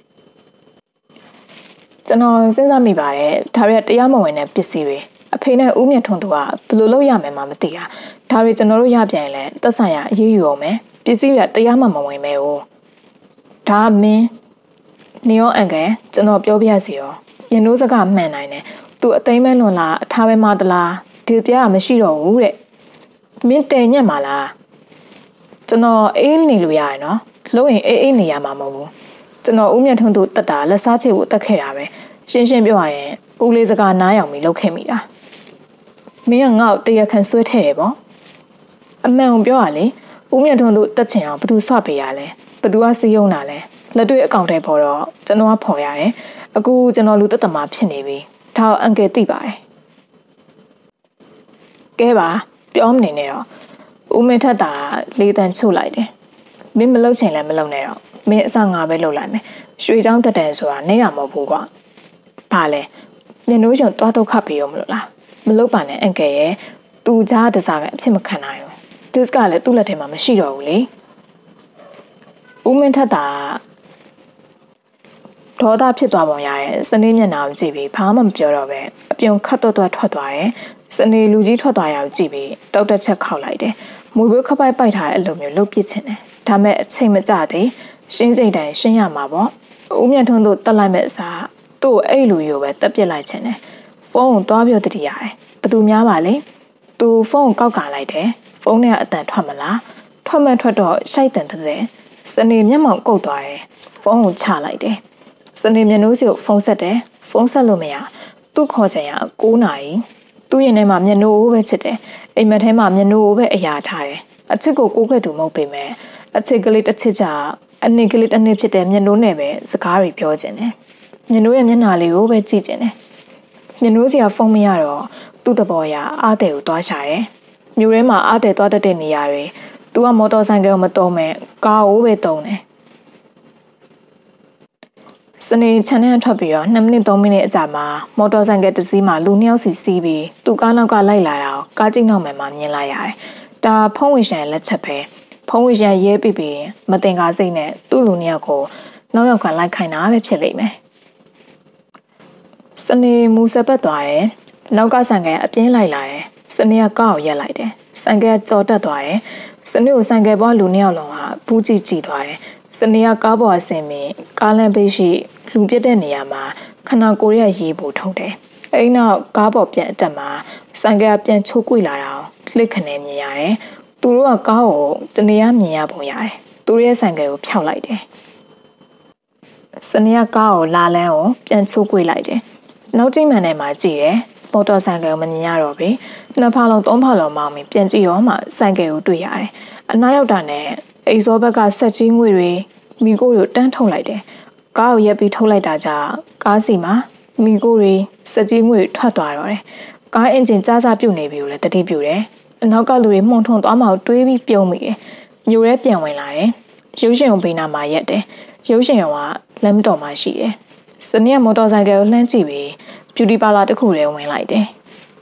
ကျွန်တော်စဉ်းစားမိပါတယ်ဒါရီတရားမဝင်တဲ့ပစ္စည်းတွေအဖေနဲ့ဦးမြတ်ထွန်းတို့ကဘယ်လိုလုပ်ရမယ်မှမသိတာဒါရီကျွန်တော်တို့ရပြန်ရင်လည်းသက်ဆိုင်ရာအရေးယူအောင်မယ်ပစ္စည်းတွေတရားမမဝင်မဲဘူးဒါမင်းနေရောအန်ကယ်ကျွန်တော်ပြောပြရစီရောညနိုးစကားမှန်နိုင်တယ်သူအသိမ်းမဲလွန်လားအထားပဲမသလားဒီပြားမရှိတော့ဘူးတဲ့မင်းတဲညက်မှာလားကျွန်တော်အေးနေလို့ရရနော်လို့ရင်အေးအေးနေရမှာမဟုတ်ဘူးကျွန်တော်ဦးမြတ်ထွန်းတို့တက်တာလက်စားချေကိုတက်ခဲ့တာပဲရှင်းရှင်းပြောရရင်ဦးလေးစကားနားယောင်ပြီးလုပ်ခဲ့မိတာမင်းကငါ့ကိုတရားခံဆွဲထဲတယ်ပေါ့အမှန်ကိုပြောရလေဦးမြတ်ထွန်းတို့တက်ချင်အောင်ဘသူစပေးရလဲဘသူကစီးယုံတာလဲလက်တွေ့အကောင့်ထဲပေါ်တော့ကျွန်တော်ကဖော်ရတယ်အခုကျွန်တော်လူတက်တမာဖြစ်နေပြီဒါအန်ကယ်သိပါတယ်ကဲပါပြောမနေနဲ့တော့ဦးမင်းထက်တာလေးတန်ချို့လိုက်တယ်မင်းမလုပ်ချင်လည်းမလုပ်နဲ့တော့မင်းအစငါပဲလုပ်လိုက်မယ်ရွှေချောင်းတက်တယ်ဆိုတာနေရမဟုတ်ဘူးကွာဘာလဲမျက်နှိုးရုံတွားတော့ခတ်ပြီးရောမလို့လားမလုပ်ပါနဲ့အန်ကယ်ရဲ့သူကြားတစားပဲအဖြစ်မခံနိုင်ဘူးဒစ်ကလည်းသူ့လက်ထဲမှာမရှိတော့ဘူးလေဦးမင်းထက်တာဒေါသဖြစ်သွားပုံရတယ်စနေမျက်နှာကိုကြည့်ပြီးဘာမှမပြောတော့ပဲအပြုံခတ်တော့တော့ထွက်သွားတယ်စနေလူကြီးထွက်သွားရအောင်ကြည့်ပြီးတောက်တက်ချက်ခောက်လိုက်တယ်မွေဘွေးခပိုက်ပိုက်ထားတဲ့အလိုမျိုးလှုပ်ပစ်ချင်တယ်ဒါမဲ့အချိန်မကျသေးရှင်းစိတ်တိုင်းရှင်းရမှာပေါ့ဦးမြတ်ထွန်းတို့တက်လိုက်မဲ့အစားသူ့အဲ့လူရိုပဲတက်ပစ်လိုက်ချင်တယ်ဖုန်းကိုသွားပြောတတိရတယ်ဘသူများပါလဲသူဖုန်းကိုကောက်ကလိုက်တယ်ဖုန်းနဲ့အတန်ထွက်မလားထွက်မှထွက်တော့ရှိုက်တန်တဲ့စနေမျက်မှောင်ကုတ်သွားတယ်ဖုန်းကိုချလိုက်တယ်စနေမျက်နှာစီကိုဖုန်းဆက်တယ်ဖုန်းဆက်လို့မရသူ့ခေါ်ချင်ရ၉နာရီသူ့ရင်ထဲမှာမျက်နှာကိုပဲချစ်တယ်အိမ်မက်ထဲမှာမျက်နှာကိုပဲအရာထားတယ်အချစ်ကိုကိုးခဲ့သူမဟုတ်ပေမဲ့အချစ်ကလေးတစ်ချစ်ကြအနည်းကလေးတစ်နည်းဖြစ်တဲ့မျက်နှာနဲ့ပဲစကားတွေပြောချင်တယ်မျက်နှာရဲ့မျက်နှာလေးကိုပဲကြည့်ချင်တယ်မျက်နှာစီကဖုန်းမရတော့သူ့တဘောရအားတဲ့ကိုသွားရှာတယ်မြို့ထဲမှာအားတဲ့သွားတတ်တဲ့နေရာတွေသူကမော်တော်ဆိုင်ကယ်ကိုမတုံးမဲ့ကားကိုပဲတုံးတယ်စနေချန်နဲ့ထွက်ပြီးတော့နှစ်မိနစ်သုံးမိနစ်အကြာမှာမော်တော်ဆိုင်ကယ်တစ်စီးမှာလူနှစ်ယောက်စီစီးပြီးသူကားနောက်ကလိုက်လာတာကိုကားကျိနောက်မှမြင်လိုက်ရတယ်။ဒါဖုံးဝေရှန်လက်ချက်ပဲဖုံးဝေရှန်ရဲပြီးပြီးမတင်ကားစိတ်နဲ့သူ့လူနှစ်ယောက်ကိုနောက်ယောက်ကလိုက်ခိုင်းတာပဲဖြစ်လိမ့်မယ်။စနေမူစပတ်သွားတယ်။နောက်ကဆိုင်ကယ်အပြင်းလိုက်လာတယ်။စနေကကားကိုရက်လိုက်တယ်။ဆိုင်ကယ်ကြော်တက်သွားတယ်။စနေကိုဆိုင်ကယ်ပေါ်လူနှစ်ယောက်လုံးကပူးကြည့်ကြည့်သွားတယ်။စနေကကားပေါ်အဆင်ပြီးကားလမ်းဘေးရှိလူပြတ်တဲ့နေရာမှာခဏကိုရရေးဖို့ထုတ်တယ်။အဲဒီနောက်ကားပေါ်ပြန်အတက်မှာဆိုင်ကယ်ပြန်ချိုးကွေလာတာကိုလှစ်ခနဲမြင်ရတယ်။သူတို့ကကားကိုတနေရာမြင်ရပုံရတယ်။သူတို့ရဲ့ဆိုင်ကယ်ကိုဖျောက်လိုက်တယ်။စနေကကားကိုလာလန်းကိုပြန်ချိုးကွေလိုက်တယ်။နောက်ကျိမှန်ထဲမှာကြည့်တယ်။မော်တော်ဆိုင်ကယ်ကိုမမြင်ရတော့ဘူး။နှစ်ဖာလုံးသုံးဖာလုံးမောင်းပြီးပြန်ကြည့်ရောမှဆိုင်ကယ်ကိုတွေ့ရတယ်။အနားရောက်တာနဲ့အိဇောဘက်ကဆက်ကြီးငွေတွေမိကိုကိုတန်းထုတ်လိုက်တယ်။ကားကိုရက်ပြီးထုတ်လိုက်တာကြောင့်ကားစီမှာမိကိုတွေစက်ကြီးငွေထွက်သွားတော့တယ်။ကားအင်ဂျင်ကြားစားပြုတ်နေပြီကိုလည်းတတိပြုတယ်။အနောက်ကလူတွေမှုန်ထုံသွားမှတွေးပြီးပြုံးမိတယ်။မျိုးရဲပြန်ဝင်လာတယ်။ရုပ်ရှင်ကိုဘေးနာမှာရက်တယ်။ရုပ်ရှင်ကလမ်းတော်မှာရှိတယ်။စနေကမော်တော်ဆိုင်ကယ်ကိုလှမ်းကြည့်ပြီးဘျူတီပါလာတစ်ခုတည်းဝင်လိုက်တယ်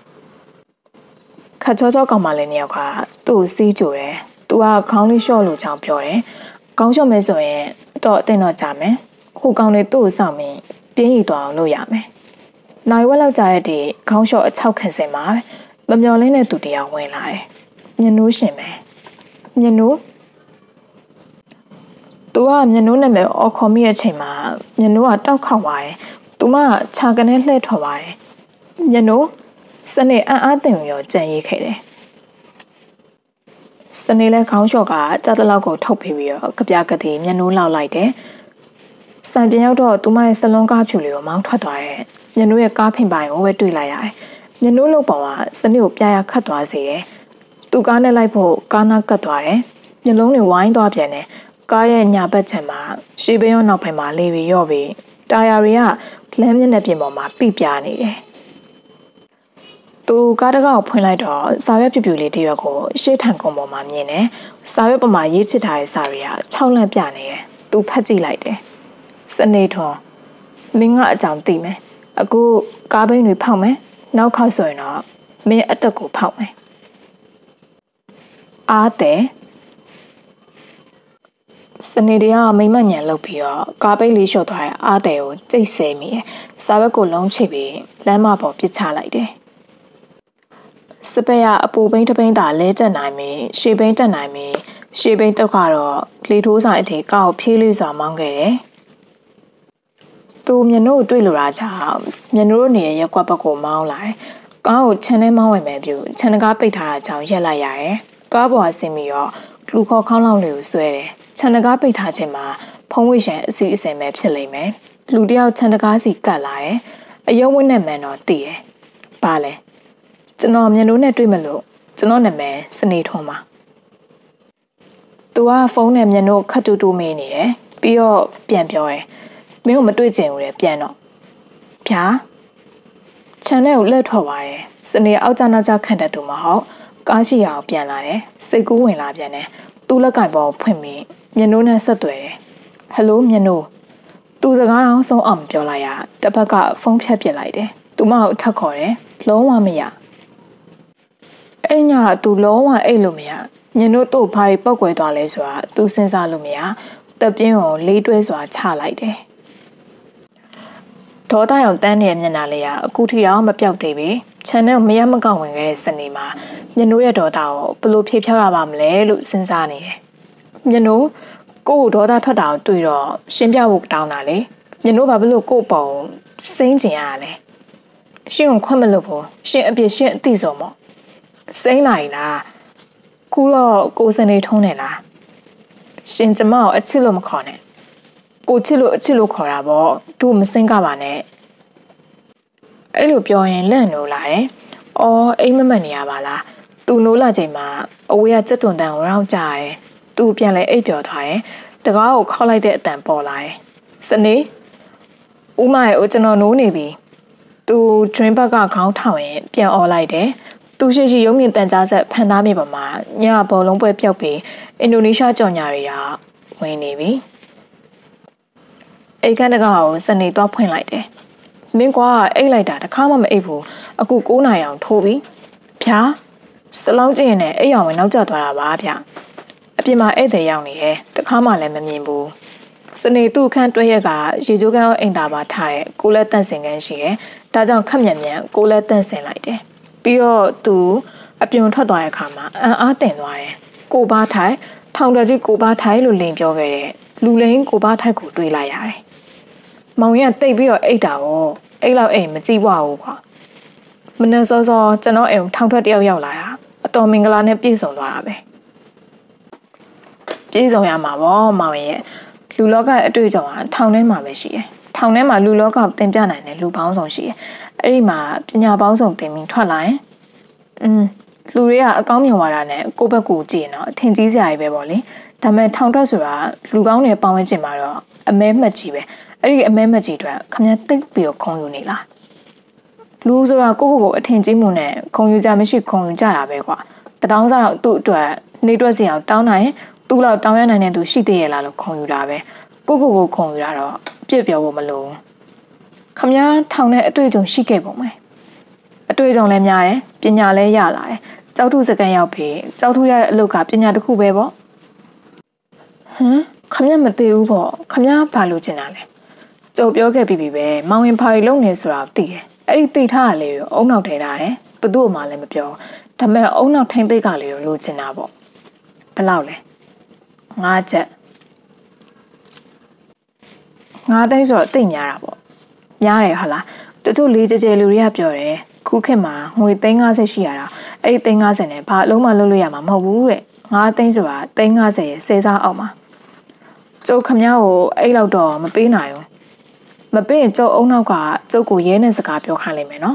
။ခါချောချောကောင်မလေးနှစ်ယောက်ကသူ့ကိုစီးကြိုတယ်။သူကခေါင်းလေးလျှော့လို့ချောင်းပြောတယ်။ခေါင်းလျှော့မယ်ဆိုရင်တော့အတင်းတော့ကြမယ်။ခုကောင်လေးသူ့ကိုစောင့်ပြီးပြင်းရီသွားအောင်လုပ်ရမယ်။နိုင်ဝက်လောက်ကြာတဲ့ဒီခေါင်းလျှော့အချောက်ခံစင်မှာမမျော်လင့်တဲ့သူတရားဝင်လာတယ်။မျက်နှိုးရှင်ပဲ။မျက်နှိုးသူကမျက်နှိုးနဲ့ပဲအော်ခေါ်မိတဲ့အချိန်မှာမျက်နှိုးကတောက်ခေါက်သွားတယ်။သူမခြာကနေလှည့်ထွက်သွားတယ်။မျက်နှိုးစနေအံ့အားသင့်ပြီးတော့ကြံရိတ်ခဲ့တယ်။စနေလဲခေါင်းလျှော့ကကြောက်တလောက်ကိုထုတ်ပြီးပြီးတော့ကြပြကတိမျက်နှိုးလောက်လိုက်တယ်။စံပြန်ရောက်တော့သူမရဲ့စလုံးကားဖြူလေးကိုမောင်းထွက်သွားတယ်။မျက်နှိုးရဲ့ကားဖင်ပိုင်ကိုပဲတွေ့လိုက်ရတယ်။မျက်နှိုးလုံးပေါ်ကစနေကိုပြာရခတ်သွားစေတယ်။သူကားနဲ့လိုက်ဖို့ကားနာကတ်သွားတယ်။မျက်လုံးတွေဝိုင်းသွားပြန်တယ်။ကားရဲ့ညာဘက်ခြမ်းမှာရှေးဘင်းရောနောက်ဘက်မှာလေပြီးရော့ပြီးတာယာတွေကလမ်းမျက်နှာပြင်ပေါ်မှာပြပြနေတယ်။သူကားတကောက်ဖွင့်လိုက်တော့စာရွက်ပြပြလေးတစ်ရွက်ကိုရှေ့ထံကုန်းပေါ်မှာမြင်တယ်။စာရွက်ပေါ်မှာရေးချစ်ထားတဲ့စာတွေကခြောက်လန့်ပြနေတယ်။သူဖတ်ကြည့်လိုက်တယ်။စနေထွန်မင်းကအကြောင်းသိမယ်။အခုကားဘိန်းတွေဖောက်မယ်။နောက်ခေါက်ဆိုရင်တော့မင်းအတက်ကိုဖောက်မယ်။အားတဲ့စနေတည်းကမိမညံလုပ်ပြီးတော့ကားပိတ်လေးလျှော့သွားတဲ့အားတယ်ကိုကြိတ်ဆဲမိတယ်စာဘက်ကိုလုံးချိပြီးလမ်းမပေါ်ပစ်ချလိုက်တယ်စပယ်ကအပူပိန်းတပိန်းသာလဲတက်နိုင်ပြီရှေ့ပိန်းတက်နိုင်ပြီရှေ့ပိန်းတော့ကတော့လေထိုးဆိုင်အထိကောက်ဖြေးလေးစွာမောင်းခဲ့တယ်သူမျက်နှာကိုတွေ့လို့ရာကြောင့်မျက်နှာတို့နေရရက်ကွက်ဘက်ကိုမောင်းလာတယ်ကားကိုခြံထဲမောင်းဝင်မယ်ပြုခြံကားပိတ်ထားတာကြောင့်ရက်လိုက်ရတယ်ကားပေါ်ကဆင်းပြီးတော့လူခေါ်ခေါင်းလောင်းလေးကိုဆွဲတယ်ခြံကားပိတ်ထားခြင်းမှာဖုံးဝိရှန်အစီအစဉ်ပဲဖြစ်လိမ့်မယ်လူတယောက်ခြံကားစီကတ်လာတယ်အယုံဝင်းနဲ့မှန်တော့တည်တယ်ပါလဲကျွန်တော်မျက်နှာနဲ့တွေ့မလို့ကျွန်တော်နာမည်စနေထွန်းပါသူကဖုန်းနဲ့မျက်နှာခတ်တူတူမေးနေတယ်ပြီးတော့ပြန်ပြောတယ်မင်းကိုမတွေ့ချင်ဘူးလေပြန်တော့ဗျာခြံထဲကိုလက်ထွက်သွားတယ်စနေအောက်ကျနောက်ကျခန့်တဲ့သူမဟုတ်ကားရှိရအောင်ပြန်လာတယ်စိတ်ကူးဝင်လာပြန်တယ်သူ့လက်ကင်ပေါ်ဖွင့်ပြီးမျက်နှာနဲ့ဆက်သွယ်တယ်ဟယ်လိုမျက်နှာသူစကားအောင်ဆုံးအောင်ပြောလိုက်ရတစ်ဖက်ကဖုန်းဖြတ်ပစ်လိုက်တယ်သူမကိုထပ်ခေါ်တယ်လုံးဝမရအဲ့ညကသူလုံးဝအိတ်လို့မရမျက်နှာတို့ဘာတွေပောက်ကွယ်သွားလဲဆိုတာသူစဉ်းစားလို့မရတပ်ပြင်းကိုလေးတွဲစွာချလိုက်တယ်ဒေါသရောင်တန်းနေတဲ့မျက်နှာလေးကအခုထိတော့မပြောက်သေးပြီခြံထဲမရမကောက်ဝင်ခဲ့တဲ့စနေမှာမျက်နှာရဲ့ဒေါသကိုဘယ်လိုဖြေဖြောက်ရပါမလဲလို့စဉ်းစားနေတယ်မျက်နှာကို့ဒေါသထွက်တာကိုတွေ့တော့ရှင်းပြဖို့တောင်းတာလေမျက်နှာဘာဖြစ်လို့ကို့ပုံစိမ့်ကျင်ရလဲရှင်းကိုခွင့်မလို့ဘူးရှင်းအပြစ်ရှင်းအသိဆုံးမို့စိမ့်လိုက်လားခုတော့ကိုစနေထုံးနေလားရှင်ကျမကိုအချစ်လို့မခေါ်နဲ့ကိုချစ်လို့အချစ်လို့ခေါ်တာပေါ့သူမစိမ့်ကပါနဲ့အဲ့လိုပြောရင်လန့်နိုးလာတယ်အော်အိမ်မမက်နေရပါလားသူနိုးလာချိန်မှာအဝေးကစက်တွန်တန်ကိုရောက်ကြရတယ်သူပြန်လဲအိပ်ပျော်သွားတယ်တကားကိုခောက်လိုက်တဲ့အတန်ပေါ်လာတယ်စနေဦးမရဲ့အိုကျွန်တော်နိုးနေပြီသူ dream bag ကခေါင်းထောင်ရင်ပြန်អော်လိုက်တယ်သူရှိရှိရုံမြင့်တန်ကြားဆက်ဖန်သားမြေပေါ်မှာညဘောလုံးပွဲပျောက်ပြီးအင်ဒိုနီးရှားကြော်ညာတွေကဝင်နေပြီအိတ်ခန်းတကားကိုစနေသွားဖွင့်လိုက်တယ်မင်းကွာအိတ်လိုက်တာတခါမှမအိတ်ဘူးအခု9နာရီအောင်ထိုးပြီဗျာစလောင်းကျင်နဲ့အိတ်အောင်ဝင်နောက်ကျသွားတာပါဗျအပြင်မှာဧည့်သည်ရောက်နေတယ်တခါမှလည်းမမြင်ဘူးစနေသူ့ခန်းတွဲရက်ကရေချိုးကန်းအိမ်သာပါထားတဲ့ကိုလက်တန့်စင်ကန်းရှိတယ်ဒါကြောင့်ခက်မြန်မြန်ကိုလက်တန့်စင်လိုက်တယ်ပြီးတော့သူအပြုံထွက်သွားတဲ့အခါမှာအံ့အားတင်သွားတယ်ကိုဘာထိုင်ထောင်တော်ကြီးကိုဘာထိုင်လို့လိန်ပြောခဲ့တဲ့လူလိန်ကိုဘာထိုင်ကိုတွေးလိုက်ရတယ်မောင်ရတိတ်ပြီးတော့အိတ်တာကိုအိတ်လောက်အိမ်မကြည့်ပါဘူးကွာမနေ့စောစောကျွန်တော်အိမ်ထောင်ထွက်တယောက်ရောက်လာတာအတော်မင်္ဂလာနဲ့ပြည့်စုံသွားတာပဲပြည့်စုံရမှာပေါ့မောင်ရဲ့လူလောကအတွေ့အကြုံကထောင်ထဲမှာပဲရှိတယ်ထောင်ထဲမှာလူလောကကိုတင်ပြနိုင်တဲ့လူပေါင်းစုံရှိတယ်အဲ့ဒီမှာပညာပေါင်းစုံတင်ပြီးထွက်လာရင်อืมလူတွေကအကောင်းမြင်သွားတာနဲ့ကိုယ့်ဘက်ကိုကြည့်ရင်တော့အထင်ကြီးစရာကြီးပဲပေါ့လေဒါပေမဲ့ထောင်ထွက်ဆိုတာလူကောင်းတွေပေါင်းဝန်းကျင်မှာတော့အမဲမှတ်ကြီးပဲအဲ့ဒီအမဲမှတ်ကြီးအတွက်ခမည်းသိပ်ပြီးတော့ခုံယူနေလားလူဆိုတာကိုယ့်ကိုယ်ကိုအထင်ကြီးမှုနဲ့ခုံယူကြမရှိခုံယူကြတာပဲကွာတတောင်းစားတော့သူ့အတွက်နေတွက်စီအောင်တောင်းနိုင်ရင်သူ့လောက်တောင်းရနိုင်တဲ့သူရှိသေးရဲ့လားလို့ခုံယူတာပဲကိုယ့်ကိုယ်ကိုခုံယူတာတော့အပြစ်ပြောဖို့မလိုခမည်းထောင်တဲ့အတွေ့အကြုံရှိခဲ့ပုံပဲအတွေ့အကြုံလည်းများတယ်ပညာလည်းရလာတယ်ကျောက်ထုစကန်ရောက်ပြီကျောက်ထုရတဲ့အလုပ်ကပညာတစ်ခုပဲပေါ့ဟမ်ခမည်းမသိဘူးပေါ့ခမည်းဘာလို့ကျင်တာလဲကြုံပြောခဲ့ပြီပြီပဲမောင်ရင်ဖာရီလုံးနေဆိုတာသိတယ်အဲ့ဒီသိထားရလေရောအုံနောက်ထဲထားတယ်ဘသူ့မှလည်းမပြောဒါပေမဲ့အုံနောက်ထိမ့်သိက်ကလေးကိုလိုချင်တာပေါ့ဘယ်လောက်လဲငါးချက်ငါးသိန်းဆိုတော့သိများတာပေါ့များတယ်ဟာလားတချို့လေးကြဲကြဲလူတွေကပြောတယ်ခုခေတ်မှာငွေသိန်း50ရှိရတာအဲ့ဒီသိန်း50နဲ့ဘာအလုံးမလုပ်လို့ရမှာမဟုတ်ဘူးတဲ့ငါးသိန်းဆိုတာသိန်း50ရဲ့ဆယ်စားအောင်ပါကျုပ်ခမ ्या ကိုအဲ့လောက်တော့မပေးနိုင်ဘူးမပေးရင်ကျုပ်အုံနောက်ကကျုပ်ကိုရဲနဲ့စကားပြောခိုင်းလိုက်မယ်နော်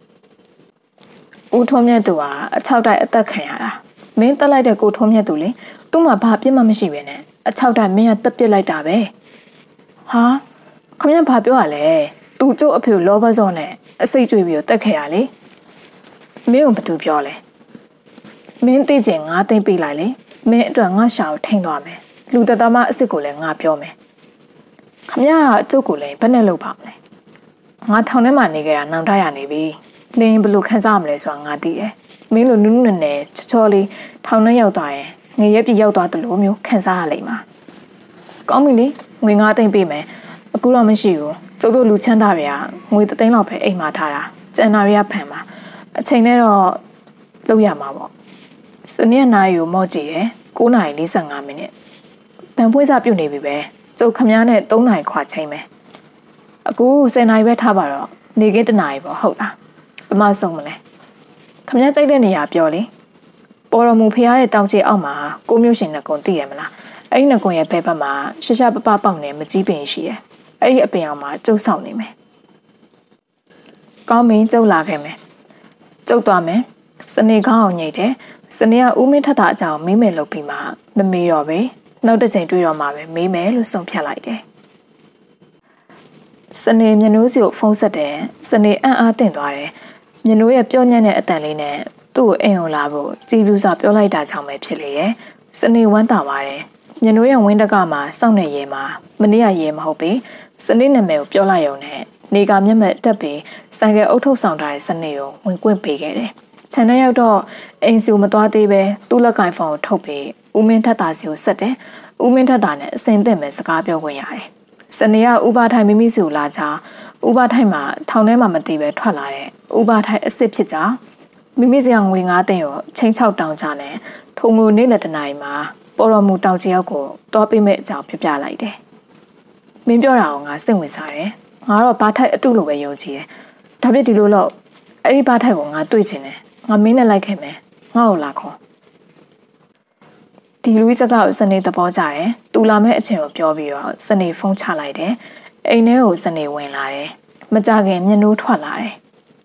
ဦးထုံးမြတ်သူကအချောက်တိုက်အသက်ခံရတာမင်းတက်လိုက်တဲ့ကိုထုံးမြတ်သူလေသူ့မှာဘာပြစ်မှမရှိပဲနဲ့အချောက်တိုက်မင်းကတက်ပစ်လိုက်တာပဲဟာခမ ्या ဘာပြောရလဲသူကျုပ်အဖေကိုလောဘစောနဲ့အစိတ်ကြွေပြီးတော့တက်ခဲ့ရလေမင်းကဘာသူပြောလဲမင်းသိချင်ငါသိမ့်ပေးလိုက်လေမင်းအတွက်ငါရှာကိုထိန်သွားမယ်လူတသားမအစ်စ်ကိုလည်းငါပြောမယ်ခမ ्या ကကျုပ်ကိုလည်းဘယ်နဲ့လုပ်ပါမလဲငါထောင်ထဲမှာနေကြတာနောင်တရနေပြီလင်းဘလို့ခန်းစားမလဲဆိုတာငါသိတယ်မင်းလိုနုနုနယ်နယ်ချောချောလေးထောင်ထဲရောက်သွားရင်ငရဲပြရောက်သွားတယ်လို့မျိုးခန်းစားရလိမ့်မှာကောင်းပြီလေငွေငါးသိန်းပေးမယ်အခုတော့မရှိဘူးကျုပ်တို့လူချမ်းသာတွေကငွေတစ်သိန်းလောက်ပဲအိမ်မှာထားတာကျန်တာတွေကဖန်မှာအချိန်နဲ့တော့လုပ်ရမှာပေါ့စနေနေ့နိုင်ကိုမော့ကြည့်ရယ်၉နာရီ၄၅မိနစ်ဗန်ဖွေးစာပြုတ်နေပြီပဲကျုပ်ခမည်းနဲ့၃နာရီခွာချိန်မယ်အခု၁၀နာရီပဲထားပါတော့နေကင်းတနာရီပေါ့ဟုတ်လားဘမဆုံးမလဲခမည်းကြိုက်တဲ့နေရာပြောလေပေါ်တော်မူဖះရဲ့တောင်ကျအောက်မှာကိုမျိုးရှင်နှကုံသိရမလားအဲ့ဒီနှကုံရဲ့ဘဲဘက်မှာရှရှပပပေါက်နေမကြီးပင်ရှိရဲ့အဲ့ဒီအပင်အောင်မှာကျုပ်ဆောင်နေမယ်ကောင်းမင်းကျုပ်လာခဲ့မယ်ကျုပ်သွားမယ်စနေကောင်းအောင်ညိတ်တယ်စနေကဦးမင်းထက်တာအကြောင်းမေးမယ်လို့ပြီးမှမမေးတော့ပဲနောက်တစ်ချိန်တွေ့တော့မှပဲမေးမယ်လို့ဆုံးဖြတ်လိုက်တယ်စနေမျက်နှာစီကိုဖုန်းဆက်တယ်စနေအံ့အားသင့်သွားတယ်မျက်နှာရဲ့ပြောညံ့တဲ့အတန်လေးနဲ့သူ့ကိုအိမ်အောင်လာဖို့ကြည်ပြူစာပြောလိုက်တာကြောင့်ပဲဖြစ်လေရဲ့စနေဝမ်းသာပါတယ်မျက်နှာရဲ့ဝင်းတကမှာစောင့်နေရဲမှာမနေ့ကရဲမဟုတ်ပေစနေနာမည်ကိုပြောလိုက်ရုံနဲ့နေကမျက်မှတ်တက်ပြီးဆိုင်ကယ်အုပ်ထုတ်ဆောင်ထားတဲ့စနေကိုဝင်ကွင့်ပေးခဲ့တယ်ခြံထဲရောက်တော့အိမ်စီကိုမသွားသေးပဲသူ့လက်ကင်ဖုန်းကိုထုတ်ပြီးဦးမင်းထက်တာစီကိုဆက်တယ်ဦးမင်းထက်တာနဲ့အစင်သင့်မဲ့စကားပြောခွင့်ရတယ်စနေကဥပထိုင်မိမိစီကိုလာချဥပထိုင်မှာထောင်ထဲမှာမတည်ပဲထွက်လာတဲ့ဥပထိုင်အစ်စ်ဖြစ်ကြမိမိစီကငွေငါးသိန်းကိုချင်းချောက်တောင်းချနဲ့ထုံမူနေ့လက်တနာရီမှာပေါ်တော်မူတောင်ကြီးရောက်ကိုတွားပေးမဲ့အကြောင်းပြပြလိုက်တယ်မင်းပြောတာကိုငါစိတ်ဝင်စားတယ်ငါတော့ဘာထိုက်အတုလိုပဲယုံကြည်တယ်ဒါပြစ်ဒီလိုတော့အဲ့ဒီဘာထိုက်ကိုငါတွေ့ချင်တယ်ငါမင်းနဲ့လိုက်ခဲ့မယ်ငါ့ကိုလာခေါ်ဒီလူစကားကိုစနေသဘောကျတယ်သူလာမဲ့အချိန်ကိုပြောပြီးတော့စနေဖုန်းချလိုက်တယ်အိမ်ထဲကိုစနေဝင်လာတယ်မကြခင်မျက်နှာထွက်လာတယ်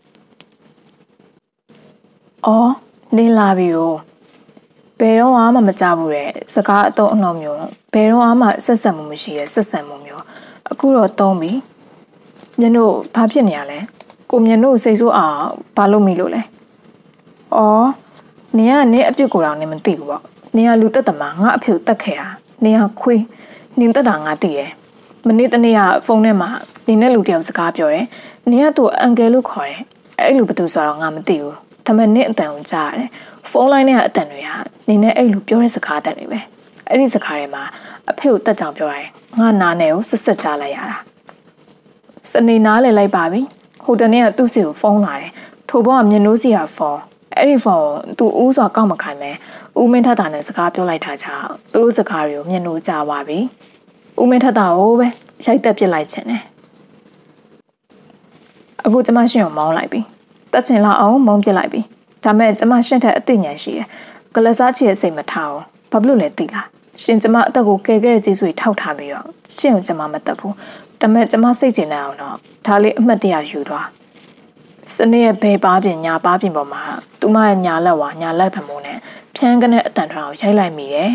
အော်နင်းလာပြီ哦ဘယ်တော့မှမကြဘူးတဲ့စကားအတော့အနှောမျိုးဘယ်တော့မှဆက်ဆက်မှုမရှိရဲ့ဆက်ဆံမှုမျိုးအခုတော့သုံးပြီမျက်နှာဘာဖြစ်နေရလဲကိုမျက်နှာစိတ်ဆိုးအောင်ဘာလို့မိလို့လဲအော်နင်ကနင်အပြစ်ကိုတော့နင်မသိဘူးပေါ့နင်ကလူတက်တမငါအဖေကိုတက်ခဲ့တာနင်ကခွေးနင်တက်တာငါသိရဲ့မနေ့တနေ့ကဖုန်းထဲမှာနင်နဲ့လူတယောက်စကားပြောတယ်နင်ကသူ့အန်ကယ်လို့ခေါ်တယ်အဲ့လူဘယ်သူဆိုတော့ငါမသိဘူးဒါပေမဲ့နင်အတန်ကိုကြားရတယ်ဖုန်းလိုင်းထဲကအတန်တွေကနင်နဲ့အဲ့လူပြောတဲ့စကားအတန်တွေပဲအဲ့ဒီစကားတွေမှာအဖေကိုတက်ကြောင်ပြောတယ်ငါနားနဲ့ကိုဆက်ဆက်ကြားလိုက်ရတာစနေနားလေလိုက်ပါပြီဟိုတနေ့ကသူ့စီကိုဖုန်းလာတယ်ထိုဘောကမျက်နှာစီကဖုန်းအဲ့ဒီဖုန်းသူ့ဦးစွာကောက်မခိုင်းမဲဦးမင်းထက်တာနဲ့စကားပြောလိုက်တာကြောင့်သူတို့စကားတွေကိုမျက်နှာကြားပါပြီဦးမင်းထက်တာကိုပဲရိုက်တက်ပစ်လိုက်ခြင်းနဲ့အခုကျမရှင်ကိုမောင်းလိုက်ပြီတက်ချင်လောက်အောင်မုန်းပစ်လိုက်ပြီဒါမဲ့ကျမရှင်ထက်အသိဉာဏ်ရှိတယ်ကလစားချီရဲ့စိတ်မထားအောင်ဘာဖြစ်လို့လဲသိလားရှင်ကျမအသက်ကိုကယ်ခဲ့တဲ့ကျေးဇူးတွေထောက်ထားပြီးတော့ရှင်ကိုကျမမတက်ဘူးဒါမဲ့ကျမစိတ်ကျင်နေအောင်တော့ဒါလေးအမှတ်တရယူသွားစနေရဲ့ဘယ်ပါပြင်ညာပါပြင်ပေါ်မှာသူမရဲ့ညာလက်ဝါညာလက်ဖမိုးနဲ့ဖြန်းကနေအတန်ထွန်းအောင်ရိုက်လိုက်မိတယ်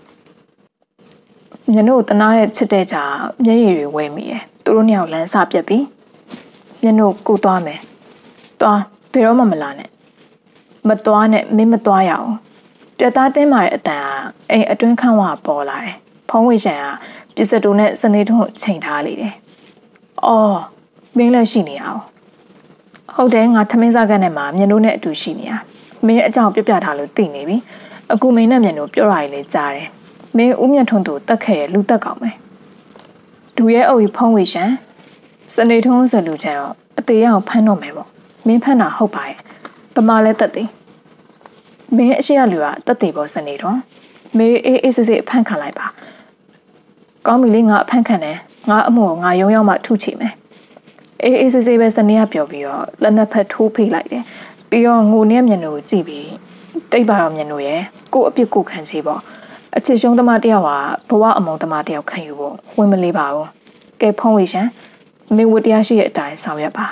ညနို့တနာရဲ့ချစ်တဲ့ကြာမျက်ရည်တွေဝဲမိတယ်သူတို့နှစ်ယောက်လမ်းစပြက်ပြီးညနို့ကိုသွားမယ်သွားဘယ်တော့မှမလာနဲ့မသွားနဲ့မင်းမသွားရအောင်ပြတ်သားတင်းမာတဲ့အတန်ကအိမ်အတွင်းခန့်ဝပေါ်လာတယ်ဖုံးဝေရှန်ကပစ္စတိုနဲ့စနေထုံးချိန်ထားလေတယ်အော်မင်းလည်းရှိနေအောင်ဟုတ်တယ်ငါထမင်းစားကန်းနဲ့မှမျက်နှာနဲ့အတူရှိနေတာမင်းအကြောင်းပြပြထားလို့သိနေပြီအခုမင်းနဲ့မျက်နှာပြောရည်လေးကြားတယ်မင်းဦးမြတ်ထွန်းသူတက်ခဲ့ရဲ့လူတက်ကောင်ပဲဒူရဲ့အုပ်ကြီးဖုံးဝေရှန်စနေထုံးဆိုလူချမ်းအသေးအောင်ဖမ်းတော့မယ်ပေါ့မင်းဖမ်းတာဟုတ်ပါရဲ့ပမာလဲတက်သေးမင်းအရှိရလူကတက်သေးပေါ်စနေတော့မေးအေးအေးစစ်စစ်အဖမ်းခံလိုက်ပါကောင်းပြီလေငါအဖမ်းခံတယ်ငါအမှုကိုငါရုံရောက်မှထုချေမယ်အေးအေးစစ်စစ်ပဲစနေကပြောပြီးတော့လက်နှစ်ဖက်ထိုးဖိလိုက်တယ်ပြီးတော့ငိုနေမျက်နှာကိုကြည့်ပြီးတိတ်ပါတော့မျက်နှာရဲ့ကို့အပြစ်ကိုခံချေပေါ့အချစ်ရှုံးသမားတယောက်ကဘဝအမုံသမားတယောက်ခံယူဖို့ဝင်မလေးပါဘူးကဲဖုံးဝေရှန်မင်းဝတရားရှိတဲ့အတိုင်းဆောင်ရွက်ပါ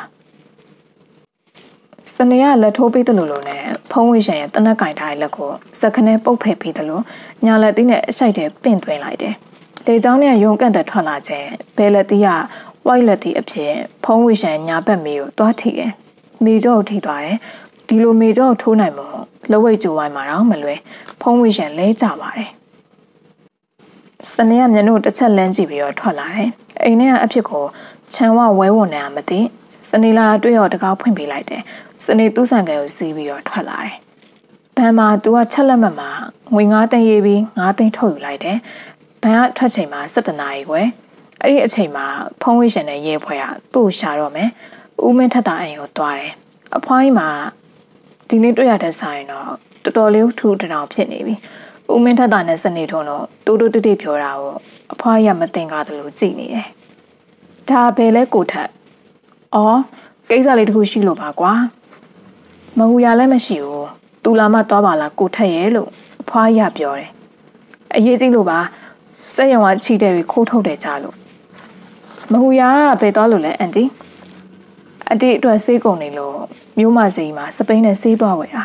စနေကလက်ထိုးပေးတယ်လို့လို့နဲ့ဖုံးဝေရှန်ရဲ့တနက်ကင်ထားတဲ့လက်ကိုစက်ခနဲ့ပုတ်ဖယ်ပေးတယ်လို့ညာလက်သီးနဲ့အရှိုက်တဲ့ပင့်သွင်းလိုက်တယ်လေချောင်းနဲ့ရုံကန့်တဲ့ထွက်လာခြင်းဘဲလက်သီးကဝိုက်လက်သီးအဖြစ်ဖုံးဝေရှန်ညာဘက်မေကိုတွားထိတယ်မေကျောကိုထိသွားတယ်ဒီလိုမေကျောကိုထိုးနိုင်မို့လက်ဝိတ်ကြိုးဝိုင်းမှာတော့မလွယ်ဖုံးဝေရှန်လဲကြပါတယ်စနေကမျက်နှာတစ်ချက်လန်းကြည့်ပြီးတော့ထွက်လာတယ်အိမ်ထဲကအဖြစ်ကိုချမ်းဝဝဲဝွန်နေမှမသိစနေလာတွေ့တော့တကားဖွင့်ပေးလိုက်တယ်စနေသူ့ဆန်ကယ်ကိုစီးပြီးတော့ထွက်လာတယ်ဘန်မှာသူကချက်လက်မှတ်မှာငွေငါးသိန်းရေးပြီးငါးသိန်းထုတ်ယူလိုက်တယ်ဘန်ကထွက်ချိန်မှာ၁၇နာရီခွဲအဲ့ဒီအချိန်မှာဖုံးဝေးရှင်တဲ့ရဲဖွဲ့ကသူ့ကိုရှာတော့မယ်ဦးမင်းထက်တာအိမ်ကိုသွားတယ်အဖွားကြီးမှာဒီနေ့တွေ့ရတဲ့ဆိုင်တော့တော်တော်လေးထူထထောင်ဖြစ်နေပြီဦးမင်းထက်တာနဲ့စနေထုံးတော့တိုးတိုးတိတိပြောတာကိုအဖွားကြီးကမတင်ကားတယ်လို့ကြည်နေတယ်ဒါပဲလဲကိုထက်အော်ကိစ္စလေးတခုရှိလို့ပါကွာမဟူရလည်းမရှိဘူးတူလာမသွားပါလားကိုထက်ရဲ့လို့အဖွားကြီးကပြောတယ်အရေးကြီးလို့ပါစက်ရုံကချီတဲ့ပြီးခိုးထုတ်တယ်ကြလို့မဟူရကဘယ်သွားလို့လဲအန်တီအတီအတွက်စေးကုန်နေလို့မျိုးမစီမှာစပိန်နဲ့စေးသွားဝယ်တာ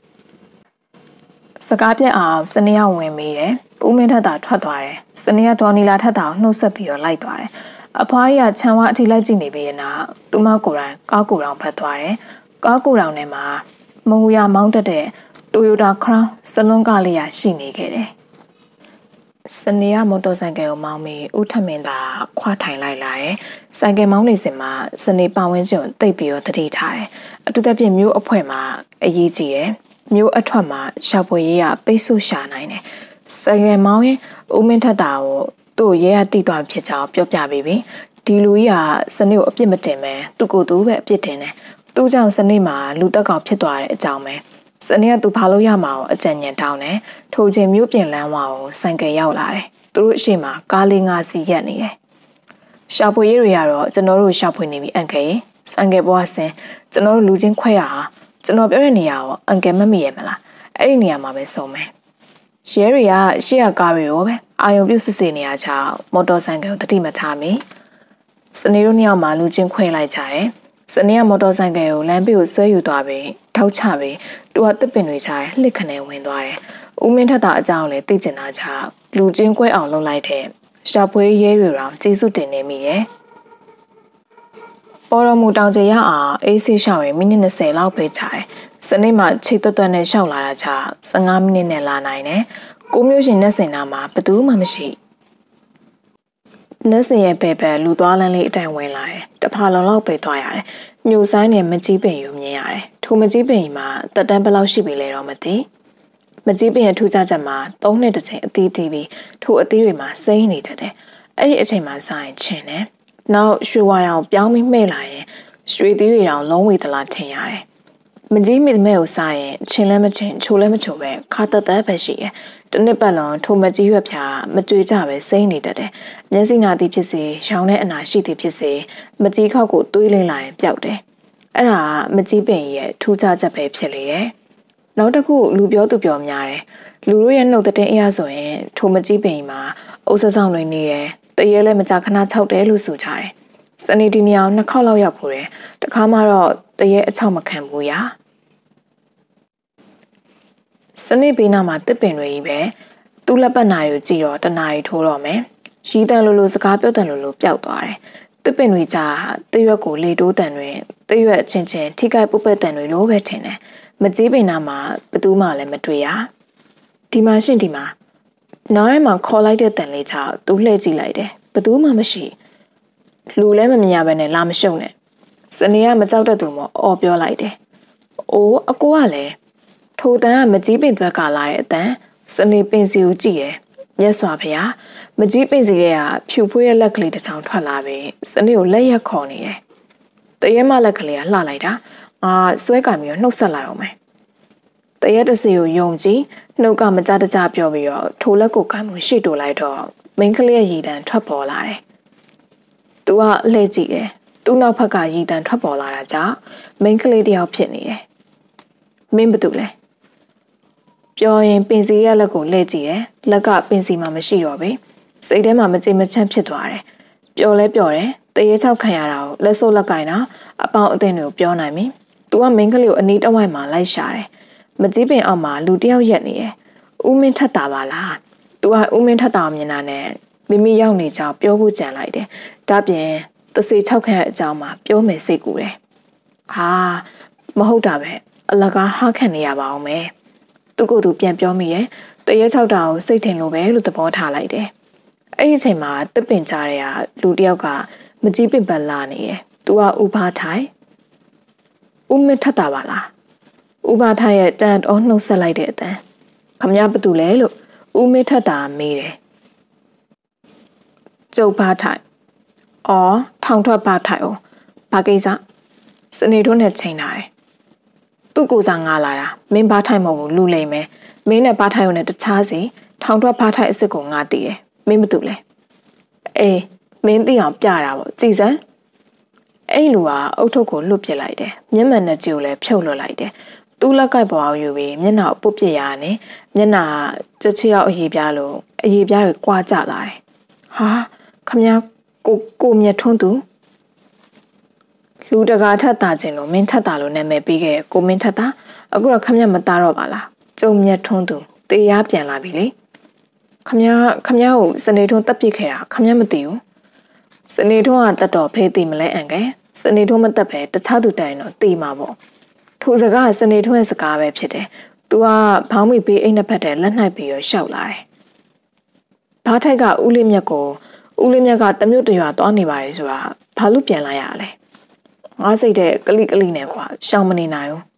စကားပြက်အောင်စနေရဝင်မိတယ်ဦးမင်းထက်တာထွက်သွားတယ်စနေရဒေါ်နီလာထက်တာကိုနှုတ်ဆက်ပြီးတော့လိုက်သွားတယ်အဖွားကြီးကခြံဝါအထိလိုက်ကြည့်နေပြီးနောက်သူမကိုယ်တိုင်ကားကိုယ်တောင်ဖတ်သွားတယ်ကားကိုယ်တောင်ထဲမှာမဟူရမောင်းတက်တဲ့ Toyota Crown စလွန်းကားလေးရရှိနေခဲ့တယ်စနေရမော်တော်ဆိုင်ကယ်ကိုမောင်းပြီးဦးထမင်းသာခွာထိုင်လိုက်လာတယ်။ဆိုင်ကယ်မောင်းနေစဉ်မှာစနေပဝင်းကျုံတိတ်ပြီးတော့တတိထားတယ်။အတူတပြည့်မျိုးအဖွဲမှာအရေးကြီးတယ်။မျိုးအထွက်မှာရှာဖွေရေးကပိတ်ဆို့ရှာနိုင်တယ်။ဆိုင်ကယ်မောင်းရင်ဦးမင်းထက်တာကိုသူ့ရဲရတိသွားဖြစ်ကြောင်းပြောပြပေးပြီ။ဒီလူကြီးကစနေကိုအပြစ်မတင်ပဲသူ့ကိုယ်သူပဲအပြစ်တင်တယ်။သူ့ကြောင့်စနေမှာလူတက်ကောင်ဖြစ်သွားတဲ့အကြောင်းပဲ။စနေကသူဘာလို့ရမှာကိုအကြံဉာဏ်တောင်းတယ်ထိုချိန်မျိုးပြင်လမ်းဝါကိုဆိုင်ကယ်ရောက်လာတယ်သူတို့အရှိမကားလေးငါးစီးရက်နေတယ်ရှာဖွေရေးတွေကတော့ကျွန်တော်တို့ရှာဖွေနေပြီအန်ကယ်ဆိုင်ကယ်ပေါ်ဆင်းကျွန်တော်တို့လူချင်းခွဲရအောင်ကျွန်တော်ပြောတဲ့နေရာကိုအန်ကယ်မမိရမလားအဲ့ဒီနေရာမှာပဲဆုံးမယ်ရဲတွေကရှေ့ကကားတွေရောပဲအာယုံပြုတ်စစ်စစ်နေရချောင်းမော်တော်ဆိုင်ကယ်ကိုတတိမထားမီစနေတို့နှစ်ယောက်မှလူချင်းခွဲလိုက်ကြတယ်စနေကမော်တော်ဆိုင်ကယ်ကိုလမ်းဘေးကိုဆွဲယူသွားပြီးထောက်ချပြီးသူကတစ်ပင်တွေချတယ်လှစ်ခနဲဝင်သွားတယ်။ဦးမင်းထက်တာအကြောင်းလည်းသိကျင်တာကြောင့်လူချင်းကွဲအောင်လုပ်လိုက်တဲ့ရှာဖွေရဲတွေတောင်ကျေးဇူးတင်နေမိရဲ့။ပေါ်တော်မူတောင်ကျရအောင်အေးဆေးရှောက်ရင်မိနစ်၂၀လောက်ပဲချတယ်။စနေမှချိတ်သွက်သွက်နဲ့ရှောက်လာတာကြောင့်၁၅မိနစ်နဲ့လာနိုင်တယ်။ကိုမျိုးရှင်နဲ့စင်နာမှာဘသူမှမရှိ။နက်စင်ရဲ့ဘဲဘဲလူသွားလန်းလေးအတိုင်ဝင်လာတယ်။တဖာလုံးလောက်ပဲသွားရတယ်။မြို့ဆိုင်နဲ့မကြီးပင်ယူမြင်ရတယ်။ထိုမကြီးပင်မှာတက်တန်းဘယ်လောက်ရှိပြီလဲတော့မသိ။မကြီးပင်ရဲ့ထူးခြားချက်မှာသုံးနှစ်တစ်ချိန်အသီးသီးပြီးထိုအသီးတွေမှာစိမ့်နေတတ်တယ်။အဲ့ဒီအချိန်မှာဆိုင်ချင်တယ်။နောက်ရွှေဝါရောင်ပြောင်းပြီးမှဲ့လာရင်ရွှေသီးတွေတောင်လုံးဝသလားထင်ရတယ်။မကြီးမိမဲ့ကိုစားရင်ချင်လဲမချင်ချိုလဲမချိုပဲခါတက်တက်ပဲရှိတယ်။တနစ်ပတ်လုံးထိုမကြီးရွက်ဖြာမကြွေကြပဲစိမ့်နေတတ်တယ်။မျက်စိနာသည်ဖြစ်စေရောင်တဲ့အနာရှိသည်ဖြစ်စေမကြီးခောက်ကိုတွေးလိမ့်လာရင်ပျောက်တယ်။အဲ့ဒါမကြီးပင်ရဲ့ထူးခြားချက်ပဲဖြစ်လေရဲ့။နောက်တစ်ခုလူပြောသူပြောများတယ်။လူတို့ရဲ့နှုတ်တဲ့အေးရဆိုရင်ထိုမကြီးပင်မှာအုပ်ဆဆောင်တွေနေတယ်။တရေလည်းမကြခဏ၆တဲလို့ဆိုကြတယ်။စနေဒီနေအောင်နှစ်ခေါက်လောက်ရောက်ဖို့တယ်။တခါမှတော့တရေအချောက်မခံဘူးရာ။စနေဘေးနာမှာတစ်ပင်တွေကြီးပဲသူ့လက်ပတ်နာကိုကြည့်တော့တနာရီထိုးတော့မယ်ရီးတန်လိုလိုစကားပြောတန်လိုလိုပျောက်သွားတယ်တစ်ပင်တွေကြာတရွက်ကိုလေတိုးတန်တွေတရွက်ချင်းချင်းထိခိုက်ပုတ်ပက်တန်တွေလိုပဲထင်တယ်မကြီးပင်နာမှာဘသူမှလည်းမတွေ့ရဒီမှာရှင်ဒီမှာနောက်ရဲမှာခေါ်လိုက်တဲ့တန်လေးချောက်သူလှည့်ကြည့်လိုက်တယ်ဘသူမှမရှိလူလည်းမမြင်ရဘဲနဲ့လာမရှုံနဲ့စနေကမကြောက်တတ်သူမို့အော်ပြောလိုက်တယ်အိုးအကိုကလည်းထိုတန်ကမကြီးပင်ဘက်ကလာတဲ့အတန်စနေပင်စီကိုကြည့်ရမျက်စွာဖျားမကြီးပင်စီရဲ့ဖြူဖွေးရဲ့လက်ကလေးတစ်ချောင်းထွက်လာပြီးစနေကိုလက်ရက်ခေါ်နေတယ်တရဲမလက်ကလေးကလှလိုက်တာအာဆွဲကံပြီးတော့နှုတ်ဆက်လိုက်အောင်မယ်တရဲတစီကိုယုံကြည်နှုတ်ကမကြတကြပြောပြီးတော့ထိုလက်ကိုကံမှုရှေ့တိုးလိုက်တော့မိန်းကလေးရဲ့ရည်တံထွက်ပေါ်လာတယ်သူကလှည့်ကြည့်တယ်သူ့နောက်ဘက်ကရည်တံထွက်ပေါ်လာတာကြောင့်မိန်းကလေးတယောက်ဖြစ်နေတယ်မင်းဘာတူလဲပြောရင်ပင်စီရဲ့လက်ကိုလှည့်ကြည့်တယ်လက်ကပင်စီမှာမရှိတော့ဘူးစိတ်ထဲမှာမကြင်မချမ်းဖြစ်သွားတယ်ပျော်လဲပျော်တယ်တရေချောက်ခံရတာကိုလက်စိုးလက်ကင်တာအပေါင်းအသင်းတွေကိုပြောနိုင်ပြီသူကမိန်းကလေးကိုအနီးတစ်ဝိုက်မှာလိုက်ရှာတယ်မကြီးပင်အောက်မှာလူတယောက်ရက်နေတယ်ဦးမင်းထက်တာပါလားသူကဦးမင်းထက်တာမြင်တာနဲ့မိမိရောက်နေကြောင်ပြောဖို့ကြံလိုက်တယ်ဒါပြင်တစေချောက်ခံတဲ့အကြောင်းမှာပြောမယ်စိတ်ကူတယ်ဟာမဟုတ်တာပဲအလကားဟားခံနေရပါအောင်မယ်သူကိုယ်သူပြန်ပြောမိရဲ့တရေချောက်တာကိုစိတ်ထင်လို့ပဲလို့သဘောထားလိုက်တယ်အဲ့ဒီအချိန်မှာတစ်ပင်ကြားတဲ့ကလူတယောက်ကမကြီးပင်ပတ်လာနေတယ်သူကဥပါထိုင်ဦးမထက်တာပါလားဥပါထိုင်ရဲ့တန်တော်နှုတ်ဆက်လိုက်တဲ့အတန်ခမရဘသူလဲလို့ဦးမထက်တာမေးတယ်ကျုပ်ဘာထိုင်အော်ထောင်ထွက်ဘာထိုင်哦ဘာကိစ္စစနေထွန်းနဲ့ချိန်လာတယ်သူ့ကိုယ်စားငါလာတာမင်းဘာထိုင်မဟုတ်ဘူးလူလိမ့်မယ်မင်းနဲ့ဘာထိုင်ုံနဲ့တခြားစီထောင်ထွက်ဘာထိုင်အစ်စ်ကိုငါတည်တယ်မင်းမတူလဲအေးမင်းသိအောင်ပြတာပေါ့ကြည်စမ်းအဲ့လူကအုတ်ထုပ်ကိုလွတ်ပစ်လိုက်တယ်မျက်မှန်နဲ့ကြိုလည်းဖြုတ်လွတ်လိုက်တယ်သူ့လက်ကိုက်ပေါ်အောင်ယူပြီးမျက်နှာပုတ်ပစ်ရနဲ့မျက်နှာကြချီတော့အရေးပြားလို့အရေးပြားတွေကွာကျလာတယ်ဟာခမည်းကိုကိုမြတ်ထွန်းသူလူတကာထက်တာခြင်းလို့မင်းထက်တာလို့နာမည်ပေးခဲ့ကိုမင်းထက်တာအခုတော့ခမည်းမသားတော့ပါလားကျုံမြတ်ထွန်းသူတေးရပြန်လာပြီလေခမည်းခမည်းကိုစနေထွန်းတက်ပစ်ခဲ့တာခမည်းမသိဘူးစနေထွန်းကတက်တော့ဖေးသိမလဲအန်ကဲစနေထွန်းမတက်ပဲတခြားသူတိုင်တော့တေးမှာပေါ့ထိုစကားစနေထွန်းရဲ့စကားပဲဖြစ်တယ်သူကဘောင်းမိပေးအိမ်နှစ်ဖက်တည်းလက်နှိုက်ပြီးတော့ရှောက်လာတယ်ဘာထိုက်ကဦးလေးမြတ်ကိုဦးလေးမြတ်ကတမျိုးတရွာသွားနေပါတယ်ဆိုတာဘာလို့ပြန်လာရလဲငါစိတ်တဲ့ကလိကလိနဲ့ကွာရှောင်မနေနိုင်ဘူး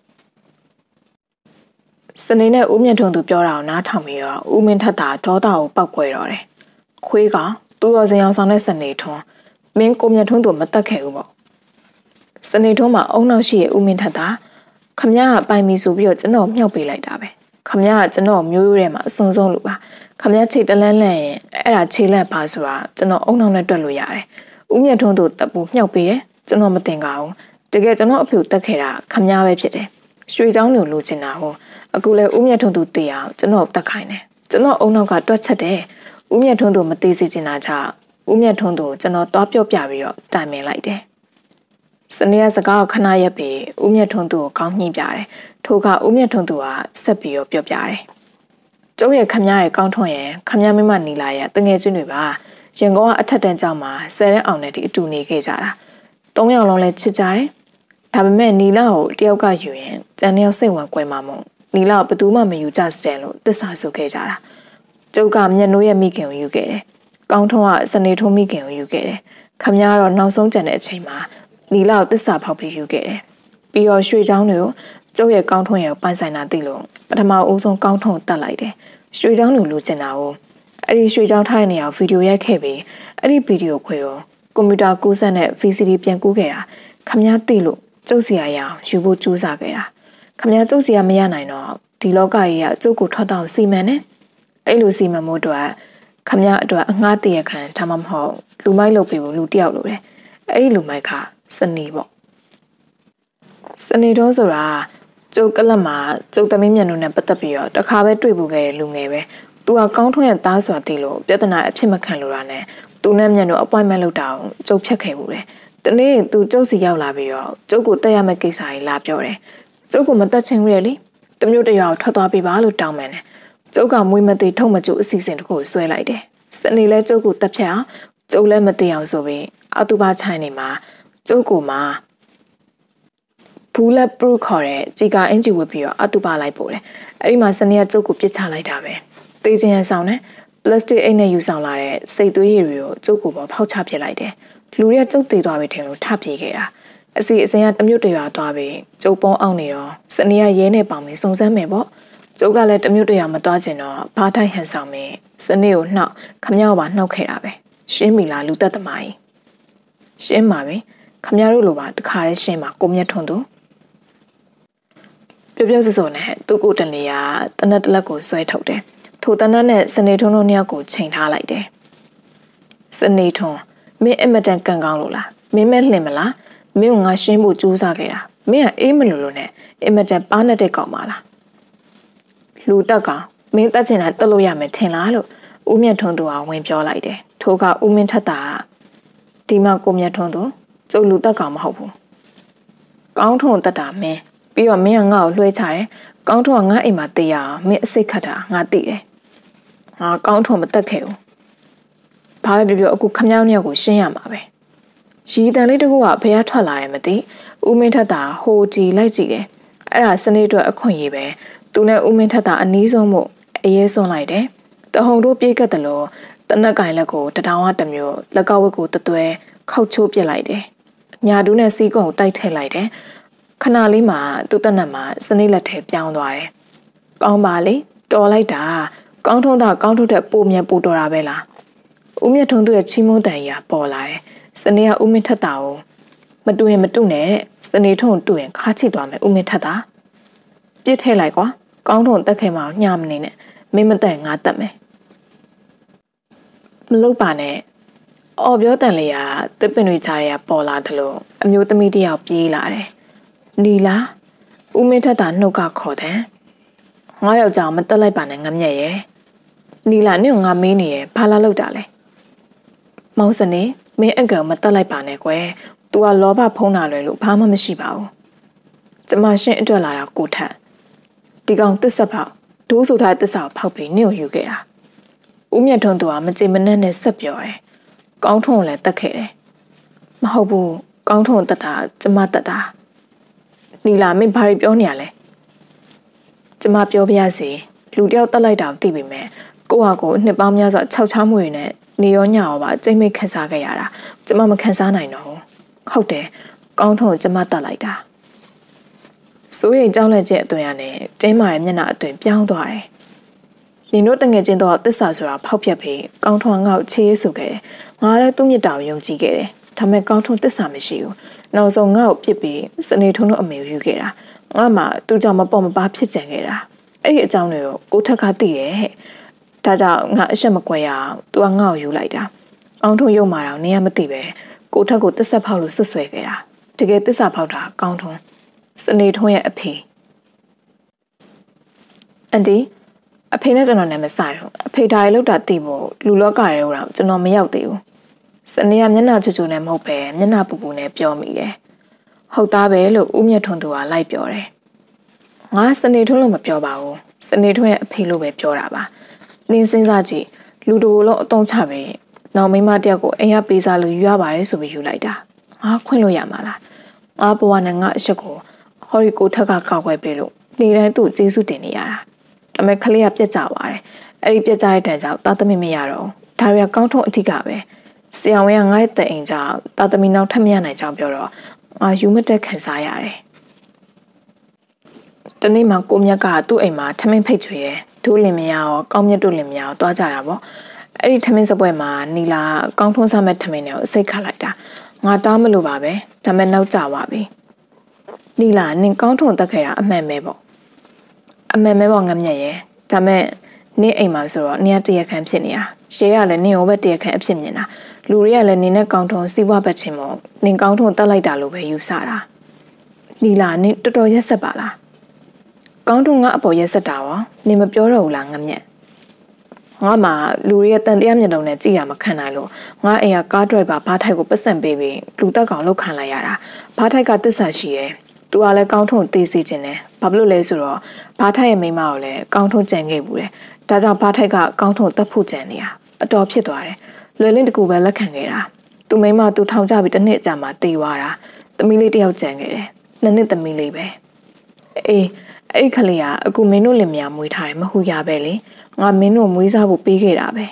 စနေနဲ့ဦးမြတ်ထွန်းသူပြောတာကိုနားထောင်ပြီးတော့ဦးမင်းထက်တာဒေါသကိုပောက်ကွယ်တော့တယ်ခွေးကသူ့တော်စင်အောင်ဆောင်တဲ့စနေထွန်းမင်းကိုမြတ်ထွန်းသူမတက်ခဲ့ဘူးပေါ့စနေထွန်းမှာအုံနောက်ရှိရဲ့ဦးမင်းထက်တာခမရကပိုင်မီဆိုပြီးတော့ကျွန်တော်မြှောက်ပေးလိုက်တာပဲခမရကကျွန်တော်မျိုးရိုးထဲမှာအစုံဆုံးလို့ပါခမရချိတ်တလန်းလန့်ရင်အဲ့ဒါခြေလက်ပါဆိုတာကျွန်တော်အုံနောက်နဲ့တွက်လို့ရတယ်ဦးမြတ်ထွန်းသူတပ်ဖို့မြှောက်ပေးတယ်ကျွန်တော်မတင်ကြဘူးတကယ်ကျွန်တော်အဖေကိုတက်ခဲ့တာခမရပဲဖြစ်တယ်ရွှေချောင်းကိုလိုချင်တာဟိုအခုလဲဦးမြတ်ထွန်းသူတည်အောင်ကျွန်တော်တက်ခိုင်းတယ်ကျွန်တော်အုံနောက်ကတွက်ချက်တယ်ဦးမြတ်ထွန်းသူမသေးစေချင်တာကြောင့်ဦးမြတ်ထွန်းသူကျွန်တော်သွားပြောပြပြီးတော့တိုင်ပင်လိုက်တယ်စနေရစကားကိုခဏရက်ပြီးဦးမြတ်ထွန်းသူကိုကောင်းညှိပြတယ်ထိုကဦးမြတ်ထွန်းသူကဆက်ပြီးတော့ပြောပြတယ်ကျုပ်ရဲ့ခမရရဲ့ကောင်းထွန်းရဲ့ခမရမမနီလာရဲ့တငယ်ချင်းတွေပါရင်ကောကအထက်တန်းကျောင်းမှာဆယ်တဲ့အောင်နဲ့ဒီအတူနေခဲ့ကြတာသုံးယောက်လုံးလည်းချစ်ကြတယ်ဒါပေမဲ့နီလာကိုတယောက်ကယူရင်ကျန်တဲ့ယောက်စိတ်ဝင်ကွဲမှာမို့နီလာကိုဘယ်သူမှမယူကြစတယ်လို့သစ္စာဆိုခဲ့ကြတာကျုပ်ကမျက်နှိုးရဲ့မိခင်ကိုယူခဲ့တယ်ကောင်းထွန်းကစနေထွန်းမိခင်ကိုယူခဲ့တယ်ခမရတော့နောက်ဆုံးကျန်တဲ့အချိန်မှာနီလာကိုသစ္စာဖောက်ပြီးယူခဲ့တယ်ပြီးတော့ရွှေချောင်းတွေကိုကျုပ်ရဲ့ကောင်းထွန်းရဲ့ပိုင်ဆိုင်တာသိလို့ပထမအဦးဆုံးကောင်းထွန်းကိုတတ်လိုက်တယ်ရွှေချောင်းလူလူကျင်တာကိုအဲ့ဒီရွှေချောင်းထားတဲ့နေရာကိုဗီဒီယိုရိုက်ခဲ့ပြီးအဲ့ဒီဗီဒီယိုခွေကိုကွန်ပျူတာကူးဆက်နဲ့ ဗီ စီ ဒီ ပြန်ကူးခဲ့တာခမရသိလို့ကျုပ်စီရရအောင်ယူဖို့ကြိုးစားခဲ့တာခမရကျုပ်စီရမရနိုင်တော့ဒီလောကကြီးကကျုပ်ကိုထွက်တော့စီမံနေအဲ့လိုစီမံမှုအတွက်ခမရအတွက်အငှားတရခံဒါမှမဟုတ်လူမိုက်လုပ်ပြီးဘူးလူတယောက်လိုတယ်အဲ့ဒီလူမိုက်ကစနေပေါ့စနေတော့ဆိုတာကျုပ်ကလပ်မှာကျုပ်သမီးမျက်နှာနဲ့ပတ်သက်ပြီးတော့တခါပဲတွေ့ဖို့ခဲ့တဲ့လူငယ်ပဲသူကကောင်းထွန်းရဲ့သားစွာသိလို့ပြဿနာအဖြစ်မခံလို့တာနဲ့သူနဲ့မျက်နှာ appointment လုပ်တာကိုကျုပ်ဖြတ်ခဲ့ဘူးတယ်တနေ့သူကျုပ်စီရောက်လာပြီးတော့ကျုပ်ကိုတက်ရမယ့်ကိစ္စကြီးလာပြောတယ်ကျုပ်ကိုမတက်ချင်ဘူးလေတမျိုးတရွာကိုထွက်သွားပေးပါလို့တောင်းပန်တယ်ကျုပ်ကမွေးမသေးထုတ်မကျအစီအစဉ်တခုကိုဆွဲလိုက်တယ်စနေလဲကျုပ်ကိုတက်ဖြတ်အောင်ကျုပ်လည်းမသိအောင်ဆိုပြီးအော်တိုဘာချိုင်းနေမှာကျုပ်ကိုမှာbullet proof ခေါ်တဲ့ជីကာအင်ဂျီဝတ်ပြီးတော့အော်တိုဘာလိုက်ပို့တယ်အဲ့ဒီမှာစနေကကျုပ်ကိုပစ်ချလိုက်တာပဲတေးချင်ရဆောင်တယ်ပလတ်စတစ်အိတ်နဲ့ယူဆောင်လာတဲ့စိတ်သွေးရည်တွေကိုကျုပ်ကိုပေါ်ဖောက်ချပစ်လိုက်တယ်လူတွေကကျုပ်သေးသွားပြီထင်လို့ထပြေးခဲ့တာအစီအစဉ်ကတမျိုးတရွာသွားပြီးကျုပ်ပေါင်းအောင်နေတော့စနေကရဲနဲ့ပေါင်ပြီးစုံစမ်းမယ်ပေါ့ကျုပ်ကလည်းတမျိုးတရွာမသွားချင်တော့ဘားထိုက်ဟန်ဆောင်မင်းစနေကိုနှောက်ခမရောက်ပါနှောက်ခဲ့တာပဲရှင်းပြီလားလူသက်သမားကြီးရှင်းပါပြီခမရတို့လိုပါတခါတည်းရှင်းပါကိုမြတ်ထွန်းသူပြောပြောစစုံနဲ့သူ့ကိုတနေရတနက်တလက်ကိုဆွဲထုတ်တယ်ထိုတနက်နဲ့စနေထွန်းတို့နှစ်ယောက်ကိုချိန်ထားလိုက်တယ်စနေထွန်းမင်းအမတန်ကန်ကောင်းလို့လားမင်းမဲ့လှင်မလားမင်းကငါရှင်းဖို့ကြိုးစားခဲ့တာမင်းကအေးမလို့လို့နဲ့အမတန်ပါနဲ့ကောက်ပါလားလူတက်ကောင်မင်းတက်ချင်တာတက်လို့ရမယ်ထင်လားလို့ဦးမြတ်ထွန်းသူကဝင်ပြောလိုက်တယ်ထိုကဦးမင်းထက်တာဒီမှာကိုမြတ်ထွန်းသူကျုပ်လူတက်ကောင်မဟုတ်ဘူးကောင်းထွန်းတက်တာမင်းပြီးတော့မင်းကငါ့ကိုလွှဲချတယ်ကောင်းထွန်းကငါ့အိမ်မှာတေးရအောင်မင်းအစိတ်ခတ်တာငါသိတယ်ငါကောင်းထွန်းမတက်ခဲ့ဘူးဘာပဲပြောပြောအခုခမောင်းနှစ်ယောက်ကိုရှင်းရမှာပဲရီတန်လေးတကူကဘယ်ကထွက်လာတယ်မသိဦးမင်းထက်တာဟိုကြည်လိုက်ကြည့်တယ်အဲ့ဒါစနေအတွက်အခွင့်အရေးပဲသူနဲ့ဦးမင်းထက်တာအနီးဆုံးမို့အရေးဆုံးလိုက်တယ်တဟုံတို့ပြေးကတ်တယ်လို့တနက်ကင်လက်ကိုတထောင်ကတမျိုးလက်ကဝက်ကိုတသွဲခောက်ချိုးပစ်လိုက်တယ်ညာတူးနဲ့စီးကုံကိုတိုက်ထည့်လိုက်တယ်ခဏလေးမှသူ့တက်နက်မှာစနေလက်ထဲပြောင်းသွားတယ်ကောင်းပါလေတော်လိုက်တာကောင်းထုံးတာကောင်းထုံးတဲ့ပုံမြန်ပူတော်တာပဲလားဦးမြတ်ထွန်းသူရဲ့ချီးမွမ်းတန်ကြီးပေါ်လာတယ်စနေကဦးမင်းထက်တာကိုမတူရင်မတူနဲ့စနေထွန်းတူရင်ခါချိသွားမယ်ဦးမင်းထက်တာပြစ်ထဲလိုက်ကွာကောင်းထုံတက်ခဲမအောင်ညှမနေနဲ့မင်းမတက်ငါတက်မယ်မလုပ်ပါနဲ့အော်ပြောတန်လေးကတစ်ပင်တွေချားရပေါ်လာတယ်လို့အမျိုးသမီးတယောက်ပြေးလာတယ်နီလာဦးမင်းထက်တာနှုတ်ကခေါ်တယ်ငါယောက်ျားမတက်လိုက်ပါနဲ့ငမျက်ရဲ့နီလာနဲ့ငါမင်းနေရဲ့ဘာလာလောက်တာလဲမောင်စနေမင်းအကောင်မတက်လိုက်ပါနဲ့ကွယ်။ तू ကလောဘဖုံးတာလွယ်လို့ဘာမှမရှိပါဘူး။ကျမရှင်းအတွက်လာတာကိုထက်ဒီကောင်တစ်ဆက်ဖောက်ဒိုးဆိုထားတစ်ဆောက်ဖောက်ပြီးနင့်ကိုယူခဲ့တာ။ဦးမြတ်ထွန်းသူကမကြင်မနှက်နဲ့ဆက်ပြောတယ်။ကောင်းထုံးလည်းတက်ခဲ့တယ်။မဟုတ်ဘူးကောင်းထုံးတက်တာကျမတက်တာ။နီလာမင်းဘာတွေပြောနေရလဲ။ကျမပြောပြရစီလူတယောက်တက်လိုက်တာသိပေမဲ့ကိုဟာကိုနှစ်ပေါင်းများစွာခြောက်ချားမှုတွေနဲ့နေရောညရောပါအကျိတ်မိတ်ခန်းစားခဲ့ရတာကျမမခန်းစားနိုင်တော့ဘူးဟုတ်တယ်ကောင်းထုံးကျမတတ်လိုက်တာစိုးရိမ်ကြောက်လန့်ခြင်းအသွင်ရနဲ့တင်းမာတဲ့မျက်နှာအသွင်ပြောင်းသွားတယ်ညီတို့တငယ်ချင်းတော့တစ္ဆာဆိုတာဖောက်ပြက်ပြီးကောင်းထုံးငါ့ကိုချေးဆူခဲ့တယ်ငါလည်းသူ့မြတ်တာကိုယုံကြည်ခဲ့တယ်ဒါပေမဲ့ကောင်းထုံးတစ္ဆာမရှိဘူးနောက်ဆုံးငါ့ကိုပြစ်ပြီးစနေထုံးတို့အမေယူခဲ့တာငါမှသူ့ကြောင့်မပေါ်မပါဖြစ်ကြံခဲ့တာအဲ့ဒီအကြောင်းတွေကိုကိုထက်ကသိတယ်ဟဲ့ဒါကြောင့်ငါအရှက်မကွဲရအောင်သူကငါ့ကိုယူလိုက်တာအောင်ထုံရုံမာတော့နေရမသိပဲကိုထက်ကိုတစ္ဆာဖောက်လို့ဆွဆွဲခဲ့တာတကယ်တစ္ဆာဖောက်တာကောင်းထုံစနေထုံရဲ့အဖေအန်ဒီအဖေနဲ့ကျွန်တော်နဲ့မဆိုင်ဘူးအဖေဒါရီလောက်တာသိဖို့လူလောကရဲတော့ကျွန်တော်မရောက်သေးဘူးစနေကမျက်နှာချူချူနဲ့မဟုတ်ပဲမျက်နှာပူပူနဲ့ပြောမိတယ်ဟုတ်သားပဲလို့ဦးမြတ်ထွန်းသူကလိုက်ပြောတယ်ငါစနေထုံလို့မပြောပါဘူးစနေထုံရဲ့အဖေလို့ပဲပြောတာပါနင်းစဉ်းစားကြည့်လူတို့လုံးအတုံးချပဲနောက်မိမတယောက်ကိုအိမ်ရပေးစားလို့ယူရပါတယ်ဆိုပြီးယူလိုက်တာငါခွင့်လို့ရမှာလားငါဘဝနဲ့ငါအရှက်ကိုဟော်ရီကိုထက်ကကောက်ွယ်ပေးလို့နေတိုင်းသူ့ကျေးဇူးတင်နေရတာဒါပေမဲ့ခလေးကပြက်ကြပါတယ်အဲ့ဒီပြက်ကြတဲ့တန်ကြောင့်တာသမီမရတော့ဒါရီကကောင်းထုံးအထီးကပဲဆရာဝန်ကငါ့ရဲ့တဲ့အိမ်ကြောင့်တာသမီနောက်ထပ်မရနိုင်ကြောင်းပြောတော့ငါယူမတက်ခံစားရတယ်တနေ့မှကိုမြတ်ကသူ့အိမ်မှာထမင်းဖိတ်ချွေရဲဒိုးလင်မရရောကောင်းမြတ်တို့လင်မရရောတွားကြတာပေါ့အဲ့ဒီထမင်းစပွဲမှာနီလာကောင်းထုံးစားမဲ့ထမင်းတွေကိုအစိတ်ခတ်လိုက်တာငါတောင်းမလို့ပါပဲဒါမဲ့နောက်ကျသွားပြီနီလာနင်ကောင်းထုံတက်ခဲ့တာအမှန်ပဲပေါ့အမှန်ပဲပေါ့ငမျက်ရဲ့ဒါမဲ့နင်းအိမ်မှာဆိုတော့နင်ကတရခန့်ဖြစ်နေတာရှေးကလည်းနင်ဟိုဘက်တရခန့်အဖြစ်မြင်တာလူတွေကလည်းနင်နဲ့ကောင်းထုံစီးပွားပတ်ချင်းမို့နင်ကောင်းထုံတက်လိုက်တာလို့ပဲယူဆတာနီလာနင်တော်တော်ရက်ဆက်ပါလားကောင်းထုံငါအပေါ်ရက်ဆက်တာရောနင်မပြောတော့ဘူးလားငမျက်ငါမှလူတွေရဲ့တန်တရားမျက်လုံးနဲ့ကြည့်ရမခံနိုင်လို့ငါအိမ်ကကားဒရိုက်ဘာဘားထိုက်ကိုပတ်စံပေးပြီးလူတက်ကောင်လောက်ခံလိုက်ရတာဘားထိုက်ကတစ္ဆာရှိရဲသူကလည်းကောင်းထုံတေးစီခြင်းတယ်ဘာဖြစ်လို့လဲဆိုတော့ဘားထိုက်ရဲ့မိမကိုလည်းကောင်းထုံကြံခဲ့ဘူးတယ်ဒါကြောင့်ဘားထိုက်ကကောင်းထုံတက်ဖို့ကြံနေတာအတော်ဖြစ်သွားတယ်လွယ်လင်းတကူပဲလက်ခံခဲ့တာသူမိမသူထောင်ကြပြီးတစ်နှစ်အကြာမှတေးသွားတာသမီးလေးတယောက်ကြံခဲ့တယ်နှစ်နှစ်သမီးလေးပဲအေးအဲ့ဒီခလေးကအခုမင်းတို့လင်မယားမွေးထားတယ်မဟုတ်ရပဲလေငါမင်းတို့မွေးစားဖို့ပေးခဲ့တာပဲ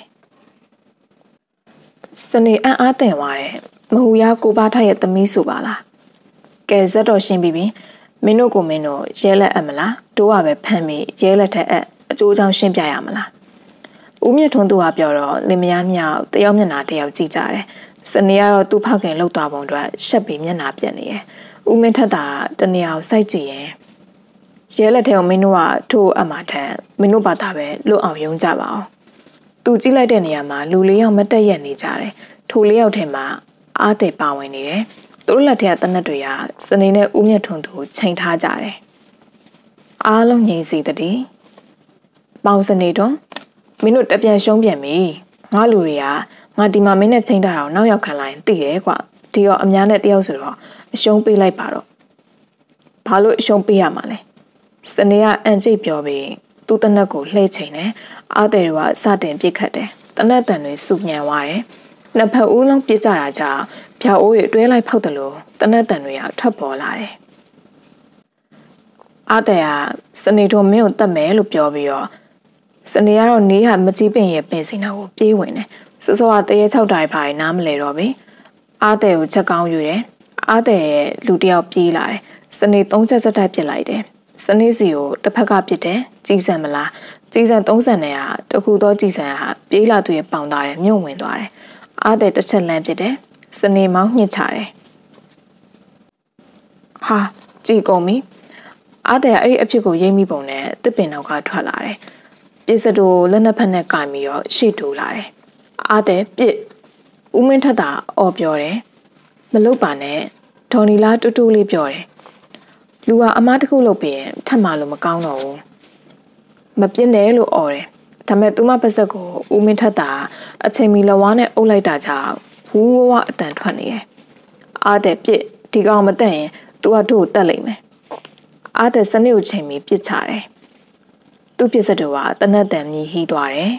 စနေအံ့အားသင့်သွားတယ်မဟူရကိုပါထိုက်ရဲ့သမီးဆိုပါလားကဲဇက်တော်ရှင်းပြီးပြီမင်းတို့ကိုမင်းတို့ရဲလက်အပ်မလားတို့ကပဲဖမ်းပြီးရဲလက်ထက်အပ်အကျိုးကြောင့်ရှင်းပြရမလားဦးမြတ်ထွန်းသူကပြောတော့လင်မယားမြောက်တယောက်မျက်နှာတယောက်ကြည့်ကြတယ်စနေကတော့သူ့ဖောက်ခင်လှုပ်သွားပုံအတွက်ရှက်ပြီးမျက်နှာပြက်နေတယ်ဦးမင်းထက်တာတနေရာကိုစိုက်ကြည့်ရင်ရဲလက်ထဲကိုမင်းတို့ကထိုးအမှထက်မင်းတို့ဘာသာပဲလွတ်အောင်ယုံကြပါအောင်သူကြည့်လိုက်တဲ့နေရာမှာလူလေးယောက်မတက်ရက်နေကြတယ်ထိုလေးယောက်ထဲမှာအားသေးပါဝင်နေတယ်သူတို့လက်ထဲကတနက်တွေကစနေနဲ့ဦးမြတ်ထွန်းသူကိုချိန်ထားကြတယ်အားလုံးငြိမ်စီတည်းပေါင်စနေတော့မင်းတို့တပြန်ရှုံးပြန်ပြီငါလူတွေကငါဒီမှာမင်းနဲ့ချိန်ထားတာကိုနောက်ရောက်ခံလိုက်ရင်သိတယ်ကွဒီတော့အများနဲ့တယောက်ဆိုတော့အရှုံးပေးလိုက်ပါတော့ဘာလို့အရှုံးပေးရမှာလဲစနေကအန်ကျိတ်ပြောပြီးသူ့တနက်ကိုလှည့်ချိန်တယ်အားတယ်တွေကစတင်ပြစ်ခတ်တယ်တနက်တန်တွေစုညံသွားတယ်နှစ်ဖက်ဦးလုံးပြစ်ကြတာကြောင့်ဖြာအိုးတွေတွဲလိုက်ဖောက်တယ်လို့တနက်တန်တွေကထွက်ပေါ်လာတယ်အားတယ်ကစနေတို့မင်းကိုတတ်မယ်လို့ပြောပြီးတော့စနေကတော့နေဟာမကြည့်ပင်ရဲ့ပင်စင်တော်ကိုပြေးဝင်တယ်စောစောကတရေ၆တိုင်ဖိုင်နားမလဲတော့ပြီအားတယ်ကိုချက်ကောင်းယူတယ်အားတယ်ရဲ့လူတယောက်ပြေးလာတယ်စနေသုံးချက်စက်တိုက်ပစ်လိုက်တယ်စနေစီကိုတစ်ဖက်ကပြစ်တယ်ကြီးစံမလားကြီးစံသုံးဆန်နဲ့ကတခုသောကြီးစံကပြေးလာသူရဲ့ပေါင်သားတယ်မြုံဝင်သွားတယ်အားတဲ့တစ်ချက်လမ်းဖြစ်တယ်စနေမောင်းညှစ်ချတယ်ဟာကြည်ကုန်ပြီအားတဲ့အဲ့ဒီအဖြစ်ကိုရိမ့်မိပုံနဲ့တစ်ပင်နောက်ကထွက်လာတယ်ပြစ်စတိုလက်နှစ်ဖက်နဲ့ကင်ပြီးတော့ရှေ့တိုးလာတယ်အားတဲ့ပြစ်ဦးမင်းထက်တာအော်ပြောတယ်မလုပ်ပါနဲ့ဒေါ်နီလာတူတူလေးပြောတယ်လူကအမားတစ်ခုလုပ်ပြီးရင်ထပ်မှလို့မကောင်းတော့ဘူးမပြင်းတယ်လို့អော်တယ်ဒါပေမဲ့သူမပါဇက်ကိုဦးမင်းထက်တာအချိန်မီလဝါးနဲ့အုပ်လိုက်တာကြောင့်ဝူးဝါးအတန်ထွက်နေတယ်အားတဲ့ပြစ်ဒီကောင်မတက်ရင်သူကတို့ကိုတက်လိမ့်မယ်အားတဲ့စနစ်ကိုချိန်ပြီးပြစ်ချတယ်သူ့ပြစ်စက်တွေကတနက်တန်မြည်ဟီးသွားတယ်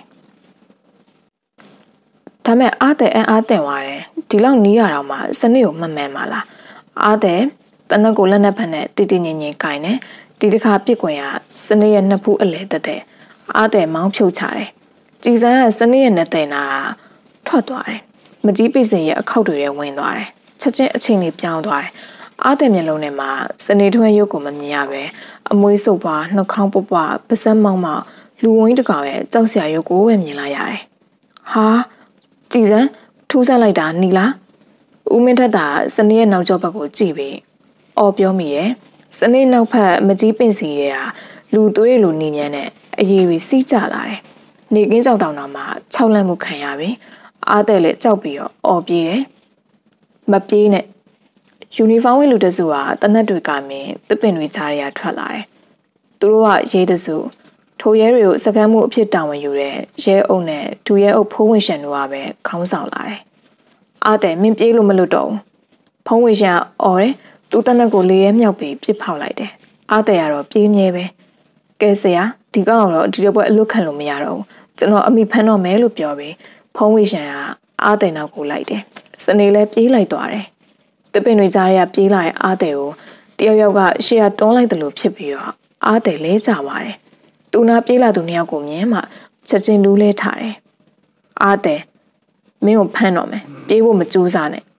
ဒါမဲ့အားတဲ့အားအားတင်သွားတယ်ဒီလောက်နီးရတော့မှစနစ်ကိုမမှန်ပါလားအားတဲ့တနက်ကိုလက်နဲ့ဖက်နဲ့တီတီငင်ငင်ကင်တယ်ဒီတစ်ခါပြစ်ကွင်ကစနစ်ရဲ့နှစ်ဖူးအလဲတက်တဲ့အားတဲ့မောင်းဖြုတ်ချတယ်ကြည်စမ်းကစနစ်ရဲ့နဲ့တဲ့နာထွက်သွားတယ်မကြီးပိစင်ရဲ့အခောက်တွေထဲဝင်သွားတယ်ချက်ချင်းအချိန်လေးပြောင်းသွားတယ်အားတဲ့မျက်လုံးထဲမှာစနေထွန်းရုပ်ကိုမမြင်ရပဲအမွှေးစုပ်ပွားနှာခေါင်းပွပွားပါးစပ်မောင်းမောင်းလူဝင်းတကောင်ရဲ့ကြောက်စရာရုပ်ကိုပဲမြင်လိုက်ရတယ်ဟာကြည်စမ်းထူးဆန်းလိုက်တာနီလားဦးမင်းထက်တာစနေရဲ့နောက်ကျောဘက်ကိုကြည့်ပြီးအော်ပြောမိရဲ့စနေနောက်ဖက်မကြီးပင့်စီရဲ့ဟာလူသွေးလိုနေမြန်းနဲ့အရေးတွေစီးကြလာတယ်နေကင်းကြောက်တောင်တော်မှာခြောက်လန့်မှုခံရပြီအားတဲ့လည်းကြောက်ပြီးတော့အော်ပြေးတယ်မပြေးနဲ့ယူနီဖောင်းဝတ်လူတစုကတနက်တွေကမင်းတစ်ပင်တွေကြားရထွက်လာတယ်သူတို့ကရဲတစုထိုရဲတွေကိုစကမ်းမှုအဖြစ်တာဝန်ယူတဲ့ရဲအုပ်နဲ့ဒူရဲအုပ်ဖုံးဝင်ရှန်တို့ကပဲခေါင်းဆောင်လာတယ်အားတဲ့မင်းပြေးလို့မလွတ်တော့ဘူးဖုံးဝင်ရှန်အော်တယ်သူ့တနက်ကိုလေရဲမြောက်ပြီးပြစ်ဖောက်လိုက်တယ်အားတဲ့ကတော့ပြေးမြဲပဲကဲဆရာဒီကောင်တော့ဒီတော့ဘွဲအလွတ်ခံလို့မရတော့ဘူးကျွန်တော်အမိဖမ်းတော့မယ်လို့ပြောပြီးဖုံးဝင်ရှန်ကအားတဲ့နောက်ကိုလိုက်တယ်စနေလည်းပြေးလိုက်သွားတယ်တပင်တွေကြားရပြေးလာတဲ့အားတဲ့ကိုတယောက်ယောက်ကရှေ့ကတွန်းလိုက်တယ်လို့ဖြစ်ပြီးတော့အားတဲ့လဲကြပါတယ်သူနာပြေးလာသူနှစ်ယောက်ကိုမြင်မှချက်ချင်းလူးလဲထားတယ်အားတဲ့မင်းကိုဖမ်းတော့မယ်ပြေးဖို့မကြိုးစားနဲ့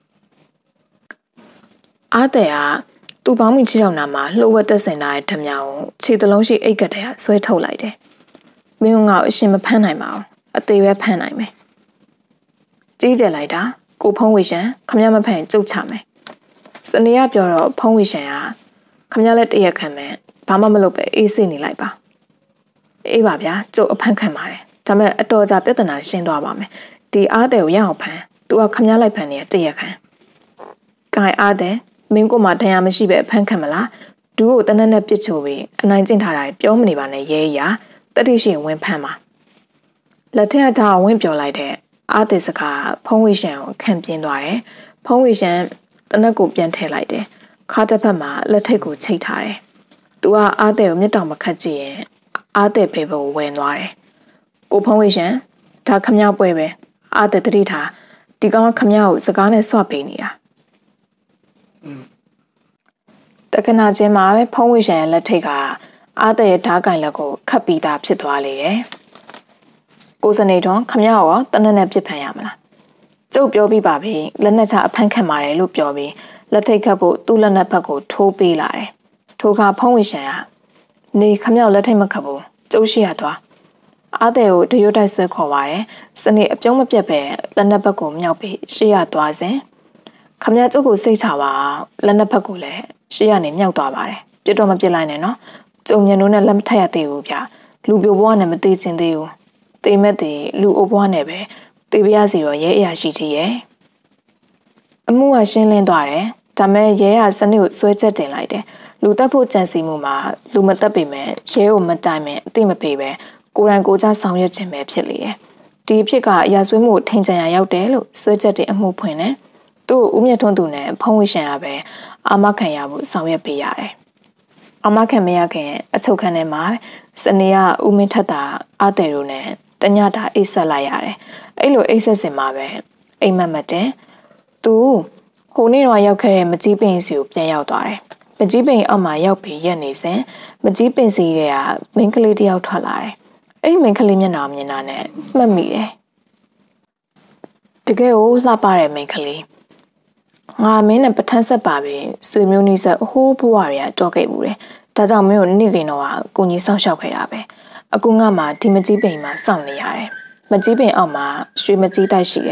အားတဲ့ကသူ့ပေါင်းမိချီတော်နာမှာလှုပ်ဝက်တက်ဆင်လာတဲ့ဓမြောင်ကိုခြေတလုံးရှိအိတ်ကတည်းကဆွဲထုတ်လိုက်တယ်မင်းကငါ့ကိုအရှင်မဖမ်းနိုင်ပါဘူးအသေးပဲဖမ်းနိုင်မယ်ကြီးကြလိုက်တာကိုဖုံးဝေရှန်ခမရမဖမ်းကြုတ်ချမယ်စနေရပြောတော့ဖုံးဝေရှန်ကခမရလက်တရက်ခံမယ်ဘာမှမလုပ်ပဲအေးစိနေလိုက်ပါအေးပါဗျာကျုပ်အဖမ်းခံပါတယ်ဒါမဲ့အတော်ကြာပြဿနာရှင်းသွားပါမယ်ဒီအားတဲ့ကိုရအောင်ဖမ်းသူကခမရလိုက်ဖမ်းနေတဲ့တရက်ခံဂိုင်အားတဲ့မင်းကိုမှဒဏ်ရာမရှိပဲအဖမ်းခံမလားဒူးကိုတနက်နဲ့ပြစ်ချိုပြီးအနိုင်ကျင့်ထားတာပြောမနေပါနဲ့ရဲရတတိရှိဝင်ဖမ်းပါလက်ထက်ထားဝင်ပြောလိုက်တဲ့အားတဲ့စကားဖုံးဝေရှန်ကိုခံပြင်းသွားတယ်ဖုံးဝေရှန်တနက်ကိုပြန်ထည့်လိုက်တယ်ခါတစ်ဖက်မှာလက်ထိတ်ကိုချိတ်ထားတယ်သူကအားတဲ့ကိုမျက်တောင်မခတ်ကြည့်ရင်အားတဲ့ဘေဘကိုဝင်သွားတယ်ကိုဖုံးဝေရှန်ဒါခမရပွဲပဲအားတဲ့တတိထားဒီကောင်ကခမရကိုစကားနဲ့ဆွပေးနေတာတက္ကနာချင်းမှာပဲဖုံးဝေရှန်ရဲ့လက်ထိတ်ကအားတဲ့ရဲ့ဓာတ်ကင်လက်ကိုခတ်ပြီးသားဖြစ်သွားလေတယ်ကိုစနေတွန်းခမရရောတနက်နဲ့ပြစ်ဖန်ရမလားကျုပ်ပြောပြီးပါပြီလက်နဲ့ချအဖမ်းခံပါတယ်လို့ပြောပြီးလက်ထိတ်ခတ်ဖို့သူ့လက်နဲ့ဘက်ကိုထိုးပေးလာတယ်ထိုခါဖုံးဝေရှန်ကနေခမရလက်ထိတ်မခတ်ဘူးကျုပ်ရှိရသွားအားတဲ့ကိုတရွတ်တိုက်ဆွဲခေါ်ပါတယ်စနေအပြုံးမပြတ်ပဲလက်နဲ့ဘက်ကိုမြောက်ပြီးရှေ့ရသွားစဉ်ခမရကျုပ်ကိုစိတ်ချပါလက်နဲ့ဘက်ကိုလည်းရှေ့ရနေမြောက်သွားပါတယ်ပြစ်တော့မပြစ်လိုက်နဲ့နော်ကျုံညံတို့နဲ့လက်မထက်ရသေးဘူးဗျလူပြိုဘွားနဲ့မသေးချင်သေးဘူးတေမက်တေလူအိုဘွားနဲ့ပဲတေပြရစီတော့ရဲအရာရှိကြီးရဲ့အမှုကရှင်းလင်းသွားတယ်ဒါမဲ့ရဲကစနစ်ကိုဆွဲချက်တင်လိုက်တယ်လူတက်ဖို့ကြံစီမှုမှာလူမတက်ပေမဲ့ရဲကိုမတိုင်မဲ့အသိမပေးပဲကိုရန်ကိုကြဆောင်ရွက်ခြင်းပဲဖြစ်လေတယ်ဒီဖြစ်ကအရာဆွေးမှုထိန်ချန်ရရောက်တယ်လို့ဆွဲချက်တင်အမှုဖွင့်တယ်သူ့ဦးမြတ်ထွန်းသူနဲ့ဖုံးဝေရှန်ရပဲအာမခံရဖို့ဆောင်ရွက်ပေးရတယ်အာမခံမရခင်အချုပ်ခန်းထဲမှာစနေကဦးမင်းထက်တာအားတယ်တို့နဲ့တညတာအိတ်ဆက်လိုက်ရတယ်အဲ့လိုအိတ်ဆက်စင်မှာပဲအိမ်မက်မတင်သူဟိုနေ့တော့ရောက်ခဲ့တဲ့မကြီးပင်စီကိုပြန်ရောက်သွားတယ်မကြီးပင်အောက်မှာရောက်ပြီးရက်နေစဉ်မကြီးပင်စီတွေကမင်းကလေးတယောက်ထွက်လာတယ်အဲ့မင်းကလေးမျက်နှာမြင်တာနဲ့မှတ်မိတယ်တကယ်ကိုလှပတဲ့မင်းကလေးငါမင်းနဲ့ပထန်းဆက်ပါပြီဆွေမျိုးနီးဆက်ဟိုးဘွားတွေကကြောက်ခဲ့ဘူးတယ်ဒါကြောင့်မင်းကိုနေ့ကင်းတော့ကိုကြီးစောင့်ရှောက်ခဲ့တာပဲအခုငါမှဒီမကြီးပင်မှာစောင့်နေရတယ်မကြီးပင်အောက်မှာရွှေမကြီးတိုက်ရှိတယ်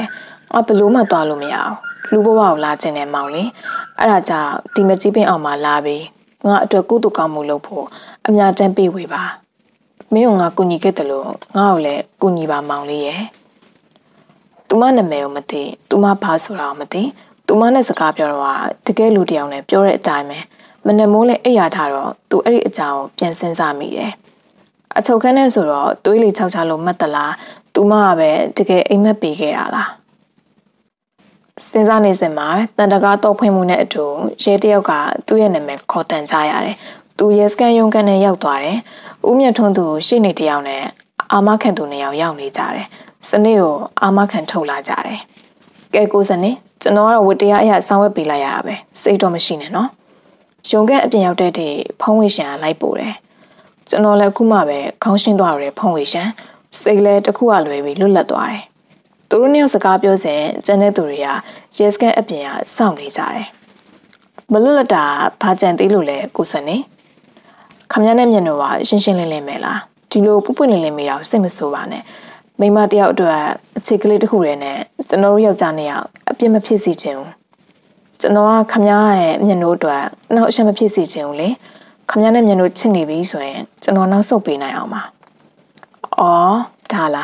အဘလို့မှသွားလို့မရအောင်လူဘဝကိုလာကျင်တဲ့မောင်လေးအဲ့ဒါကြောင့်ဒီမကြီးပင်အောင်မှာလာပြီးငါအတွက်ကုသကောင်းမှုလုပ်ဖို့အများတန်းပေးဝေပါမင်းကငါကူညီခဲ့တယ်လို့ငါ့ကိုလည်းကူညီပါမောင်လေးရဲ့သူမနာမည်ကိုမသိသူမဘာဆိုတာကိုမသိသူမနဲ့စကားပြောတော့တကယ်လူတယောက်နဲ့ပြောတဲ့အတိုင်းပဲမနဲ့မိုးလည်းအိပ်ရထားတော့သူအဲ့ဒီအကြောင်းပြန်စဉ်းစားမိတယ်အချုပ်ခန်းနဲ့ဆိုတော့သွေးလီခြောက်ခြားလို့မှတ်တလားသူမကပဲတကယ်အိမ်မက်ပေးခဲ့တာလားစဉ်းစားနေစင်မှာတန်တကားတော့ဖွင့်မှုနဲ့အတူရဲတယောက်ကသူ့ရဲ့နာမည်ခေါ်တန်ကြရတယ်သူရဲစကန်ရုံးကန်နဲ့ရောက်သွားတယ်ဦးမြတ်ထွန်းသူရှေ့နေတယောက်နဲ့အာမခံသူနှစ်ယောက်ရောက်နေကြတယ်စနေ့ကိုအာမခံထုတ်လာကြတယ်ကဲကိုစနေ့ကျွန်တော်ကတော့ဝတ္တရားအရာစောင်းဝက်ပေးလိုက်ရတာပဲစိတ်တော့မရှိနဲ့နော်ရုံကန်အပြင်ရောက်တဲ့တည်းဖုံးဝေရှန်လိုက်ပို့တယ်ကျွန်တော်လည်းအခုမှပဲခေါင်းရှင်းသွားတယ်ဖုံးဝေရှန်စိတ်လည်းတစ်ခုကလွယ်ပြီးလွတ်လပ်သွားတယ်သူတို့နှစ်ယောက်စကားပြောစဉ်ကျန်တဲ့သူတွေကရဲစကန်အပြင်ကစောင့်နေကြတယ်မလွတ်လပ်တာဘာကြံသေးလို့လဲကိုစနေခမရနဲ့မျက်နှာကရှင်းရှင်းလင်းလင်းပဲလားဒီလိုပုပွင့်လင်းလင်းမိတော့စိတ်မဆိုးပါနဲ့မိမတယောက်အတွက်အခြေကလေးတစ်ခုတည်းနဲ့ကျွန်တော်တို့ယောက်ျားနှစ်ယောက်အပြစ်မဖြစ်စေချင်ဘူးကျွန်တော်ကခမရရဲ့မျက်နှာအတွက်နောက်အရှက်မဖြစ်စေချင်ဘူးလေခမရနဲ့မျက်နှာချစ်နေပြီဆိုရင်ကျွန်တော်နောက်ဆုတ်ပေးနိုင်အောင်ပါအော်ဒါလား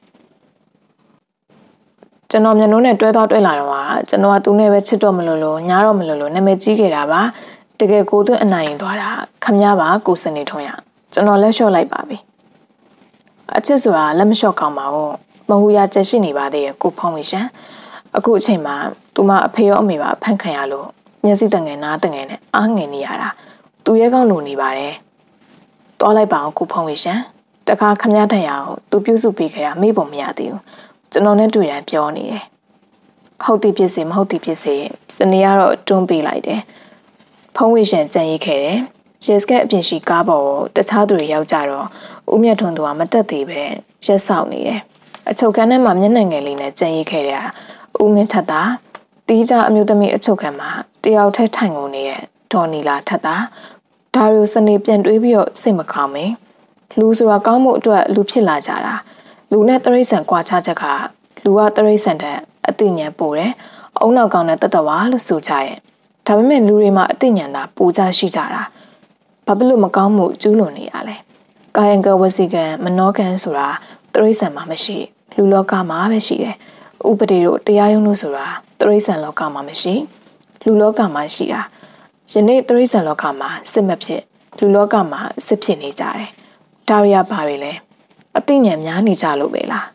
ကျွန်တော်မျက်နှာနဲ့တွဲသွားတွဲလာတော့ကျွန်တော်ကသူနဲ့ပဲချစ်တော့မလို့လို့ညားတော့မလို့လို့နာမည်ကြီးခဲ့တာပါတကယ်ကိုသွင်းအနိုင်ရင်သွားတာခမည်းပါကိုစနေထုံးရကျွန်တော်လက်လျှော့လိုက်ပါပြီအချစ်ဆိုတာလက်မလျှော့ကောင်းပါဘူးမဟူရချက်ရှိနေပါသေးရဲ့ကိုဖုံးဝေရှန်အခုအချိန်မှာသူမအဖေရောအမေပါဖန်ခံရလို့မျက်စိတငယ်နားတငယ်နဲ့အားငယ်နေရတာသူရဲကောင်းလိုနေပါတယ်တွားလိုက်ပါအောင်ကိုဖုံးဝေရှန်တခါခမည်းထံရအောင်သူပြုစုပေးခဲ့တာမေ့ပုံမရသေးဘူးကျွန်တော်နဲ့တွေ့တိုင်းပြောနေတယ်ဟုတ်သည်ဖြစ်စေမဟုတ်သည်ဖြစ်စေစနေကတော့တွန်းပေးလိုက်တယ်ဖုံးဝေရှန်ကြံရိတ်ခဲ့တယ်ရဲစကအပြင်ရှိကားပေါ်ကိုတခြားသူတွေရောက်ကြတော့ဦးမြတ်ထွန်းသူကမတက်သေးပဲရက်ဆောက်နေတယ်အချုပ်ခန်းထဲမှာမျက်နှာငယ်လေးနဲ့ကြံရိတ်ခဲ့တယ်ဦးမင်းထက်တာတီးကြအမျိုးသမီးအချုပ်ခန်းမှာတယောက်ထက်ထိုင်ကုန်နေတဲ့ဒေါ်နီလာထက်တာဒါရီစနေပြန်တွေးပြီးတော့စိတ်မကောင်းမင်းလူဆိုတာကောင်းမှုအတွက်လူဖြစ်လာကြတာလူနဲ့တရိษံကွာခြားချက်ကလူကတရိษံတဲ့အသိဉာဏ်ပို့တယ်အုံနောက်ကောင်းတဲ့တတဝါလို့ဆိုကြရဲ့ဒါပေမဲ့လူတွေမှာအသိဉာဏ်သာပိုကြရှိကြတာဘာဖြစ်လို့မကောင်းမှုကျူးလွန်နေရလဲကာယံကဝစီကံမနောကံဆိုတာတရိษံမှာမရှိလူလောကမှာပဲရှိတယ်ဥပဒေတို့တရားရုံးတို့ဆိုတာတရိษံလောကမှာမရှိလူလောကမှာရှိတာယနေ့တရိษံလောကမှာစစ်မဖြစ်လူလောကမှာစစ်ဖြစ်နေကြတယ်ဒါရီယာဘာတွေလဲအသိဉာဏ်များနေကြလို့ပဲလား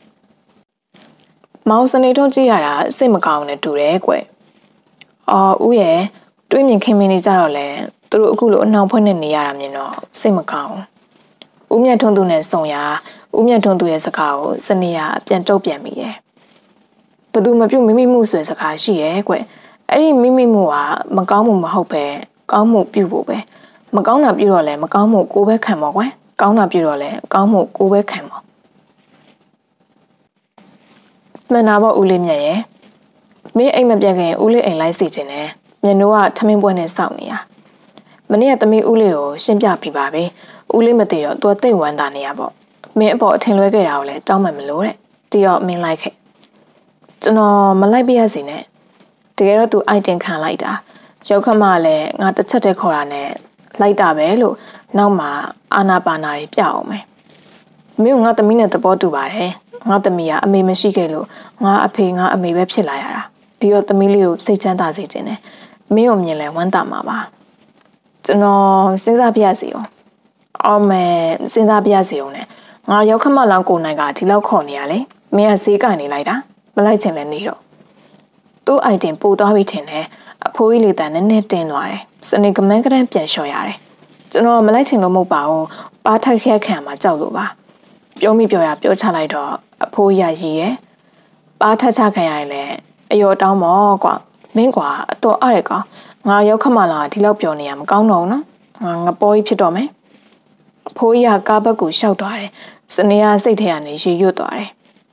မောင်စနေထုံးကြည့်ရတာစိတ်မကောင်းနဲ့တူတယ်ကွအော်ဦးရဲ့တွေးမြင်ခင်မင်းနေကြတော့လဲသူတို့အခုလိုအနှောင်ဖွင့်နေနေရတာမြင်တော့စိတ်မကောင်းဦးမြတ်ထွန်းသူနဲ့ဆုံရဦးမြတ်ထွန်းသူရဲ့စကားကိုစနေရပြန်တုတ်ပြန်မိတယ်ဘသူမပြုတ်မိမိမှုဆိုတဲ့စကားရှိရဲ့ကွအဲ့ဒီမိမိမှုကမကောင်းမှုမဟုတ်ပဲကောင်းမှုပြုဖို့ပဲမကောင်းတာပြုတော့လဲမကောင်းမှုကိုပဲခံပါကွယ်ကောင်းတာပြုတော့လဲကောင်းမှုကိုပဲခံပါမှန်တာပေါ့ဦးလေးမြတ်ရဲ့မင်းအိမ်မပြတ်ခင်ဦးလေးအိမ်လိုက်စီခြင်းနဲ့မျက်နှာကထမင်းပွဲနဲ့စောင့်နေရမနေ့ကသမီးဦးလေးကိုရှင်းပြပြပါပဲဦးလေးမသိတော့သူသိဝမ်းသာနေရပေါ့မင်းအပေါ်အထင်လွဲခဲ့တာကိုလည်းတောင်းမှမလို့တဲ့တီတော့မင်းလိုက်ခဲ့ကျွန်တော်မလိုက်ပြရစီနဲ့တကယ်တော့သူအိုက်တင်ခံလိုက်တာရောက်ခမလည်းငါတစ်ချက်တည်းခေါ်တာနဲ့လိုက်တာပဲလို့နောက်မှာအာနာပါနာတွေပြအောင်မယ်မင်းကငါသမီးနဲ့သဘောတူပါတယ်ငါသမီးကအမေမရှိခဲ့လို့ငါအဖေငါအမေပဲဖြစ်လာရတာဒီတော့သမီးလေးကိုစိတ်ချမ်းသာစေခြင်းနဲ့မင်းကိုမြင်လဲဝမ်းသာမှာပါကျွန်တော်စဉ်းစားပြရစီအောင်အော်မဲစဉ်းစားပြရစီအောင်နဲ့ငါရောက်ခမလောင်ကိုနိုင်ကဒီလောက်ခေါ်နေရလေမင်းကဈေးကနေလိုက်တာမလိုက်ချင်လဲနေတော့သူ့အိုက်တင်ပို့သွားပြီထင်တယ်အဖိုးကြီးလေတန်နဲ့နဲ့တင်းသွားတယ်စနေကမန်းကရန်ပြန်လျှော်ရတယ်ကျွန်တော်မလိုက်ချင်လို့မဟုတ်ပါဘူးပါထိုက်ခက်ခံမှာကြောက်လို့ပါပြောမိပြောရပြောချလိုက်တော့အဖိုးရရည်ရဲ့ပါထက်ချခံရရင်လည်းအယောတောင်းမောကွာမင်းကွာအတော်အားရကောင်ငါရောက်ခမလာဒီလောက်ပြောနေရမကောင်းတော့ဘူးနော်ငါငပေါ်ကြီးဖြစ်တော့မယ်အဖိုးရကားဘက်ကိုရှောက်သွားတယ်စနေရစိတ်ထဲကနေရေရွတ်သွားတယ်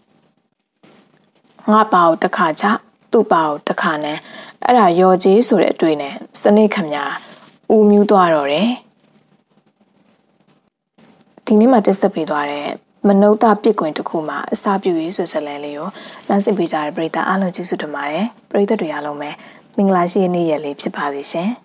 ငါပါကိုတစ်ခါချသူ့ပါကိုတစ်ခါနဲ့အဲ့ဒါရော်ကြီးဆိုတဲ့အတွေ့နဲ့စနေခမညာဦးမြူးသွားတော့တယ်ဒီနေ့မှတက်ဆက်ပေးသွားတဲ့မနုဿပြစ်ကွင်တစ်ခုမှာအစာပြည့်ရေးဆွဆက်လဲလေးကိုလမ်းစစ်ပေးကြတဲ့ပရိသတ်အားလုံးကျေးဇူးတင်ပါတယ်ပရိသတ်တွေအားလုံးပဲမင်္ဂလာရှိတဲ့နေ့ရက်လေးဖြစ်ပါစေရှင်